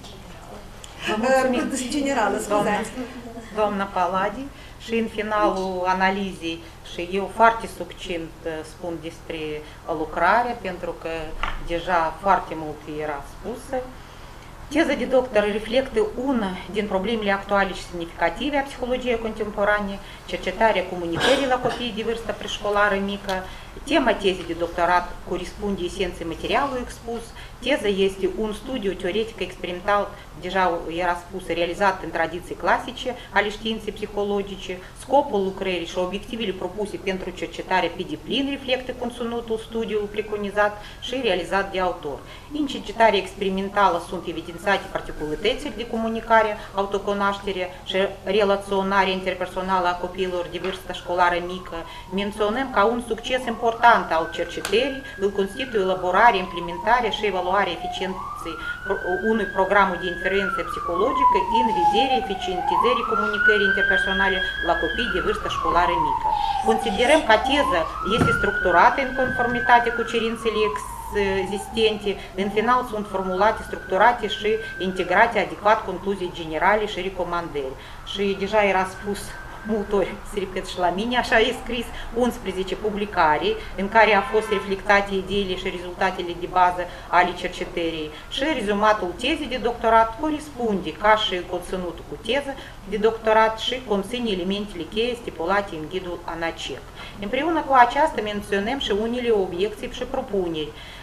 Generală, scuzați! Doamna Paladi, și în finalul analizei, și eu foarte succint spun despre lucrare, pentru că deja foarte mult era spusă. Teza de doctor reflectă una din problemele actuale și semnificative a psihologiei contemporane, cercetarea comunicării la copiii de vârstă preșcolară mică. Tema tezei de doctorat corespunde esenței materialului expus. Teza este un studiu teoretic experimental, deja era spus, realizat în tradiții clasice ale științei psihologice. Scopul lucrării și obiectivele propuse pentru cercetare pe deplin reflectă conținutul studiului preconizat și realizat de autor. În cercetarea experimentală sunt evidențiate particularitățile de comunicare, autocunoaștere și relaționare interpersonală a copiilor de vârstă școlară mică. Menționăm ca un succes important al cercetării îl constituie elaborarea, implementarea și evaluarea eficienței unui program de intervenție psihologică în vederea eficientizării comunicării interpersonale la copii de vârstă școlară mică. Considerăm că teza este structurată în conformitate cu cerințele existente, în final sunt formulate, structurate și integrate adecvat concluzii generale și recomandări. Și deja era spus multe ori, se repet și la mine, așa e scris 11 publicări în care au fost reflectate ideile și rezultatele de bază ale cercetării și rezumatul tezei de doctorat corespunde ca și conținutul cu teză de doctorat și conține elementele cheie stipulate în ghidul ANACEC. Împreună cu aceasta menționăm și unele obiecții și propuneri.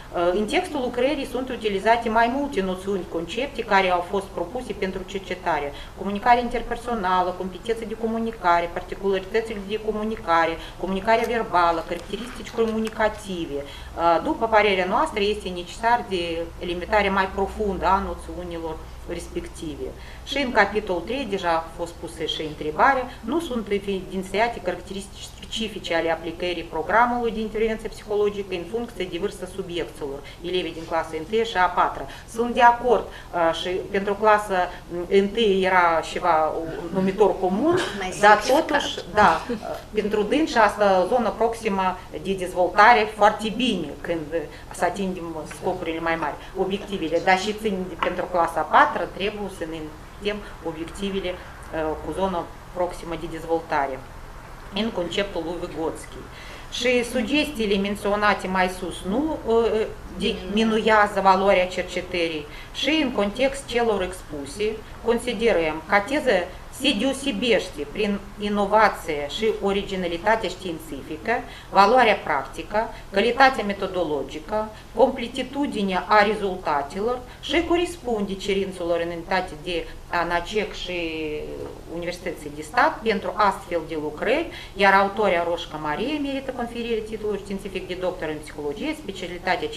În textul lucrării sunt utilizate mai multe noțiuni, concepte care au fost propuse pentru cercetare. Comunicare interpersonală, competență de comunicare, particularitățile de comunicare, comunicarea verbală, caracteristici comunicative. După părerea noastră, este necesar de limitare mai profundă a noțiunilor respective. Și în capitolul 3, deja a fost pusă și întrebarea, nu sunt evidențiate caracteristici specifice ale aplicării programului de intervenție psihologică în funcție de vârsta subiecților, elevii din clasa 1 și a 4-a. Sunt de acord și pentru clasa 1 era ceva numitor comun, dar totuși, da, pentru dânsi asta zona proximă de dezvoltare foarte bine când să atingem scopurile mai mari, obiectivele, dar și pentru clasa 4 trebuie să ne vedem obiectivele cu zona proximă de dezvoltare în conceptul lui Vygotsky. Și sugestiile menționate mai sus nu diminuează valoarea cercetării și în context celor expuse considerăm că teza se deosebește prin inovație și originalitatea științifică, valoarea practică, calitatea metodologică, completitudinea a rezultatelor și corespunde cerințelor înaintate de ANACEC și Universității de Stat pentru astfel de lucrări, iar autoarea Roșca Maria merită conferirea titlului științific de doctor în psihologie, specialitatea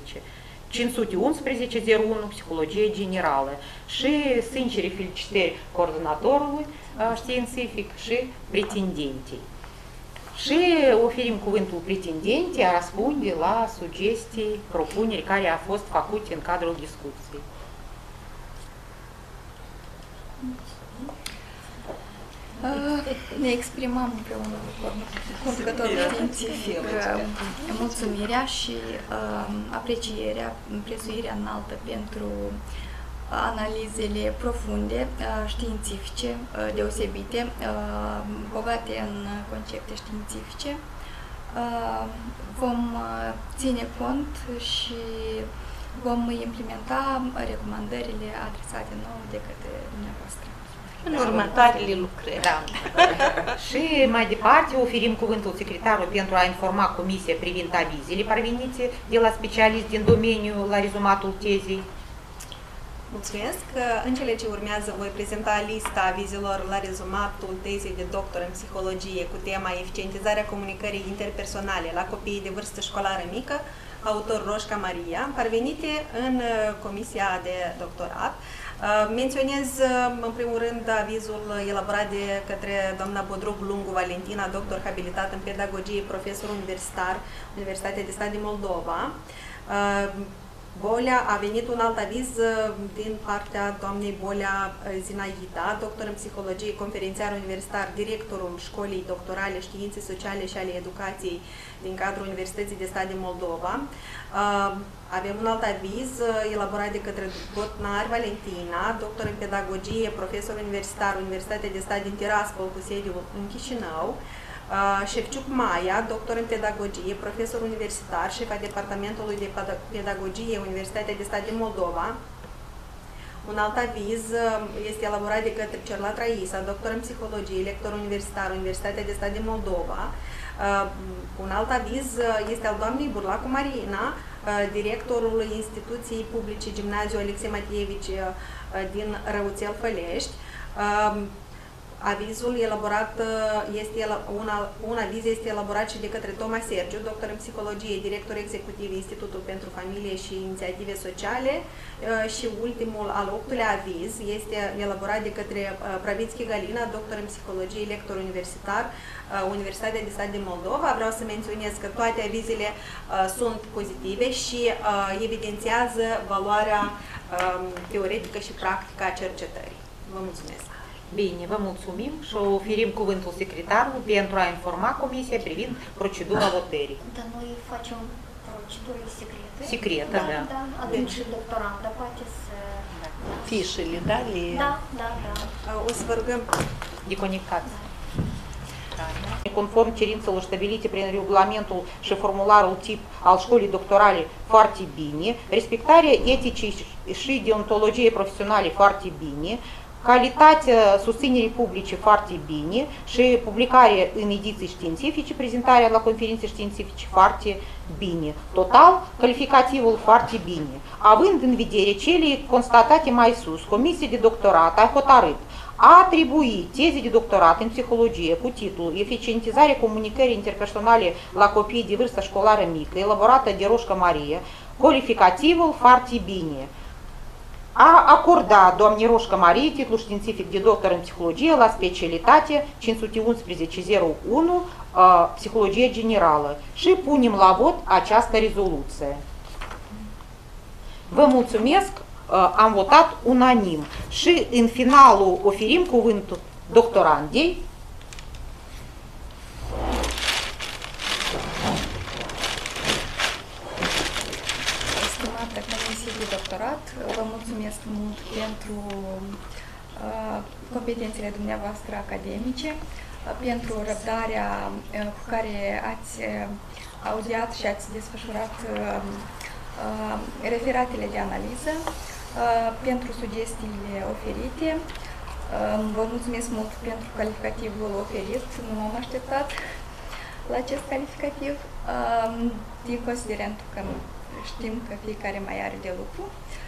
511-01, psihologie generală. Și sincere felicitări coordonatorului științific și pretendentei. Și oferim cuvântul pretendentei a răspunde la sugestii, propuneri care au fost făcute în cadrul discuției. Ne exprimăm împreună cu conducătorul științific mulțumirea și aprecierea, prețuirea înaltă pentru analizele profunde, științifice, deosebite, bogate în concepte științifice. Vom ține cont și vom implementa recomandările adresate nouă de către dumneavoastră. În următoarele lucrări. Da. Și mai departe oferim cuvântul secretarului pentru a informa Comisia privind avizele parvenite de la specialiști din domeniu la rezumatul tezei. Mulțumesc! În cele ce urmează voi prezenta lista avizelor la rezumatul tezei de doctor în psihologie cu tema eficientizarea comunicării interpersonale la copiii de vârstă școlară mică, autor Roșca Maria, parvenite în Comisia de Doctorat. Menționez în primul rând avizul elaborat de către doamna Bodrog Lungu Valentina, doctor habilitat în pedagogie, profesor universitar, Universitatea de Stat din Moldova. Bolea a venit un alt aviz din partea doamnei Bolea Zinaida, doctor în psihologie, conferențiar universitar, directorul Școlii Doctorale Științe Sociale și ale Educației din cadrul Universității de Stat din Moldova. Avem un alt aviz elaborat de către Botnar Valentina, doctor în pedagogie, profesor universitar, Universitatea de Stat din Tiraspol cu sediul în Chișinău. Șefciuc Maia, doctor în pedagogie, profesor universitar, șef al Departamentului de Pedagogie, Universitatea de Stat din Moldova. Un alt aviz este elaborat de către Cerlat Raisa, doctor în psihologie, lector universitar, Universitatea de Stat din Moldova. Un alt aviz este al doamnei Burlacu Marina, directorul Instituției Publice Gimnaziu Alexei Matievici din Răuțel Fălești. Avizul elaborat un aviz este elaborat și de către Toma Sergiu, doctor în psihologie, director executiv Institutul pentru Familie și Inițiative Sociale, și ultimul, al 8-lea aviz, este elaborat de către Pravitski Galina, doctor în psihologie, lector universitar, Universitatea de Stat din Moldova. Vreau să menționez că toate avizele sunt pozitive și evidențiază valoarea teoretică și practică a cercetării. Vă mulțumesc! Bine, vă mulțumim și oferim cuvântul secretarului pentru a informa Comisia privind procedura votării. Dar noi facem procedură secretă. Secretă, da. Da, atunci și doctoranda poate să... Fișele, da? Da. O să vă rugăm de conectați. Conform cerințelor stabilite prin regulamentul și formularul tip al școlii doctorale foarte bine, respectarea eticii și deontologiei profesionale foarte bine, calitatea susținerii publice foarte bine și publicare în ediții științifice, prezentarea la conferințe științifice foarte bine. Total, calificativul foarte bine. Având în vedere cele constatate mai sus, Comisia de doctorat a hotărât a atribui teze de doctorat în psihologie cu titlul Eficientizarea comunicării interpersonale la copii de vârstă școlară mică, elaborată de Roșca Maria, calificativul foarte bine. A acorda doamnei Roșca Marie titlul științific de doctor în psihologie la specialitate 511.01 psihologie generală și punem la vot această rezoluție. Vă mulțumesc, am votat unanim și în finalul oferim cuvântul doctorandei. Stimată Comisie de Doctorat, vă mulțumesc mult pentru competențele dumneavoastră academice, pentru răbdarea cu care ați audiat și ați desfășurat referatele de analiză, pentru sugestiile oferite. Vă mulțumesc mult pentru calificativul oferit, nu m-am așteptat la acest calificativ, din considerentul că știm că fiecare mai are de lucru.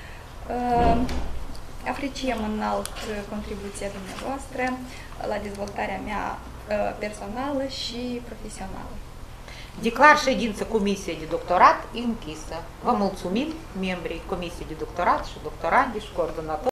Apreciem înalt contribuția dumneavoastră la dezvoltarea mea personală și profesională. Declar ședința Comisiei de Doctorat închisă. Vă mulțumim, membrii Comisiei de Doctorat și doctorandi și coordonatori.